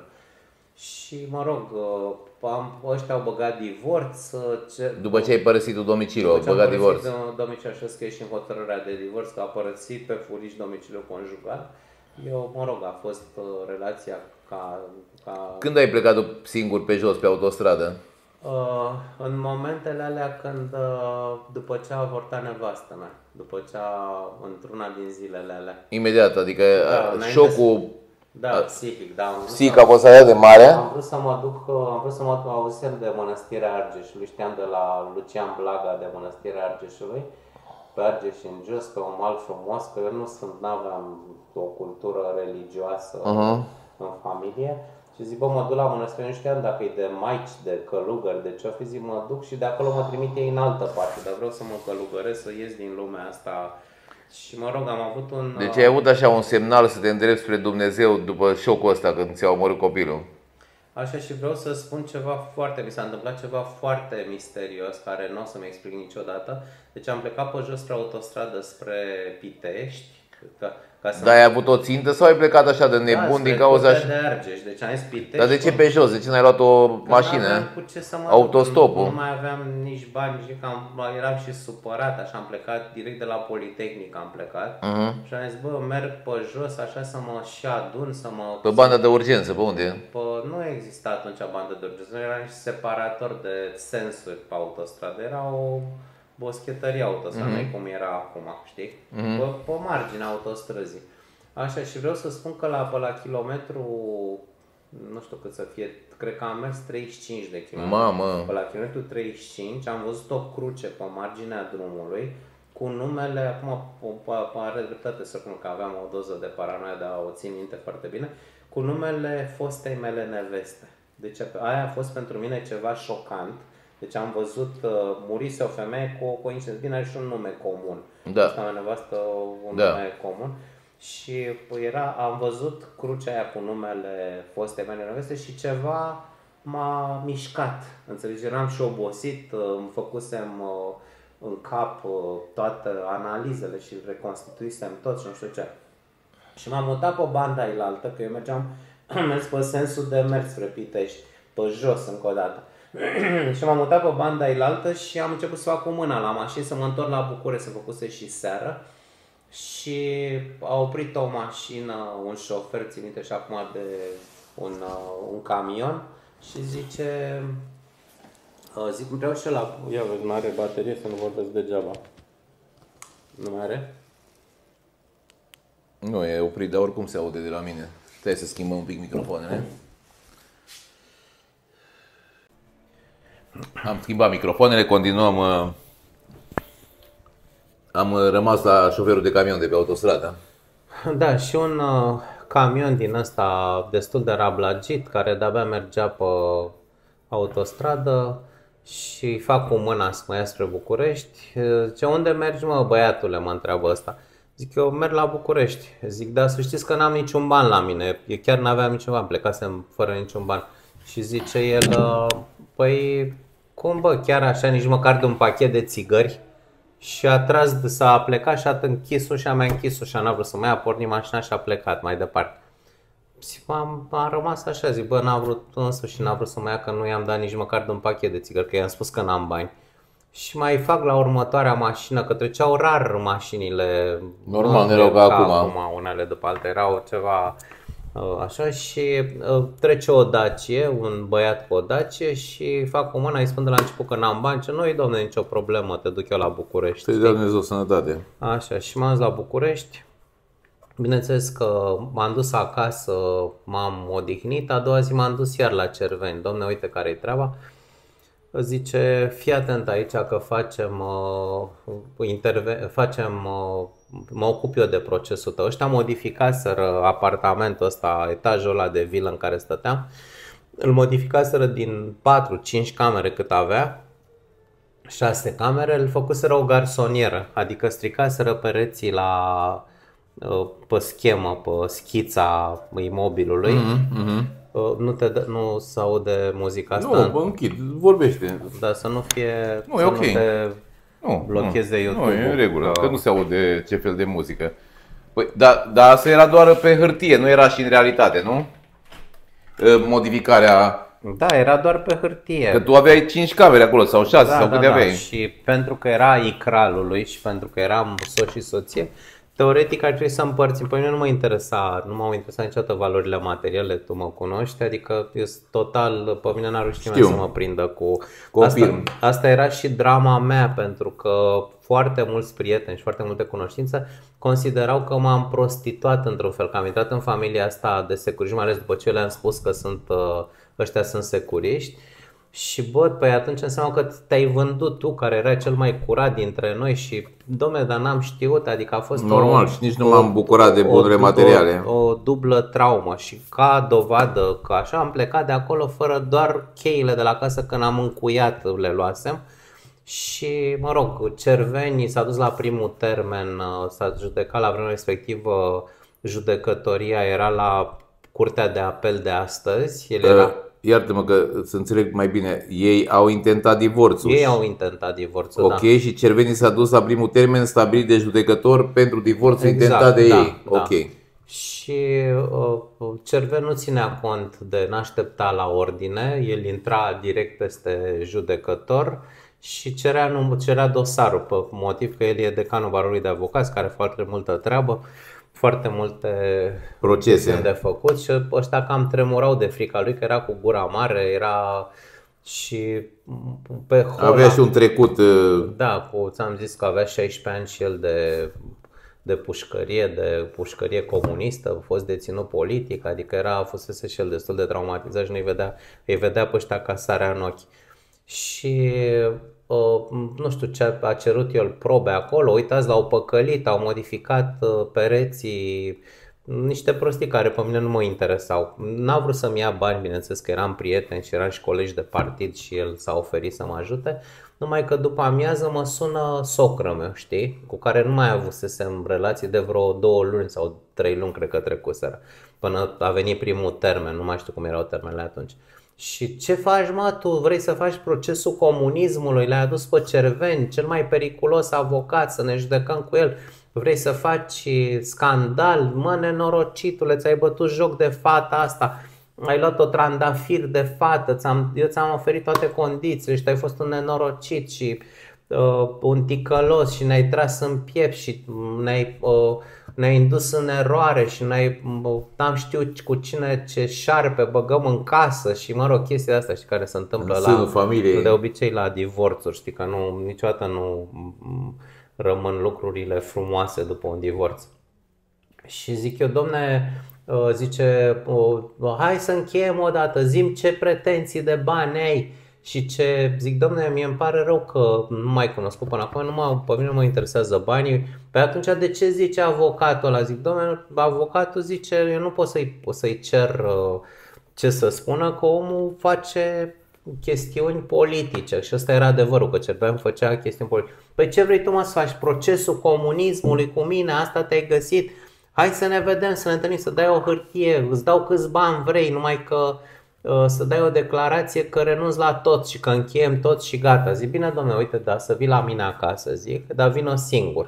Și mă rog, am, ăștia au băgat divorț. Ce, după ce ai părăsit tu domiciliul, au băgat divorț. După ce am domiciliul, așa că e și în hotărârea de divorț, că a părăsit pe furiș domiciliul conjugal. Eu, mă rog, a fost uh, relația ca, ca... Când ai plecat singur pe jos, pe autostradă? Uh, în momentele alea când, uh, după ce a avortat nevastă mea, după ce a, într-una din zilele alea. Imediat, adică da, șocul... Da, psihic, da. Psihic a fost atât de mare? Am vrut să mă duc, am vrut să mă duc, auzisem de Mănăstirea Argeșului, știam de la Lucian Blaga de Mănăstirea Argeșului, pe Argeș în jos, pe un mal frumos, că eu nu sunt, n-aveam o cultură religioasă uh-huh. în familie. Și zic, bă, mă duc la Mănăstire, nu știam dacă e de maici, de călugări, de ce-o fi, zic, mă duc și de acolo mă trimite ei în altă parte, dar vreau să mă călugăresc, să ies din lumea asta. Și mă rog, am avut un... Deci ai avut așa un semnal să te îndrepți spre Dumnezeu după șocul ăsta când ți-a omorât copilul. Așa, și vreau să spun ceva foarte, mi s-a întâmplat ceva foarte misterios, care nu o să-mi explic niciodată. Deci am plecat pe jos spre autostradă spre Pitești. Ca, ca să Dar ai avut o țintă sau ai plecat așa de nebun da, din cauza așa? De Argeș, deci am zis Pitești. Dar de ce pe jos? De ce n-ai luat o mașină? Cu ce să mă Autostopul. Nu, nu mai aveam nici bani, nici că am, eram și supărat, așa am plecat direct de la Politehnic, am plecat. Uh-huh. Și am zis, bă, merg pe jos, așa să mă și adun, să mă... Pe banda de urgență, pe unde? Pe, nu exista atunci bandă de urgență, nu era nici separator de sensuri pe autostradă, era o boschetărie autostradă, uh-huh. cum era acum, știi? Uh-huh. Pe, pe marginea autostrăzii. Așa, și vreau să spun că la, pe la kilometru, nu știu cât să fie, cred că am mers treizeci și cinci de kilometri. Mamă! Pe la kilometru treizeci și cinci am văzut o cruce pe marginea drumului cu numele, acum are dreptate să spun că aveam o doză de paranoia, dar o țin minte foarte bine, cu numele fostei mele neveste. Deci aia a fost pentru mine ceva șocant, Deci am văzut că murise o femeie cu o coincidență. Bine, are și un nume comun. Da. Asta mea nevastă un Da. nume comun. Și era, am văzut crucea aia cu numele fostei mele neveste și ceva m-a mișcat. Înțelegi? Eram și obosit, îmi făcusem în cap toate analizele și reconstituisem tot și nu știu ce. Și m-am mutat pe banda ailaltă, că eu mergeam, am mers pe sensul de mers spre Pitești, pe jos încă o dată. Și m-am mutat pe banda ailaltă și am început să fac cu mâna la mașină, să mă întorc la București, să făcuse și seară. Și a oprit o mașină, un șofer, țin minte și acum, de un, un camion și zice, zic, vreau și ăla, ia vezi, mai are baterie, să nu vorbesc degeaba. Nu mai are? Nu, e oprit, dar oricum se aude de la mine. Trebuie să schimbăm un pic microfoanele. Am schimbat microfoanele, continuăm. Am rămas la șoferul de camion de pe autostradă. Da, și un uh, camion din ăsta destul de rablagit, care de-abia mergea pe autostradă și fac cu mâna să mă ia spre București. Zice, unde mergi, mă, băiatule, mă întreabă ăsta. Zic, eu merg la București. Zic, da, să știți că n-am niciun ban la mine. Eu chiar n-aveam niciun ban, plecasem fără niciun ban. Și zice el, păi, cum bă, chiar așa, nici măcar de un pachet de țigări? Și a tras, s-a plecat și a închis ușa, mi-a închis ușa, n-a vrut să mă ia, a pornit mașina și a plecat mai departe. Și am, am rămas așa, zic, bă, n-a vrut însă și n-a vrut să mă ia, că nu i-am dat nici măcar de un pachet de țigări, că i-am spus că n-am bani. Și mai fac la următoarea mașină, că treceau rar mașinile. Normal, nu erau ca acum. acum. Unele după alte erau ceva așa și trece o Dacie, un băiat cu o Dacie și fac o mână, îi spun de la început că n-am bani, ce nu-i, domne, nicio problemă, te duc eu la București. Să-i dea Dumnezeu sănătate. Așa, și m-am dus la București. Bineînțeles că m-am dus acasă, m-am odihnit, a doua zi m-am dus iar la Cerveni. Domne, uite care-i treaba. Zice, fii atent aici că facem, uh, interve- facem uh, mă ocup eu de procesul tău. Ăștia modificaseră apartamentul ăsta, etajul ăla de vilă în care stăteam. Îl modificaseră din patru cinci camere cât avea, șase camere, îl făcuseră o garsonieră, adică stricaseră pereții la, pe schemă, pe schița imobilului. Mm-hmm. Nu, te dă, nu se aude muzica asta? Nu, bă, închid, vorbește. Dar să nu fie, nu, să e ok. Nu te nu, blocheze nu, YouTube-ul. Nu, e în regulă, că... că nu se aude ce fel de muzică. Păi, dar da, asta era doar pe hârtie, nu era și în realitate, nu? Modificarea... Da, era doar pe hârtie. Că tu aveai cinci camere acolo sau șase da, sau da, câte da. aveai. Și pentru că era icralul lui și pentru că eram soț și soție, teoretic ar trebui să împărțim. Păi nu mă interesa, nu m-au interesat niciodată valorile materiale, tu mă cunoști, adică eu sunt total, pe mine n-a reușit nimeni să mă prindă cu... Asta, asta era și drama mea, pentru că foarte mulți prieteni și foarte multe cunoștințe considerau că m-am prostituat într-un fel, că am intrat în familia asta de securiști, mai ales după ce le-am spus că sunt, ăștia sunt securiști. Și bă, păi atunci înseamnă că te-ai vândut tu, care era cel mai curat dintre noi și, dom'le, dar n-am știut, adică a fost normal o, și nici nu m-am bucurat de bunurile materiale. O, o dublă traumă și ca dovadă că așa am plecat de acolo fără doar cheile de la casă, când am încuiat le luasem. Și, mă rog, Cerveni s-a dus la primul termen, s-a judecat la vremea respectivă, judecătoria era la Curtea de Apel de astăzi. El era... Iartă-mă că să înțeleg mai bine, ei au intentat divorțul. Ei au intentat divorțul, ok, da. Și Cerveni s-a dus la primul termen stabilit de judecător pentru divorțul exact, intentat de da, ei. Da. Ok. Și uh, Cerveni nu ținea cont de n-aștepta la ordine, el intra direct peste judecător și cerea, nu, cerea dosarul, pe motiv că el e decanul barului de avocați, care are foarte multă treabă, foarte multe procese de făcut și ăștia cam tremurau de frica lui, că era cu gura mare, era și pe hola, avea și un trecut. Da, cu, ți-am zis că avea șaisprezece ani și el de, de pușcărie, de pușcărie comunistă, a fost deținut politic, adică era, fusese și el destul de traumatizat și nu îi vedea, îi vedea pe ăștia ca sarea în ochi. Și nu știu ce a cerut el probe acolo, uitați, l-au păcălit, au modificat pereții, niște prostii care pe mine nu mă interesau. N-a vrut să-mi ia bani, bineînțeles că eram prieten și eram și colegi de partid și el s-a oferit să mă ajute. Numai că după amiază mă sună socră meu, știi, cu care nu mai avusesem relații de vreo două luni sau trei luni, cred că trecuseră, până a venit primul termen, nu mai știu cum erau termenele atunci. Și ce faci, mă, tu vrei să faci procesul comunismului, le-ai adus pe Cerveni, cel mai periculos avocat, să ne judecăm cu el, vrei să faci scandal, mă, nenorocitule, ți-ai bătut joc de fata asta, ai luat o trandafir de fată, ți-am, eu ți-am oferit toate condițiile și tu ai fost un nenorocit și uh, un ticălos și ne-ai tras în piept și ne-ai, uh, ne-ai indus în eroare și ne-ai, uh, n-am știut cu cine ce șarpe băgăm în casă și mă rog, chestia asta, știi, care se întâmplă la, familiei. De obicei la divorțuri, știi, că nu, niciodată nu rămân lucrurile frumoase după un divorț. Și zic eu, domne, zice, hai să încheiem odată, zi-mi ce pretenții de bani ai. Și ce zic, domne, mie îmi pare rău că nu m-ai cunoscut până acum, nu mă, pe mine nu mă interesează banii. Păi atunci de ce zice avocatul ăla? Zic, domne, avocatul zice, eu nu pot să-i, să-i cer ce să spună, că omul face chestiuni politice. Și ăsta era adevărul, că Cerveni făcea chestiuni politice. Păi ce vrei tu, mă, să faci procesul comunismului cu mine? Asta te-ai găsit? Hai să ne vedem, să ne întâlnim, să dai o hârtie, îți dau câți bani vrei, numai că uh, să dai o declarație că renunți la tot și că încheiem tot și gata. Zic, bine, domnule, uite, da, să vii la mine acasă, zic, dar vină singur,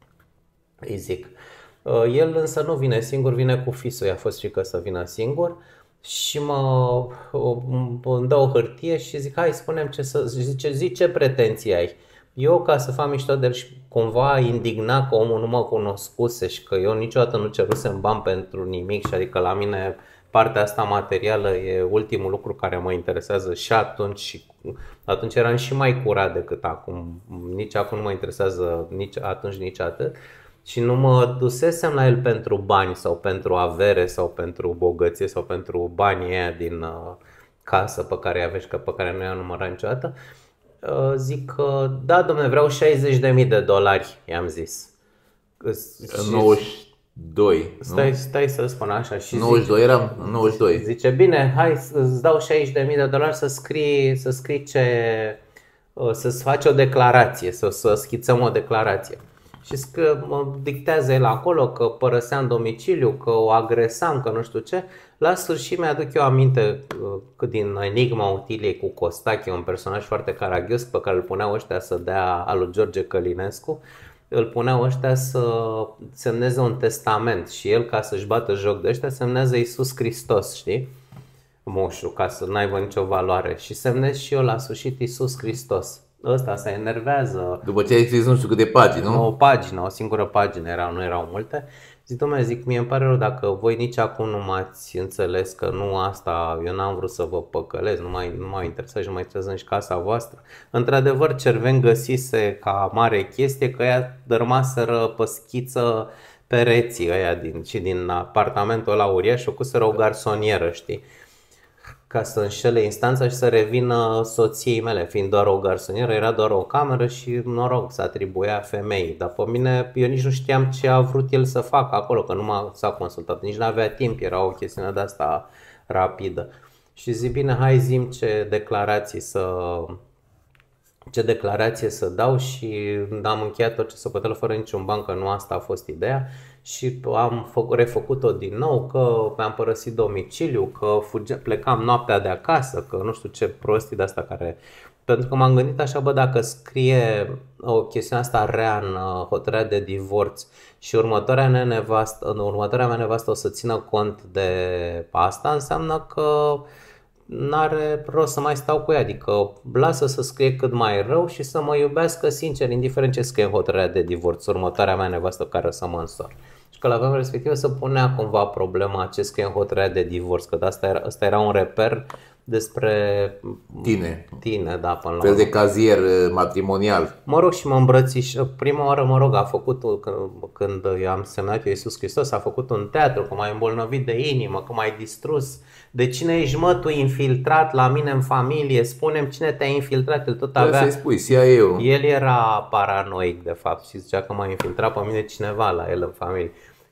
îi zic. Uh, el însă nu vine singur, vine cu fisul, i-a fost frică să vină singur și mă uh, îmi dă o hârtie și zic, hai, spune-mi ce să, zice, zi ce pretenții ai. Eu, ca să fac mișto de el și cumva indignat că omul nu mă cunoscuse și că eu niciodată nu cerusem bani pentru nimic și adică la mine partea asta materială e ultimul lucru care mă interesează și atunci și atunci eram și mai curat decât acum. Nici acum nu mă interesează nici atunci nici atât și nu mă dusesem la el pentru bani sau pentru avere sau pentru bogăție sau pentru banii aia din uh, casă pe care i-aveți, că pe care nu i-am numărat niciodată. Zic că da, dom'le, vreau șaizeci de mii de dolari, i-am zis. nouăzeci și doi. Stai, stai să spun așa și nouăzeci și doi zice, eram, nouăzeci și doi. Zice, bine, hai îți dau șaizeci de mii de dolari să scrii, să scrii ce, să-ți faci o declarație, să, să schițăm o declarație. Și că mă dictează el acolo că părăseam domiciliu, că o agresam, că nu știu ce. La sfârșit mi-aduc eu aminte că din Enigma Otiliei cu Costache, un personaj foarte caragios pe care îl puneau ăștia să dea, al lui George Călinescu, îl puneau ăștia să semneze un testament și el, ca să-și bată joc de ăștia, semnează Iisus Hristos, știi? Moșul, ca să n-aibă nicio valoare. Și semnez și eu la sfârșit Iisus Hristos. Ăsta se enervează. După ce ai scris nu știu câte pagini, nu? O pagină, o singură pagină erau, nu erau multe. Zic, dom'le, zic, mie îmi pare rău dacă voi nici acum nu m-ați înțeles că nu asta, eu n-am vrut să vă păcălesc, nu mai, nu m-a interesat și nu mai interesează nici casa voastră. Într-adevăr, Cerveni găsise ca mare chestie că ea rămaseră pe schiță pereții ăia din, și din apartamentul ăla uriaș, făcuseră o garsonieră, știi? Ca să înșele instanța și să revină soției mele, fiind doar o garsonieră, era doar o cameră și, noroc, se atribuia femeii. Dar pe mine, eu nici nu știam ce a vrut el să facă acolo, că nu m-a s-a consultat, nici n-avea timp, era o chestiune de asta rapidă. Și zic, bine, hai zi-mi ce declarații să... ce declarație să dau și am încheiat tot ce să pătălă fără niciun ban, că nu asta a fost ideea. Și am refăcut-o din nou, că mi-am părăsit domiciliu, că fuge, plecam noaptea de acasă, că nu știu ce prostii de asta care... Pentru că m-am gândit așa, bă, dacă scrie o chestiune asta rea în hotărârea de divorț și următoarea mea nevastă, următoarea mea nevastă o să țină cont de asta, înseamnă că n-are rost să mai stau cu ea, adică lasă să scrie cât mai rău și să mă iubească sincer, indiferent ce scrie în hotărârea de divorț, următoarea mea nevastă care o să mă însor. Și că la vremea respectivă să punea cumva problema ce scrie în hotărârea de divorț, că asta era, asta era un reper despre tine, tine da, până la fel de cazier matrimonial. Mă rog, și mă îmbrățiș. Prima oară, mă rog, a făcut, când i-am semnat eu Iisus Hristos, a făcut un teatru, că m-ai îmbolnăvit de inimă, că m-ai distrus. De cine ești, mă, tu infiltrat la mine în familie? Spune-mi cine te-a infiltrat. El tot avea... să-i spui, C I A-ul. El era paranoic, de fapt, și zicea că m-a infiltrat pe mine cineva la el în familie.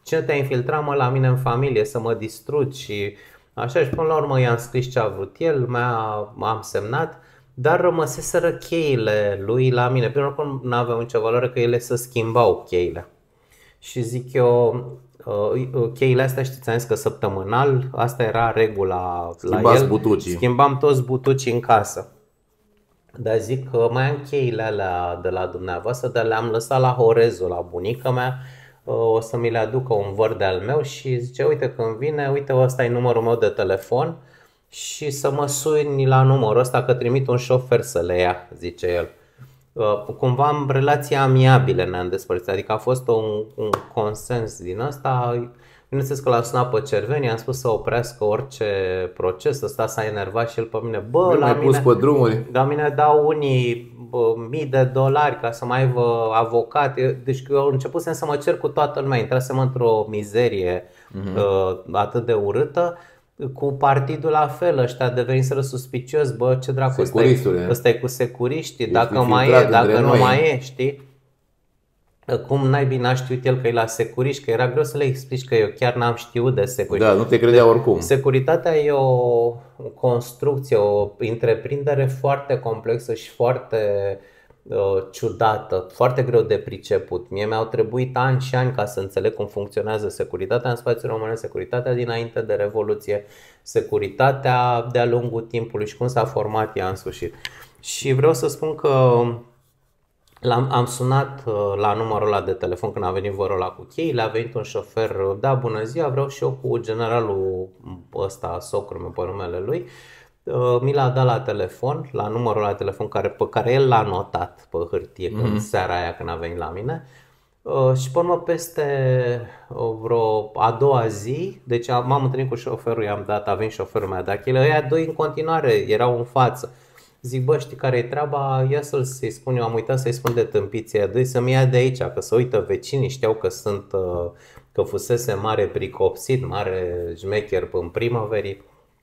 cine te-a infiltrat, mă, la mine în familie să mă distrugi și așa. Și până la urmă i-am scris ce a vrut el, m-am semnat, dar rămăseseră cheile lui la mine. Până la urmă n-aveau nicio valoare, că ele se schimbau cheile. Și zic eu, cheile astea, știți, am zis că săptămânal, asta era regula la el, butucii. Schimbam toți butucii în casă. Dar zic că mai am cheile alea de la dumneavoastră, dar le-am lăsat la Horezul, la bunica mea, o să mi le aducă un văr de-al meu și zice, uite când vine, uite ăsta e numărul meu de telefon și să mă suni la numărul ăsta că trimit un șofer să le ia, zice el. Cumva am relații amiabile ne-am despărțit, adică a fost un, un consens din asta. Bineînțeles că l-am sunat pe Cerveni, am spus să oprească orice proces, ăsta s-a enervat și el pe mine. Bă, la mine, pus pe drumuri. La mine dau unii bă, mii de dolari ca să mai aibă avocat. Deci eu începusem să mă cer cu toată lumea, intrasem într-o mizerie uh-huh. atât de urâtă. Cu partidul la fel, ăștia deveniseră suspicios, bă, ce dracu, ăsta e, ăsta e cu securiștii, dacă mai e, dacă nu noi. mai e, știi? Cum naibii n-a știut el că e la securiști, că era greu să le explici că eu chiar n-am știut de securitate. Da, nu te credea oricum. Securitatea e o construcție, o întreprindere foarte complexă și foarte uh, ciudată, foarte greu de priceput. Mie mi-au trebuit ani și ani ca să înțeleg cum funcționează securitatea în spațiul românesc, securitatea dinainte de Revoluție, securitatea de-a lungul timpului și cum s-a format ea în sfârșit. Și vreau să spun că L-am, am sunat la numărul ăla de telefon când a venit vărul ăla cu cheile, a venit un șofer, da, bună ziua, vreau și eu cu generalul ăsta, socrul meu, pe numele lui. Mi l-a dat la telefon, la numărul ăla de telefon care, pe care el l-a notat pe hârtie mm-hmm. în seara aia când a venit la mine. Și pe urmă peste vreo a doua zi, deci m-am întâlnit cu șoferul, i-am dat, a venit șoferul, mi-a dat cheile, ăia doi în continuare erau în față. Zic, bă, știi care e treaba? Ia să-l să-i spun, eu am uitat să-i spun de tâmpiții aia doi să-mi ia de aici, că să uită vecinii, știau că sunt, că fusese mare pricopsit, mare șmecher în primăverii,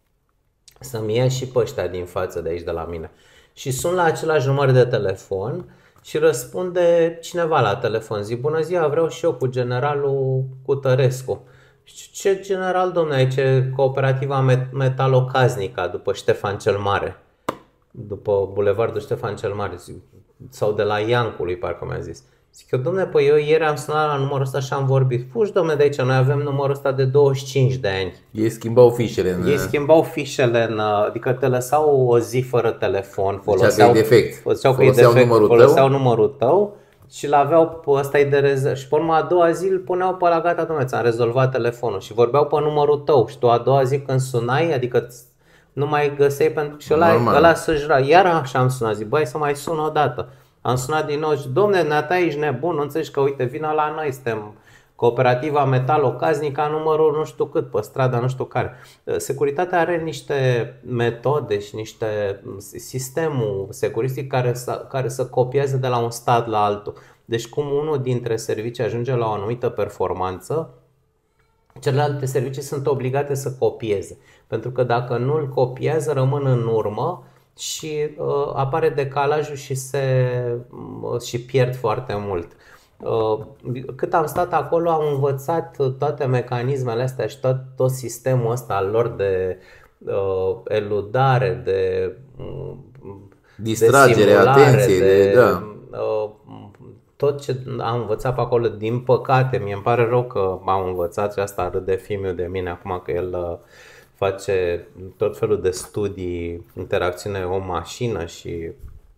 să-mi ia și pe ăștia din față de aici de la mine. Și sun la același număr de telefon și răspunde cineva la telefon, zic, bună ziua, vreau și eu cu generalul Cutărescu. Ce general, domnule, aici e Cooperativa Metalocaznica după Ștefan cel Mare, după Bulevardul Ștefan cel Mare, sau de la Iancului, parcă mi-a zis. Zic eu, dom'le, păi eu ieri am sunat la numărul ăsta și am vorbit. Fugi, dom'le, de aici, noi avem numărul ăsta de douăzeci și cinci de ani. Ei schimbau fișele în... Ei schimbau fișele în... Adică te lăsau o zi fără telefon, foloseau, că e defect. Foloseau, foloseau, defect, numărul, foloseau tău. numărul tău și l-aveau pe ăsta de rezervă. Și pe urmă a doua zi îl puneau pe la gata, dom'le, ți-am rezolvat telefonul și vorbeau pe numărul tău. Și tu a doua zi când sunai, adică nu mai găseai pentru că ăla, ăla să-și ra. Iar așa am sunat, zic, băi, să mai sun o dată. Am sunat din nou și, domne, Neata, ești nebun, nu înțelegi că, uite, vină la noi, suntem Cooperativa Metalocaznica, numărul nu știu cât, pe strada nu știu care. Securitatea are niște metode și niște sistemul securistic care să, care să copieze de la un stat la altul. Deci cum unul dintre servicii ajunge la o anumită performanță, celelalte servicii sunt obligate să copieze. Pentru că dacă nu îl copiază, rămân în urmă și uh, apare decalajul și se uh, și pierd foarte mult. Uh, cât am stat acolo am învățat toate mecanismele astea și tot, tot sistemul ăsta al lor de uh, eludare, de uh, distragere, atenție, de, de, da. uh, tot ce am învățat pe acolo, din păcate, mi-e pare rău că am învățat și asta râde de fiul de mine acum că el uh, face tot felul de studii, interacțiune om-mașină și,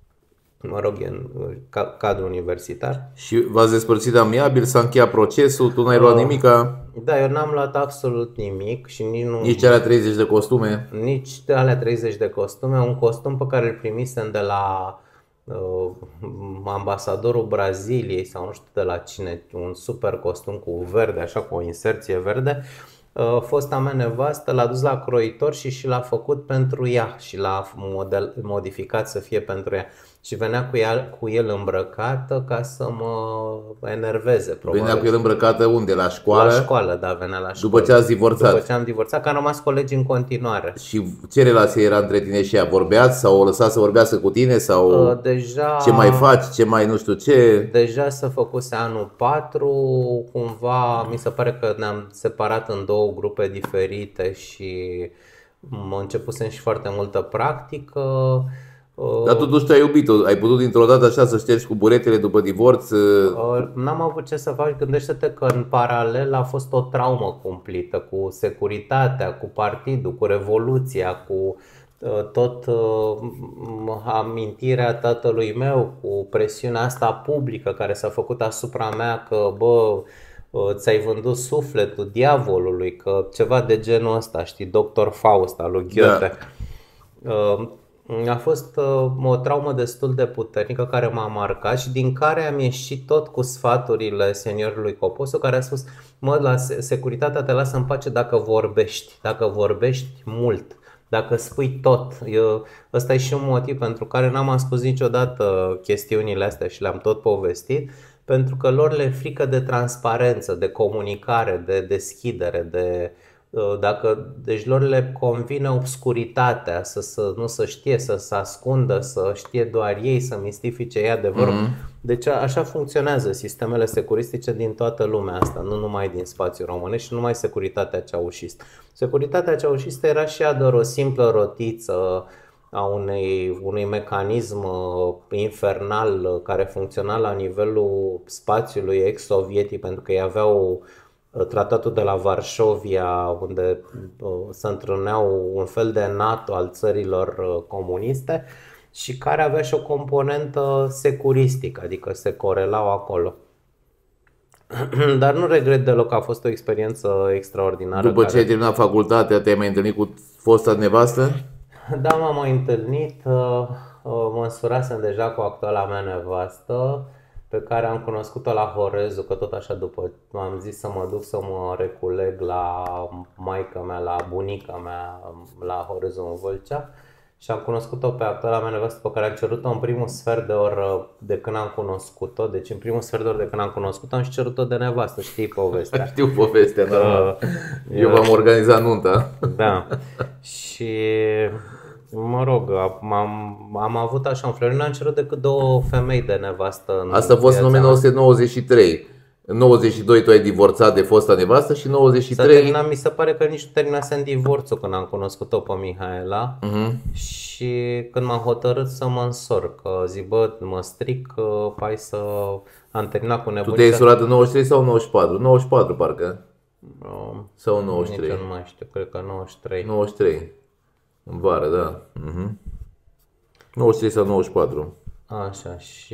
mă rog, în cadru universitar. Și v-ați despărțit amiabil, s-a încheiat procesul, tu n-ai luat uh, nimica? Da, eu n-am luat absolut nimic și nici nu... Nici alea treizeci de costume? Nici de alea treizeci de costume, un costum pe care îl primisem de la uh, ambasadorul Braziliei sau nu știu de la cine, un super costum cu verde, așa cu o inserție verde. A fost a mea nevastă, l-a dus la croitor și și l-a făcut pentru ea și l-a model, modificat să fie pentru ea. și venea cu el, cu el îmbrăcată ca să mă enerveze, probabil. Venea cu el îmbrăcată unde? La școală? La școală, da, venea la școală. După ce ați divorțat? După ce am divorțat, că am rămas colegi în continuare. Și ce relație era între tine și ea? Vorbeați sau o lăsați să vorbească cu tine? Sau uh, deja, ce mai faci, ce mai nu știu ce? Deja se făcuse anul patru, cumva mi se pare că ne-am separat în două grupe diferite și începusem și foarte multă practică. Dar totuși tu ai iubit-o, ai putut dintr-o dată așa să ștergi cu buretele după divorț? N-am avut ce să fac, gândește-te că în paralel a fost o traumă cumplită cu securitatea, cu partidul, cu revoluția, cu tot amintirea tatălui meu, cu presiunea asta publică care s-a făcut asupra mea că bă, ți-ai vândut sufletul diavolului, că ceva de genul ăsta, știi, doctor Faust al lui Goethe. Da. A fost o traumă destul de puternică care m-a marcat și din care am ieșit tot cu sfaturile seniorului Coposu, care a spus: mă, la securitatea te lasă în pace dacă vorbești, dacă vorbești mult, dacă spui tot. Eu, ăsta e și un motiv pentru care n-am ascuns niciodată chestiunile astea și le-am tot povestit, pentru că lor le e frică de transparență, de comunicare, de deschidere, de... Dacă, deci lor le convine obscuritatea, să, să nu să știe, să se ascundă, să știe doar ei, să mistifice ei adevărul. Mm-hmm. Deci așa funcționează sistemele securistice din toată lumea asta, nu numai din spațiul românesc și nu numai securitatea ceaușistă. Securitatea ceaușistă era și ea doar o simplă rotiță a unei, unui mecanism infernal care funcționa la nivelul spațiului ex-sovietic, pentru că ei aveau Tratatul de la Varșovia, unde se întâlneau un fel de NATO al țărilor comuniste și care avea și o componentă securistică, adică se corelau acolo. Dar nu regret deloc, a fost o experiență extraordinară. După care... ce ai terminat facultatea, te-ai mai întâlnit cu fosta nevastă? Da, m-am mai întâlnit, mă însurasem deja cu actuala mea nevastă, pe care am cunoscut-o la Horezu, că tot așa după am zis să mă duc să mă reculeg la maica mea, la bunica mea, la Horezu în Vâlcea. Și am cunoscut-o pe actuala mea nevastă, pe care am cerut-o în primul sfert de oră de când am cunoscut-o. Deci în primul sfert de oră de când am cunoscut-o am și cerut-o de nevastă, știi povestea. Știu povestea, da. Eu v-am organizat nunta. Da. Și... mă rog, am, am avut așa un flăr, nu am cerut decât două femei de nevastă. În Asta a fost în o mie nouă sute nouăzeci și trei. În nouăzeci și doi tu ai divorțat de fosta nevastă și în nouăzeci și trei... Terminat, mi se pare că nici nu terminasem divorțul când am cunoscut-o pe Mihaela. uh-huh. Și când m-am hotărât să mă însor, că zic, bă, mă stric, hai să... Am terminat cu nebunia. Tu te-ai însurat în nouăzeci și trei sau nouăzeci și patru? nouăzeci și patru parcă. No, sau nouăzeci și trei? Nici nu mai știu, cred că nouăzeci și trei. nouăzeci și trei. În vară, da. Uh-huh. nouăzeci și trei sau nouăzeci și patru. Așa, și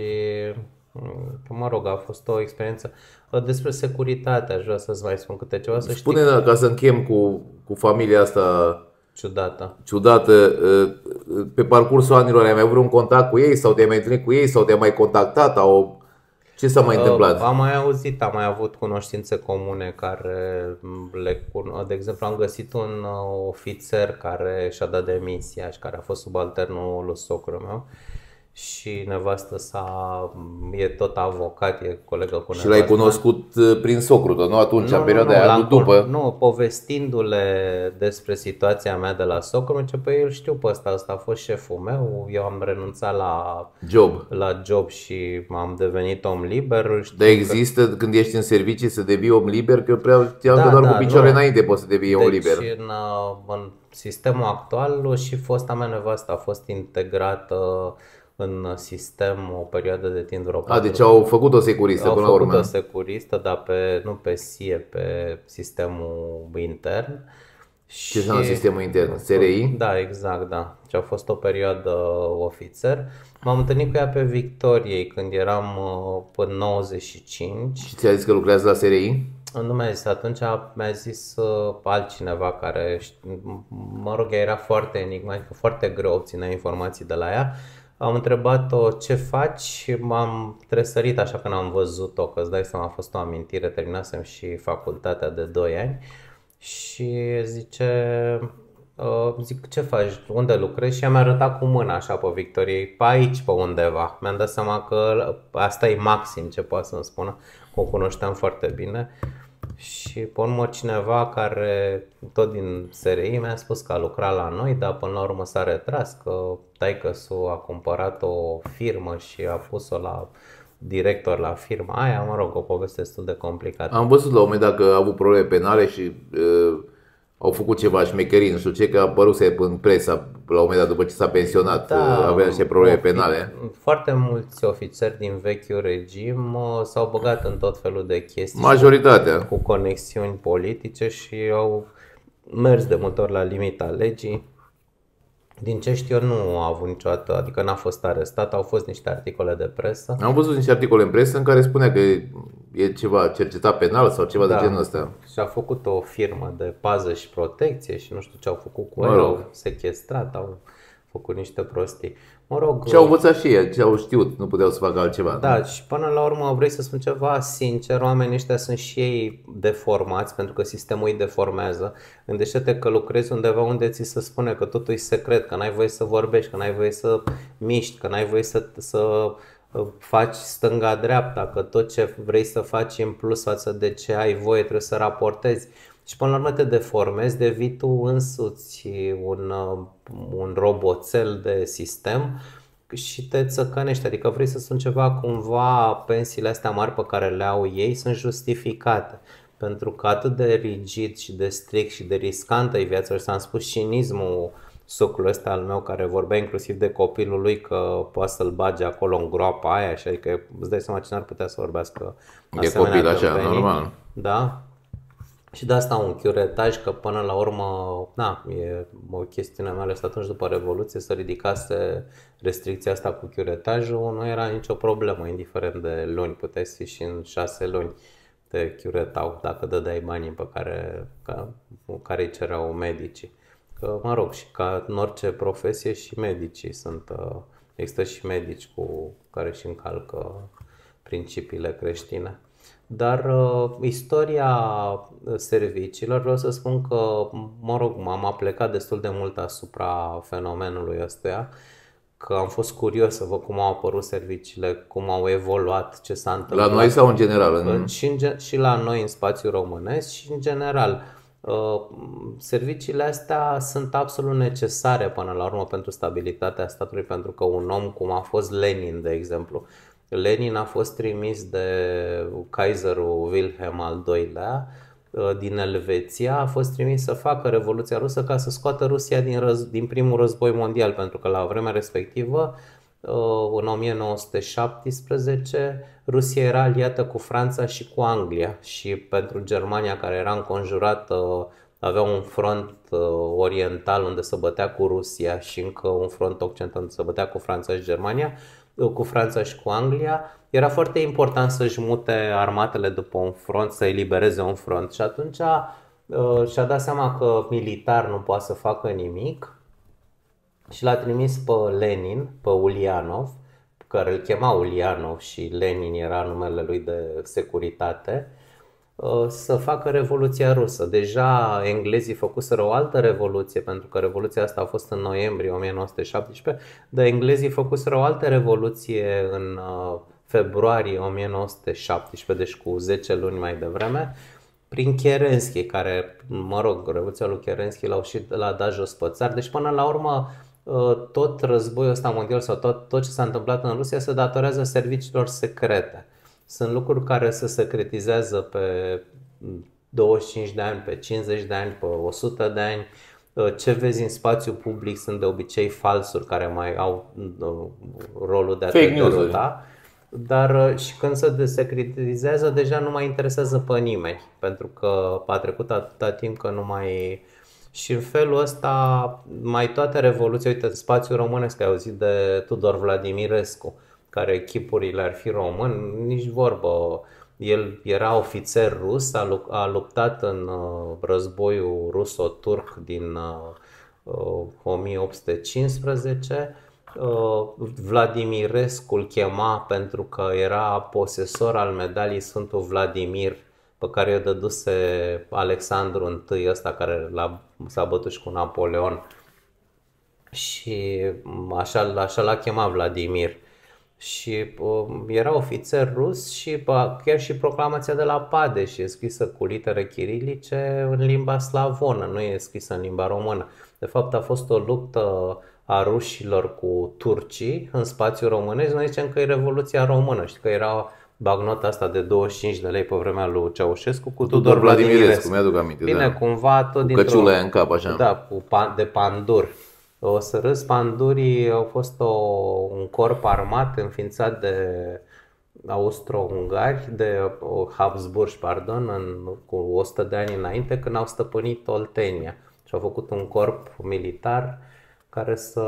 mă rog, a fost o experiență. Despre securitate aș vrea să-ți mai spun câte ceva. Să Spune, știi... da, ca să închem cu, cu familia asta ciudată. ciudată. Pe parcursul anilor ai mai avut un contact cu ei sau te-ai mai întâlnit cu ei sau te-ai mai contactat? Au... Ce s-a mai întâmplat? Am mai auzit, am mai avut cunoștințe comune care le cunosc. De exemplu, am găsit un ofițer care și-a dat demisia și care a fost subalternul lui socrul meu. Și nevastă sa e tot avocat, e colegă cu nevastă. Și l-ai cunoscut prin socru tot, nu atunci, nu, în perioada aia, nu după? Nu, povestindu-le despre situația mea de la socru, zice, păi eu știu pe ăsta, ăsta a fost șeful meu, eu am renunțat la job, la job și am devenit om liber. Dar există că... când ești în servicii să devii om liber? Că eu prea știam da, că doar da, cu picioarele nu. înainte poți să devii deci, om liber. Deci în, în sistemul actual și fosta mea nevastă a fost integrată în sistem o perioadă de timp vreo A, deci au făcut o securistă au până la urmă. Au făcut o securistă, dar pe, nu pe S I E, pe sistemul intern. Ce înseamnă sistemul intern? S R I? Da, exact, da. Și a fost o perioadă ofițer. M-am întâlnit cu ea pe Victoriei când eram până nouăzeci și cinci. Și ți-a zis că lucrează la S R I? Nu mi-a zis, atunci mi-a zis uh, altcineva care, mă rog, ea era foarte enigmatică, foarte greu obținea informații de la ea. Am întrebat-o ce faci și m-am tresărit așa când am văzut-o, că îți dai seama, a fost o amintire, terminasem și facultatea de doi ani. Și zice, Uh, zic, ce faci? Unde lucrezi? Și mi-a arătat cu mâna așa pe Victoriei, pe aici, pe undeva. Mi-am dat seama că asta e maxim ce poate să-mi spună, că o cunoșteam foarte bine. Și pe urmă cineva care tot din S R I mi-a spus că a lucrat la noi, dar până la urmă s-a retras, că taică-su a cumpărat o firmă și a pus-o la director la firma aia, mă rog, o poveste destul de complicată. Am văzut la un moment dat că a avut probleme penale și uh, au făcut ceva șmecherii, nu știu ce, că a apăruse în presă la un moment dat după ce s-a pensionat, Da, avea niște probleme penale. Foarte mulți ofițeri din vechiul regim uh, s-au băgat în tot felul de chestii Majoritatea. cu conexiuni politice și au mers de multe ori la limita legii. Din ce știu eu, nu a avut niciodată, adică n-a fost arestat, au fost niște articole de presă. Am văzut niște articole în presă în care spunea că e ceva cercetat penal sau ceva Da. de genul ăsta. Și a făcut o firmă de pază și protecție și nu știu ce au făcut cu Mă el, rog. au sequestrat, au făcut niște prostii. Mă rog, Ce au învățat și ei, ce au știut, nu puteau să facă altceva. da, și până la urmă vrei să spun ceva sincer, oamenii ăștia sunt și ei deformați pentru că sistemul îi deformează. Gândește-te că lucrezi undeva unde ți se spune că totul e secret, că n-ai voie să vorbești, că n-ai voie să miști, că n-ai voie să, să faci stânga-dreapta, că tot ce vrei să faci în plus față de ce ai voie trebuie să raportezi. Și până la urmă te deformezi, devii tu însuți un, un roboțel de sistem și te țăcănești. Adică vrei să spun ceva, cumva pensiile astea mari pe care le au ei sunt justificate. Pentru că atât de rigid și de strict și de riscantă e viața, și s-am spus cinismul socul ăsta al meu care vorbea inclusiv de copilul lui că poate să-l bage acolo în groapa aia și adică îți dai seama cine ar putea să vorbească E copil așa, tâmpenii. normal. Da? Și de asta un chiuretaj, că până la urmă, na, e o chestiune mai ales atunci după Revoluție să ridicase restricția asta cu chiuretajul, nu era nicio problemă, indiferent de luni, puteai fi și în șase luni te chiuretau dacă dădeai banii pe care, ca, care îi cereau medicii. Că, mă rog, și ca în orice profesie și medicii sunt, există și medici cu care și încalcă principiile creștine. Dar uh, istoria serviciilor, vreau să spun că, mă rog, m-am aplecat destul de mult asupra fenomenului ăstuia, că am fost curios să văd cum au apărut serviciile, cum au evoluat, ce s-a întâmplat. La noi sau în general? În... Și, în, și la noi în spațiul românesc și în general. Uh, serviciile astea sunt absolut necesare până la urmă pentru stabilitatea statului, pentru că un om cum a fost Lenin, de exemplu, Lenin a fost trimis de Kaiserul Wilhelm al doilea din Elveția, a fost trimis să facă Revoluția Rusă ca să scoată Rusia din, răz, din primul război mondial, pentru că la vremea respectivă, în o mie nouă sute șaptesprezece, Rusia era aliată cu Franța și cu Anglia și pentru Germania, care era înconjurată, avea un front oriental unde se bătea cu Rusia și încă un front occidental unde se bătea cu Franța și Germania, cu Franța și cu Anglia, era foarte important să-și mute armatele după un front, să elibereze un front. Și atunci uh, și-a dat seama că militar nu poate să facă nimic și l-a trimis pe Lenin, pe Ulianov, care îl chema Ulianov și Lenin era numele lui de securitate, uh, să facă Revoluția Rusă. Deja englezii făcuseră o altă revoluție, pentru că revoluția asta a fost în noiembrie o mie nouă sute șaptesprezece, dar englezii făcuseră o altă revoluție în uh, februarie o mie nouă sute șaptesprezece, deci cu zece luni mai devreme, prin Kerensky, care, mă rog, revoluția lui Kerensky l-au și l-a dat jos pe țar. Deci până la urmă tot războiul ăsta mondial sau tot, tot ce s-a întâmplat în Rusia se datorează serviciilor secrete. Sunt lucruri care se secretizează pe douăzeci și cinci de ani, pe cincizeci de ani, pe o sută de ani. Ce vezi în spațiu public sunt de obicei falsuri care mai au rolul de a te deruta. Dar și când se desecretizează, deja nu mai interesează pe nimeni, pentru că a trecut atâta timp că nu mai... Și în felul ăsta, mai toate revoluții, uite, în spațiul românesc, ai auzit de Tudor Vladimirescu, care chipurile ar fi român, nici vorbă. El era ofițer rus, a luptat în războiul ruso-turc din o mie opt sute cincisprezece. Vladimirescu îl chema pentru că era posesor al medaliei Sfântul Vladimir, pe care i-o dăduse Alexandru I, ăsta care l-a, s-a bătut și cu Napoleon. Și așa, așa l-a chemat Vladimir. Și uh, era ofițer rus și uh, chiar și proclamația de la Padeș e scrisă cu litere chirilice în limba slavonă, nu e scrisă în limba română. De fapt a fost o luptă a rușilor cu turcii în spațiul românesc. Noi zicem că e Revoluția Română și că era bagnota asta de douăzeci și cinci de lei pe vremea lui Ceaușescu cu Tudor, Tudor Vladimirescu. Mi-aduc aminte. Bine, da. cumva tot dintr-o... Căciula în cap, așa. Da, cu pan, de pandur. O să râs, pandurii au fost o, un corp armat înființat de austro-ungari, de Habsburgi, pardon, în, cu o sută de ani înainte, când au stăpânit Oltenia. Și au făcut un corp militar care să,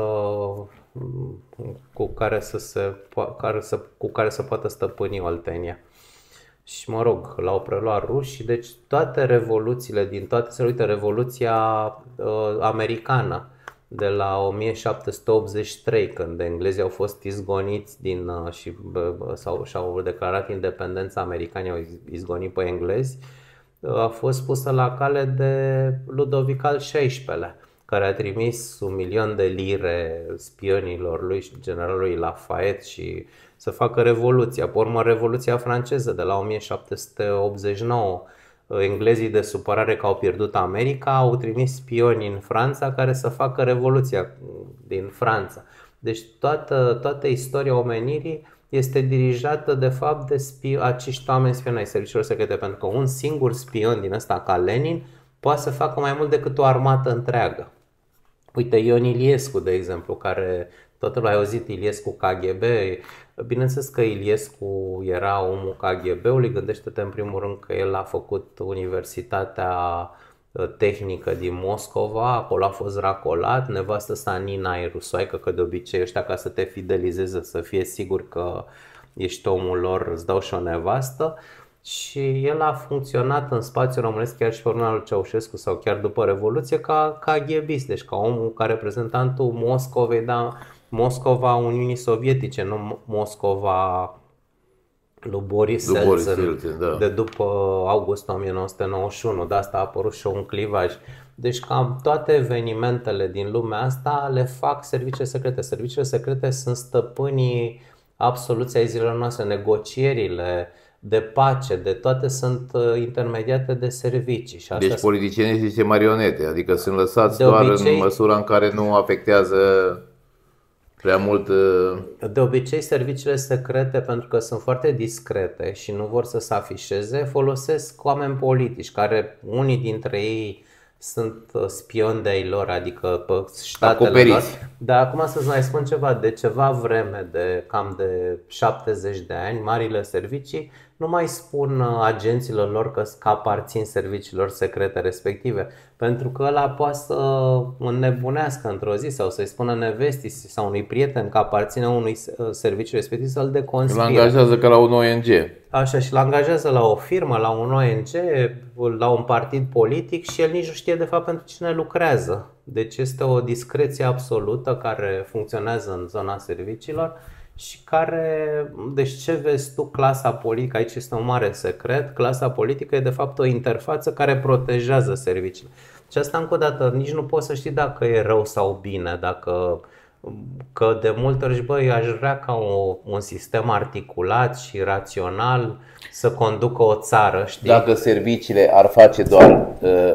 cu, care să se, care să, cu care să poată stăpâni Oltenia. Și mă rog, l-au preluat ruși, deci toate revoluțiile din toate, se uită, Revoluția uh, americană de la o mie șapte sute optzeci și trei, când englezii au fost izgoniți din, uh, și, uh, sau, și-au declarat independența, americanii au izgonit pe englezi, uh, a fost pusă la cale de Ludovic al șaisprezecelea-lea, care a trimis un milion de lire spionilor lui și generalului Lafayette și să facă revoluția. Pe urmă, Revoluția franceză de la o mie șapte sute optzeci și nouă. Englezii, de supărare că au pierdut America, au trimis spioni în Franța care să facă revoluția din Franța. Deci toată, toată istoria omenirii este dirijată de fapt de spio- acești oameni spioni ai serviciilor secrete, pentru că un singur spion din ăsta ca Lenin poate să facă mai mult decât o armată întreagă. Uite, Ion Iliescu, de exemplu, care totul a auzit Iliescu K G B. Bineînțeles că Iliescu era omul K G B-ului. Gândește-te în primul rând că el a făcut Universitatea Tehnică din Moscova, acolo a fost racolat, nevastă sa Nina e rusoaică, că de obicei ăștia ca să te fidelizeze, să fie sigur că ești omul lor, îți dau și o nevastă. Și el a funcționat în spațiul românesc chiar și pe urmea lui Ceaușescu sau chiar după Revoluție ca K G B-ist, deci ca omul, ca reprezentantul Moscovei, dar Moscova Uniunii Sovietice, nu Moscova lui Boris Yeltsin, da. De după august o mie nouă sute nouăzeci și unu, de asta a apărut și un clivaj. Deci cam toate evenimentele din lumea asta le fac serviciile secrete. Serviciile secrete sunt stăpânii absoluți ai zilelor noastre, negocierile de pace, de toate sunt intermediate de servicii. Și deci politicienii sunt niște marionete, adică sunt lăsați doar obicei, în măsura în care nu afectează prea mult. De obicei serviciile secrete, pentru că sunt foarte discrete și nu vor să se afișeze, folosesc oameni politici, care unii dintre ei sunt spioni de-ai lor, adică pe statele acoperiți lor. Dar acum să-ți mai spun ceva, de ceva vreme, de cam de șaptezeci de ani, marile servicii nu mai spun agenților lor că aparțin serviciilor secrete respective, pentru că ăla poate să înnebunească într-o zi sau să-i spună nevestii sau unui prieten că aparține unui serviciu respectiv, să-l deconspire. Îl angajează ca la un O N G. Așa, și îl angajează la o firmă, la un O N G, la un partid politic și el nici nu știe de fapt pentru cine lucrează. Deci este o discreție absolută care funcționează în zona serviciilor și care, deci ce vezi tu, clasa politică, aici este un mare secret, clasa politică e de fapt o interfață care protejează serviciile. Și asta încă o dată, nici nu poți să știi dacă e rău sau bine, dacă, că de multe ori, băi, aș vrea ca o, un sistem articulat și rațional să conducă o țară, știi? Dacă serviciile ar face doar uh,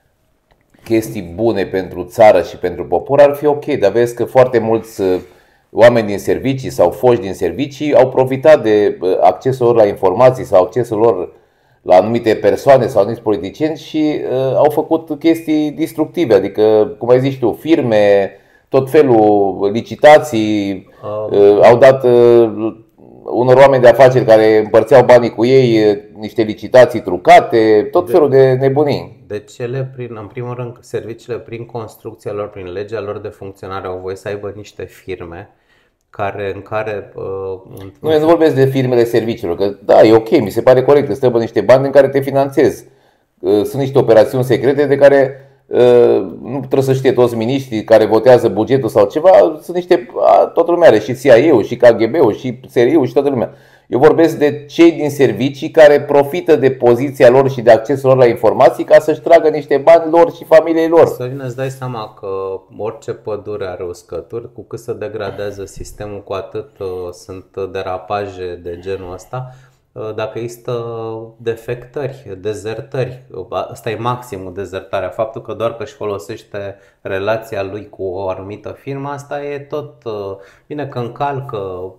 chestii bune pentru țară și pentru popor, ar fi ok, dar vezi că foarte mulți uh, oameni din servicii sau foști din servicii au profitat de accesul lor la informații sau accesul lor la anumite persoane sau anumiți politicieni și uh, au făcut chestii destructive, adică, cum ai zis tu, firme, tot felul, licitații, uh, au dat uh, unor oameni de afaceri care împărțeau banii cu ei uh, niște licitații trucate, tot felul de nebunii. Deci ele, prin, în primul rând, serviciile prin construcția lor, prin legea lor de funcționare au voie să aibă niște firme care, în care... Uh, nu, eu nu vorbesc de firmele serviciilor, că da, e ok, mi se pare corect, îți trebuie niște bani în care te finanțezi. Uh, sunt niște operațiuni secrete de care uh, nu trebuie să știe toți miniștrii care votează bugetul sau ceva, sunt niște, uh, toată lumea are, și C I A-ul, și K G B-ul, și S R I-ul, și toată lumea. Eu vorbesc de cei din servicii care profită de poziția lor și de accesul lor la informații ca să-și tragă niște bani lor și familiei lor. Sorin, îți dai seama că orice pădure are uscături, cu cât se degradează sistemul, cu atât uh, sunt derapaje de genul ăsta. Dacă există defectări, dezertări, ăsta e maximul dezertarea. Faptul că doar că își folosește relația lui cu o anumită firmă, asta e tot bine că încalcă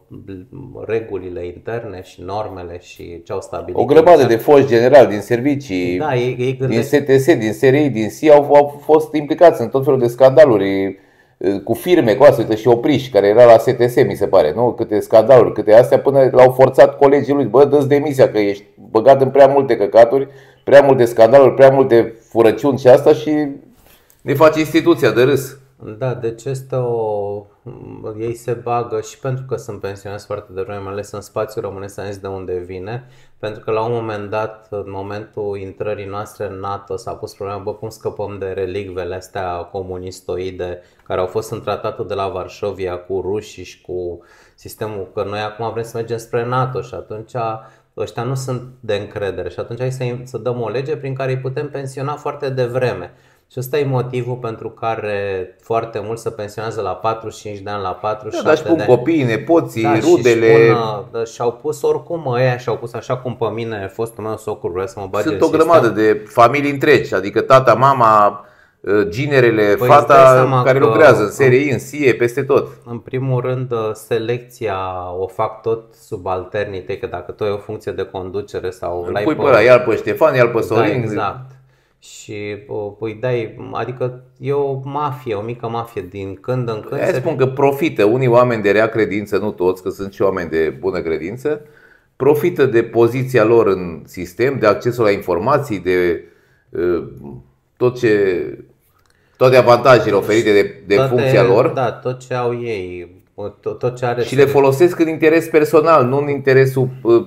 regulile interne și normele și ce au stabilit. O grămadă de foști generali din servicii, da, ei, ei gândesc... din S T S, din S R I, din S I A au, au fost implicați în tot felul de scandaluri cu firme, cu asta, uite, și Opriș, care era la S T S, mi se pare, nu? Câte scandaluri, câte astea, până l-au forțat colegii lui, bă, dă-ți demisia că ești băgat în prea multe căcaturi, prea multe scandaluri, prea multe furăciuni și asta și ne face instituția de râs. Da, deci este o... ei se bagă și pentru că sunt pensionați foarte devreme, mai ales în spațiul românesc, am zis de unde vine, pentru că la un moment dat, în momentul intrării noastre în NATO, s-a pus problema, bă, cum scăpăm de relicvele astea comunistoide care au fost în tratatul de la Varșovia cu rușii și cu sistemul, că noi acum vrem să mergem spre NATO și atunci ăștia nu sunt de încredere și atunci hai să, să dăm o lege prin care îi putem pensiona foarte devreme. Și ăsta e motivul pentru care foarte mult se pensionează la patruzeci și cinci de ani, la patruzeci și șapte de ani. Da, dar își pun copiii, nepoții, da, rudele. Și și-au pus oricum ăia, și-au pus așa cum pe mine, fostul meu socru vrea să mă bage. Sunt o grămadă de familii întregi, adică tata, mama, ginerele, păi fata care lucrează în S R I, în S I E, peste tot. În primul rând, selecția o fac tot subalternii, că dacă tu ai o funcție de conducere sau îl pui pe ăla, ia-l pe Ștefan, ia-l pe Sorin. Da, exact. Și îi dai, adică e o mafie, o mică mafie din când în când. Hai spun că profită unii oameni de rea credință, nu toți, că sunt și oameni de bună credință, profită de poziția lor în sistem, de accesul la informații, de uh, tot ce, toate avantajele oferite de, de toate, funcția lor. Da, tot ce au ei, tot, tot ce are. Și le folosesc în interes personal, nu în interesul uh,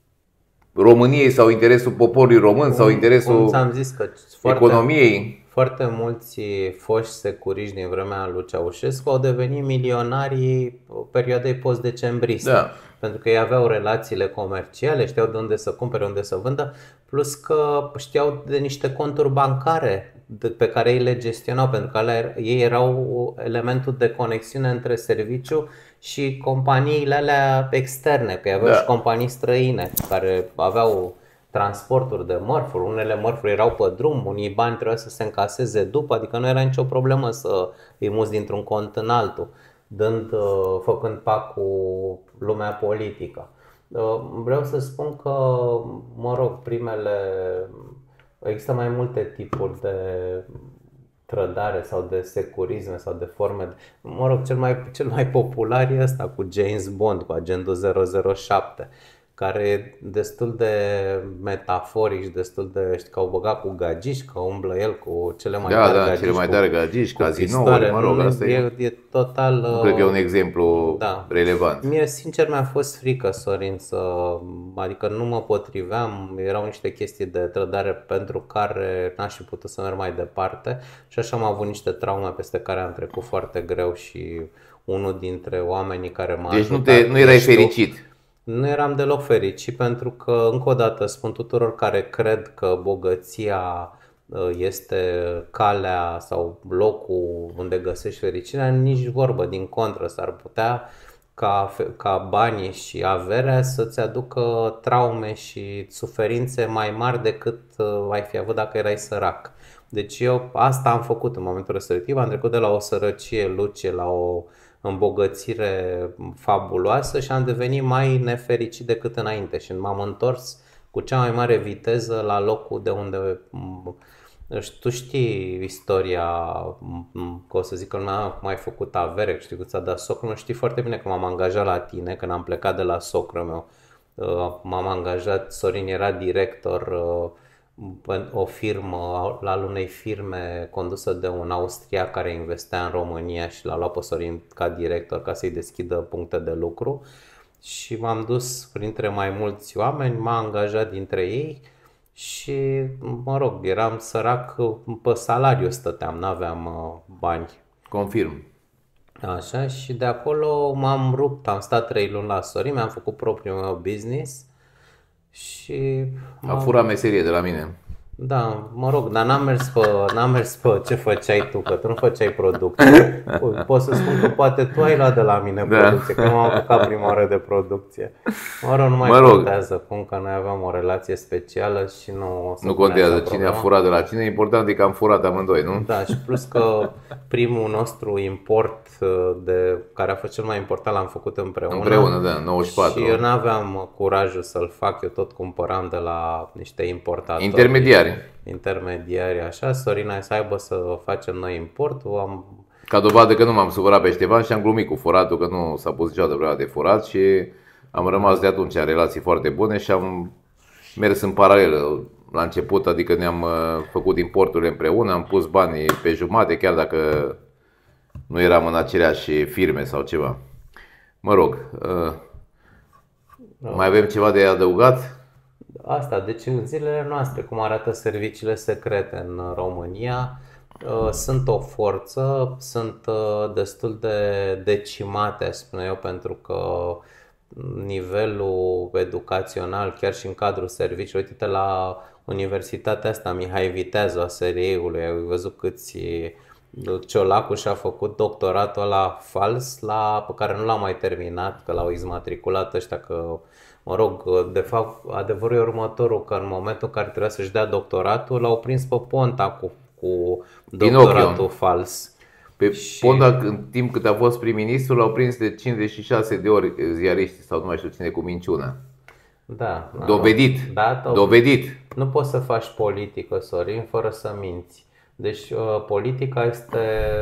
României sau interesul poporului român, cum, sau interesul cum zis că economiei. Foarte, foarte mulți foști securiști din vremea lui Ceaușescu au devenit milionari perioadei post-decembriste. Da. Pentru că ei aveau relațiile comerciale, știau de unde să cumpere, unde să vândă, plus că știau de niște conturi bancare pe care ei le gestionau, pentru că alea, ei erau elementul de conexiune între serviciu și companiile alea externe, că aveau da. și companii străine care aveau transporturi de mărfuri, unele mărfuri erau pe drum, unii bani trebuia să se încaseze după, adică nu era nicio problemă să îi muți dintr-un cont în altul, dând, făcând pact cu lumea politică. Vreau să spun că, mă rog, primele, există mai multe tipuri de trădare sau de securisme sau de forme. Mă rog, cel mai, cel mai popular e ăsta cu James Bond, cu agentul zero zero șapte, care e destul de metaforic și destul de, știi, că au băgat cu gagici, că umblă el cu cele mai da, tare da, gagici. cele mai tare gagici, cazinouri, mă rog, asta e, e, e total... Nu cred că e un exemplu da. relevant. Mie, sincer, mi-a fost frică, Sorin, să, adică nu mă potriveam, erau niște chestii de trădare pentru care n-aș fi putut să merg mai departe și așa am avut niște traume peste care am trecut foarte greu și unul dintre oamenii care m-a Deci ajutat, nu, te, nu erai fericit? Nu eram deloc fericit pentru că, încă o dată, spun tuturor care cred că bogăția este calea sau locul unde găsești fericirea, nici vorbă, din contră, s-ar putea ca, ca banii și averea să-ți aducă traume și suferințe mai mari decât ai fi avut dacă erai sărac. Deci eu asta am făcut în momentul respectiv, am trecut de la o sărăcie lucie la o îmbogățire fabuloasă și am devenit mai nefericit decât înainte și m-am întors cu cea mai mare viteză la locul de unde, tu știi istoria, că o să zic că nu am mai făcut avere, știi că ți-a dat socrul, știi foarte bine că m-am angajat la tine, când am plecat de la socrul meu, m-am angajat, Sorin era director o firmă, la unei firme condusă de un austriac care investea în România și l-a luat pe Sorin ca director ca să-i deschidă puncte de lucru și m-am dus printre mai mulți oameni, m-am angajat dintre ei și, mă rog, eram sărac, pe salariu stăteam, n-aveam bani. Confirm. Așa, și de acolo m-am rupt, am stat trei luni la Sorin, mi-am făcut propriul meu business și A m-am... furat meserie de la mine. Da, mă rog, dar n-am mers pe, n-am mers pe ce făceai tu, că tu nu făceai producție. Pot să spun că poate tu ai luat de la mine Da. producție, că m-am apucat prima oară de producție. Mă rog, nu mai Mă rog. contează, cum că noi aveam o relație specială și nu o să Nu punem contează asta cine a problema. furat de la cine, important e că am furat amândoi, nu? Da, și plus că primul nostru import de, care a fost cel mai important l-am făcut împreună. Împreună, da, nouăzeci și patru. Și eu n-aveam curajul să-l fac, eu tot cumpăram de la niște importatori. Intermediari. Intermediari, așa. Sorina a să aibă să facem noi importul. Am... Ca dovadă că nu m-am supărat pe Ștefan și am glumit cu furatul, că nu s-a pus niciodată vreodată de furat și am rămas de atunci în relații foarte bune și am mers în paralel la început, adică ne-am uh, făcut importurile împreună, am pus banii pe jumate, chiar dacă nu eram în aceleași firme sau ceva. Mă rog, uh, mai avem ceva de adăugat? Asta, deci în zilele noastre, cum arată serviciile secrete în România, sunt o forță, sunt destul de decimate, aș spune eu, pentru că nivelul educațional, chiar și în cadrul serviciilor, uite-te la universitatea asta, Mihai Viteazu a S R I-ului, ai văzut câți Ciolacu și-a făcut doctoratul ăla fals, la, pe care nu l-a mai terminat, că l-au izmatriculat ăștia, că mă rog, de fapt, adevărul e următorul, că în momentul în care trebuia să-și dea doctoratul, l-au prins pe Ponta cu, cu doctoratul Pinocchio. fals. Pe Și- Ponta, în timp cât a fost prim-ministru, l-au prins de cincizeci și șase de ori ziariști sau nu mai știu cine cu minciună. Da, da, Dovedit. Da, da, Dovedit. nu poți să faci politică, Sorin, fără să minți. Deci uh, politica este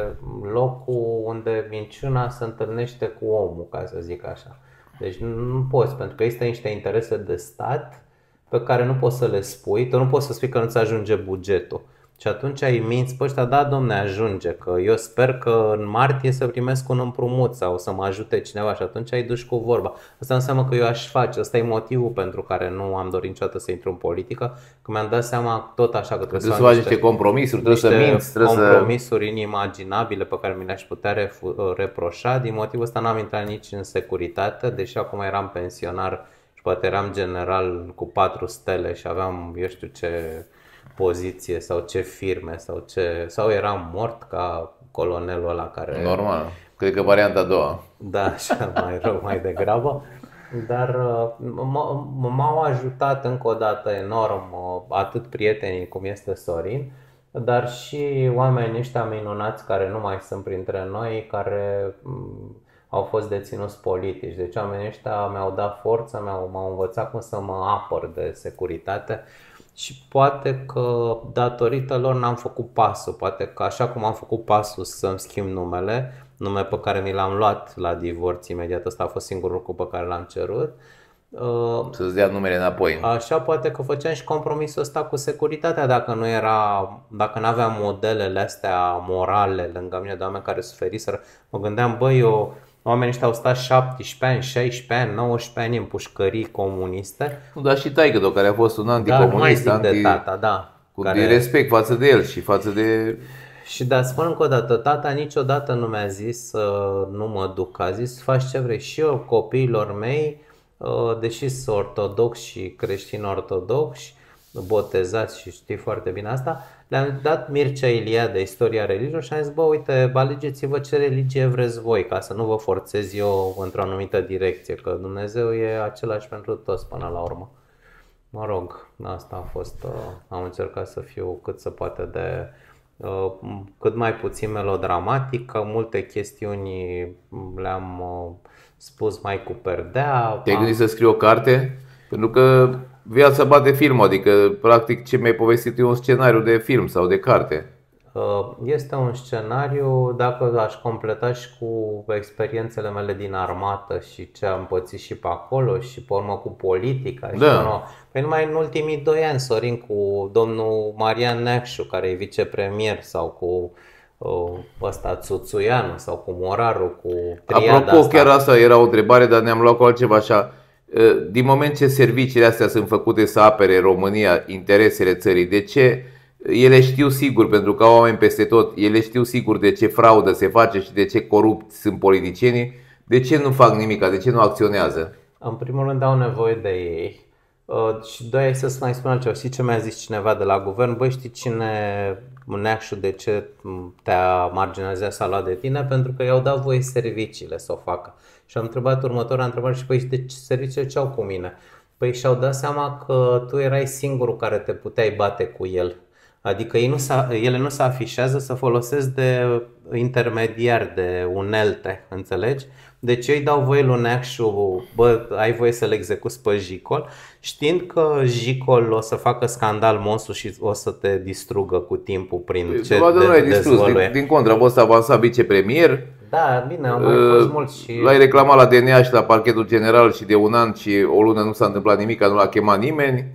locul unde minciuna se întâlnește cu omul, ca să zic așa. Deci nu, nu poți, pentru că există niște interese de stat pe care nu poți să le spui. Tu nu poți să spui că nu-ți ajunge bugetul. Și atunci îi minți pe ăștia, da, domne, ajunge, că eu sper că în martie să primesc un împrumut sau să mă ajute cineva, și atunci ai duci cu vorba. Asta înseamnă că eu aș face, ăsta e motivul pentru care nu am dorit niciodată să intru în politică, că mi-am dat seama tot așa că trebuie, Trebuie să faci niște compromisuri, trebuie să niște minți, trebuie să... compromisuri inimaginabile pe care mi le-aș putea refu- reproșa. Din motivul ăsta n-am intrat nici în securitate, deși acum eram pensionar și poate eram general cu patru stele și aveam, eu știu ce poziție sau ce firme sau ce, sau eram mort ca colonelul ăla care... Normal. Cred că varianta a doua. Da, așa mai rău, mai degrabă. Dar uh, m- m- m-au ajutat încă o dată enorm uh, atât prietenii cum este Sorin, dar și oamenii ăștia minunați care nu mai sunt printre noi, care mm, au fost deținuți politici. Deci oamenii ăștia mi-au dat forță, mi-au, m-au învățat cum să mă apăr de securitate. Și poate că datorită lor n-am făcut pasul, poate că așa cum am făcut pasul să-mi schimb numele, nume pe care mi l-am luat la divorț imediat, ăsta a fost singurul lucru pe care l-am cerut, Să-ți dea numele înapoi. așa poate că făceam și compromisul ăsta cu securitatea dacă nu era, dacă nu aveam modelele astea morale lângă mine de oameni care suferiseră. Mă gândeam, băi, eu, oamenii ăștia au stat șaptesprezece ani, șaisprezece ani, nouăsprezece ani în pușcării comuniste. Nu, dar și taică-o, care a fost un Da, nu mai anticomunist, zic de anti... tata, da. cu care- de respect față de el și față de... Și da, spun încă o dată, tata niciodată nu mi-a zis să nu mă duc, a zis faci ce vrei. Și eu copiilor mei, deși sunt ortodoxi și creștini ortodoxi, botezați și știi foarte bine asta, le-am dat Mircea Iliade, istoria religiilor, și am zis, bă, uite, alegeți-vă ce religie vreți voi, ca să nu vă forțez eu într-o anumită direcție, că Dumnezeu e același pentru toți până la urmă. Mă rog, asta a fost, am încercat să fiu cât se poate de cât mai puțin melodramatic, că multe chestiuni le-am spus mai cu perdea. Te-ai gândit să scrii o carte? Pentru că viața bate film, adică practic ce mi-ai povestit e un scenariu de film sau de carte. Este un scenariu, dacă aș completa și cu experiențele mele din armată și ce am pățit și pe acolo și pe urmă cu politica. Da. Și până, păi numai în ultimii doi ani, Sorin, cu domnul Marian Necșu, care e vicepremier, sau cu uh, ăsta Țuțuianu, sau cu Moraru, cu triada Apropo, asta. chiar asta era o întrebare, dar ne-am luat cu altceva așa. Din moment ce serviciile astea sunt făcute să apere România, interesele țării, de ce ele știu sigur, pentru că au oameni peste tot, ele știu sigur de ce fraudă se face și de ce corupți sunt politicienii. De ce nu fac nimic? De ce nu acționează? În primul rând au nevoie de ei. Uh, și doi, să mai spun altceva. Știi ce mi-a zis cineva de la guvern? Băi, știi cine, Neacșu, de ce te-a marginalizat, s-a luat de tine? Pentru că i-au dat voie serviciile să o facă. Și am întrebat următoarea întrebare și păi, de ce serviciile ce au cu mine? Păi și-au dat seama că tu erai singurul care te puteai bate cu el. Adică ei nu ele nu se afișează, să folosesc de intermediari, de unelte, înțelegi? Deci eu îi dau voie lui Neacșu, bă, ai voie să-l execuți pe Jicol, știind că Jicol o să facă scandal monstru și o să te distrugă cu timpul prin păi, ce de, de, dezvăluie. Din, din contră, a fost avansat vicepremier. Da, bine, au mai fost mulți și... L-ai reclamat la D N A și la parchetul general și de un an și o lună nu s-a întâmplat nimic, nu l-a chemat nimeni.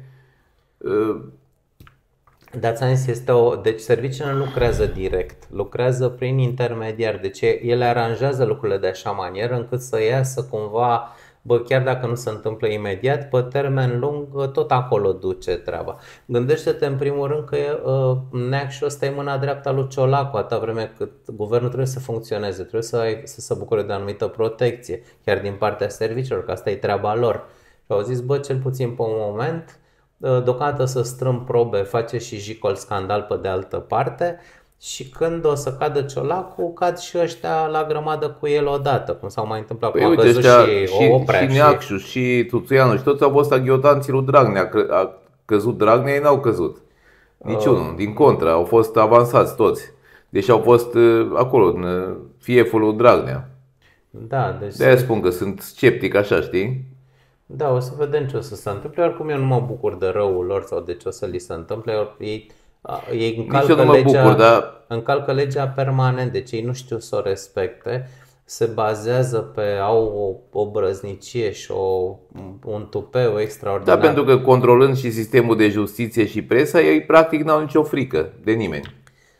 Dar ți-am zis, este o... Deci serviciile nu lucrează direct, lucrează prin intermediari. Deci ele aranjează lucrurile de așa manieră încât să iasă cumva, bă, chiar dacă nu se întâmplă imediat, pe termen lung tot acolo duce treaba. Gândește-te în primul rând că uh, Neacșu ăsta e mâna dreaptă lui Ciolacu, atâta vreme cât guvernul trebuie să funcționeze, trebuie să, ai, să se bucure de anumită protecție, chiar din partea serviciilor, că asta e treaba lor. Și au zis, bă, cel puțin pe un moment, deocamdată să strâng probe, face și Jicol scandal pe de altă parte și când o să cadă Ciolacu, cad și ăștia la grămadă cu el odată, cum s-au mai întâmplat păi cu uite, și, și, Oprea, și Neacșu și, și Tuțuianu și toți au fost aghiotanții lui Dragnea. A căzut Dragnea, ei n-au căzut niciunul, uh, din contră, au fost avansați toți. Deși au fost acolo, în fieful lui Dragnea. Da, deci de-aia spun că sunt sceptic așa, știi? Da, o să vedem ce o să se întâmple. Oricum eu nu mă bucur de răul lor sau de ce o să li se întâmple. Ei, ei încalcă, nu legea, bucur, dar... încalcă legea permanent, deci ei nu știu să o respecte. Se bazează pe, au o, o brăznicie și o, un tupeu extraordinar. Da, pentru că controlând și sistemul de justiție și presa, ei practic n-au nicio frică de nimeni.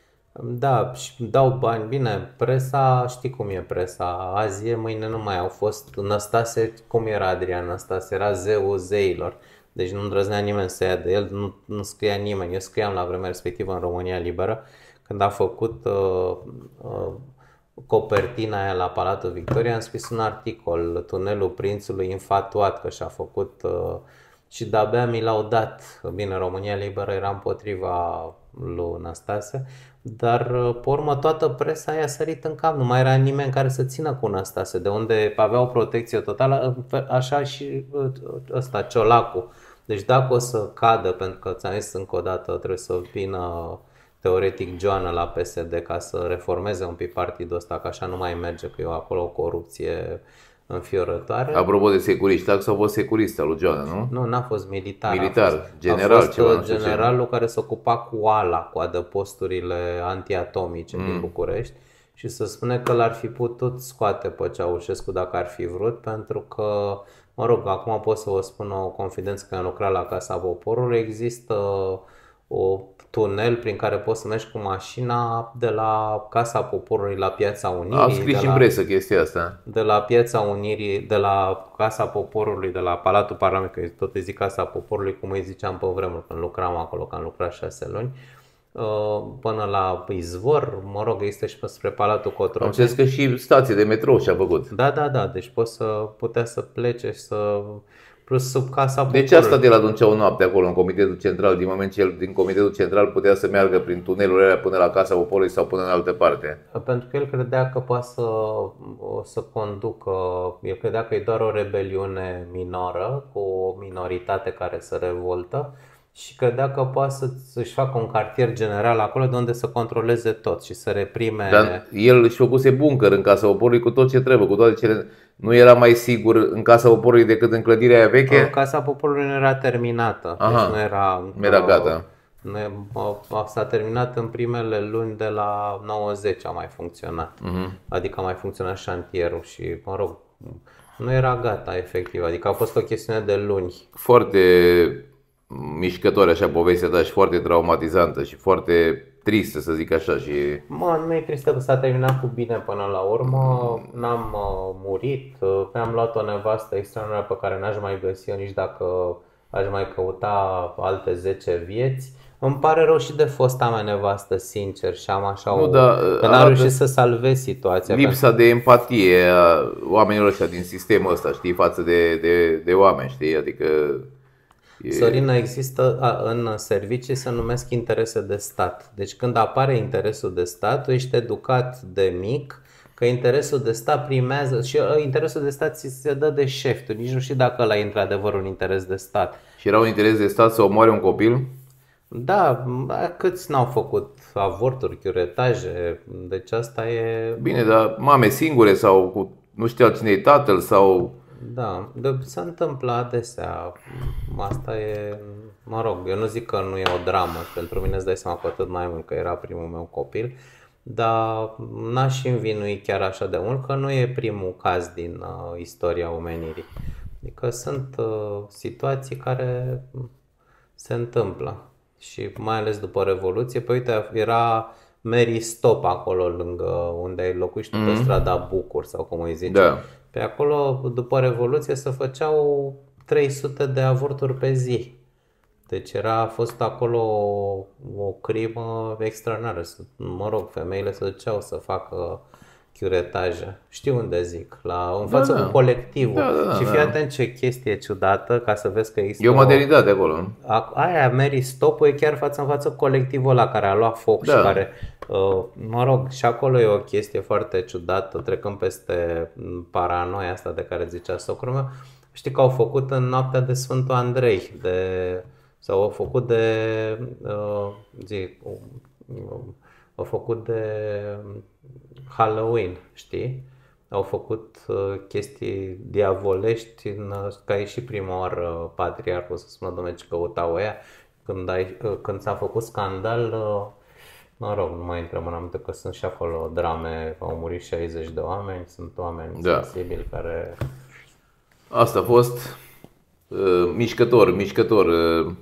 Da, și dau bani. Bine, presa, știi cum e presa. Azi e, mâine nu mai au fost. Năstase, cum era Adrian Năstase? Era zeul zeilor. Deci nu îndrăznea nimeni să ia de el, nu, nu scria nimeni. Eu scriam la vremea respectivă în România Liberă, când a făcut uh, uh, copertina aia la Palatul Victoria, am scris un articol, Tunelul Prințului infatuat, că și-a făcut... Uh, și de-abia mi l-au dat. Bine, România Liberă era împotriva lui Năstase, dar pe urmă toată presa i-a sărit în cap. Nu mai era nimeni care să țină cu Năstase, de unde avea o protecție totală, așa și ăsta, Ciolacu. Deci dacă o să cadă, pentru că ți-am zis încă o dată, trebuie să vină teoretic Joană la P S D ca să reformeze un pic partidul ăsta, că așa nu mai merge, că e acolo o corupție înfiorătoare. Apropo de securiști, taxa a fost securista lui Joana, nu? Nu, n-a fost militar. Militar, a fost, general, a fost ceva, generalul care se ocupa cu ala, cu adăposturile antiatomice mm. din București și se spune că l-ar fi putut scoate pe Ceaușescu dacă ar fi vrut, pentru că, mă rog, acum pot să vă spun o confidență, că am lucrat la Casa Poporului, există o tunel prin care poți să mergi cu mașina de la Casa Poporului la Piața Unirii. Am scris și în presă chestia asta. De la Piața Unirii, de la Casa Poporului, de la Palatul Parlamentului, că tot îi zic Casa Poporului, cum îi ziceam pe vremuri când lucram acolo, că am lucrat șase luni, până la Izvor, mă rog, există și spre Palatul Cotroceni. Am înțeles că și stație de metrou și-a făcut. Da, da, da, deci poți să putea să plece și să... Plus sub Casa Poporului. Deci asta de la Dunceau noapte acolo în Comitetul Central, din moment ce el din Comitetul Central putea să meargă prin tunelurile alea până la Casa Poporului sau până în altă parte. Pentru că el credea că poate să, o să conducă, el credea că e doar o rebeliune minoră cu o minoritate care se revoltă și credea că poate să-și facă un cartier general acolo de unde să controleze tot și să reprime... Dar el își făcuse bunker în Casa Poporului cu tot ce trebuie, cu toate cele... Nu era mai sigur în Casa Poporului decât în clădirea aia veche? Casa Poporului nu era terminată. Aha, deci nu era, nu era gata. S-a terminat în primele luni de la nouăzeci, a mai funcționat. Uh-huh. Adică a mai funcționat șantierul și, mă rog, nu era gata efectiv. Adică a fost o chestiune de luni. Foarte mișcătoare așa povestea ta și foarte traumatizantă și foarte tristă, să zic așa. Și... Mă, nu e tristă că s-a terminat cu bine până la urmă. N-am uh, murit. Mi-am luat o nevastă extraordinară pe care n-aș mai găsi-o nici dacă aș mai căuta alte zece vieți. Îmi pare rău și de fosta mea nevastă, sincer, și am așa Nu, o... dar că n-am reușit să salvez situația. Lipsa pentru... de empatie a oamenilor ăștia din sistemul ăsta, știi, față de, de, de oameni, știi, adică... E... Sorina, există în servicii se numesc interese de stat. Deci când apare interesul de stat, tu ești educat de mic că interesul de stat primează și interesul de stat ți se dă de șef. Tu nici nu știi dacă ăla e într-adevăr un interes de stat. Și era un interes de stat să omoare un copil? Da, câți n-au făcut avorturi, chiuretaje, deci asta e... Bine, dar mame singure sau cu nu știu cine e tatăl sau... Da, de, se întâmplă adesea, asta e, mă rog, eu nu zic că nu e o dramă, pentru mine îți dai seama cu atât mai mult că era primul meu copil, dar n-aș învinui chiar așa de mult că nu e primul caz din uh, istoria omenirii. Adică sunt uh, situații care se întâmplă. Și mai ales după Revoluție, pe uite, era Mary Stop acolo lângă unde ai locuit tu, pe strada Bucur sau cum îi zice. Da. Pe acolo, după Revoluție, se făceau trei sute de avorturi pe zi. Deci era, a fost acolo o, o crimă extraordinară. Mă rog, femeile se duceau să facă chiuretaje. Știu unde zic, la, în față da, cu colectivul. Da, da, da, și fii atent ce chestie ciudată, ca să vezi că există... E o maternitate acolo. Aia, Mary Stop, e chiar față în față colectivul ăla care a luat foc da. Și care... Mă rog, și acolo e o chestie foarte ciudată, trecând peste paranoia asta de care zicea socrul meu. Știi că au făcut în noaptea de Sfântul Andrei, de, sau au făcut de... Zi, au făcut de Halloween, știi? Au făcut chestii diavolești, în, ca e și prima oară patriarhul să spună, dom'le, ce căutau ăia. Când, ai, când s-a făcut scandal, mă rog, nu mai intrăm în aminte că sunt și acolo drame, au murit șaizeci de oameni, sunt oameni da. Sensibili care... Asta a fost uh, mișcător, mișcător uh,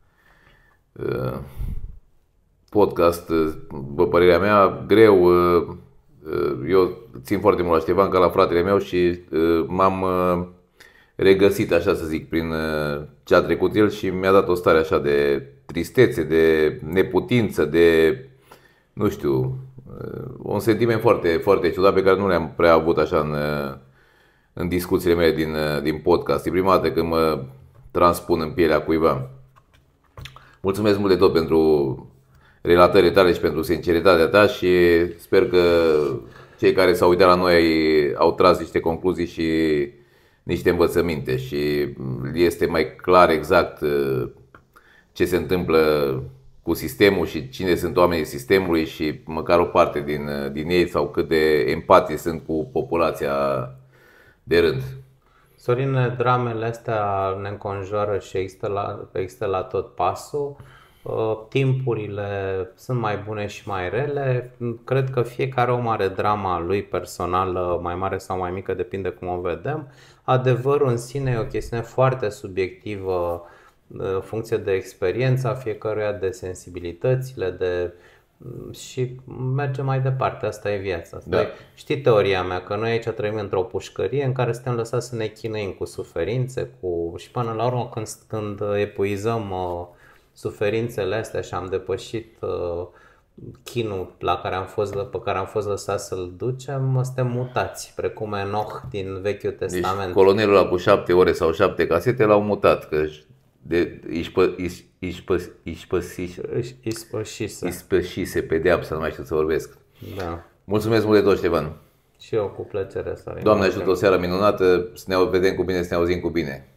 uh, podcast, după părerea mea, greu. Uh, eu țin foarte mult la Ștefan ca la fratele meu și uh, m-am uh, regăsit, așa să zic, prin uh, ce a trecut el și mi-a dat o stare așa de tristețe, de neputință, de, nu știu, uh, un sentiment foarte, foarte ciudat pe care nu le-am prea avut așa în, uh, în discuțiile mele din, uh, din podcast. E prima dată când mă transpun în pielea cuiva. Mulțumesc mult de tot pentru relatările tale și pentru sinceritatea ta și sper că cei care s-au uitat la noi au tras niște concluzii și niște învățăminte și este mai clar exact ce se întâmplă cu sistemul și cine sunt oamenii sistemului și măcar o parte din, din ei sau cât de empatici sunt cu populația de rând. Sorine, dramele astea ne înconjoară și există la, există la tot pasul. Timpurile sunt mai bune și mai rele. Cred că fiecare om are drama lui personală, mai mare sau mai mică, depinde cum o vedem. Adevărul în sine e o chestiune foarte subiectivă, în funcție de experiența fiecăruia, de sensibilitățile, de... și merge mai departe. Asta e viața. Asta da. e... Știi teoria mea, că noi aici trăim într-o pușcărie în care suntem lăsați să ne chinuim cu suferințe, cu... și până la urmă când, când epuizăm suferințele astea și am depășit uh, chinul la care am fost, pe care am fost lăsați să-l ducem, suntem mutați, precum Enoch din Vechiul Testament. Deci colonelul ăla cu șapte ore sau șapte casete l-au mutat, că de, ispășise pedeapsa, nu mai știu să vorbesc. Da. Mulțumesc mult de tot, Ștefan. Și eu cu plăcere, Sorin. Doamne ajută, o seară minunată, să ne vedem cu bine, să ne auzim cu bine.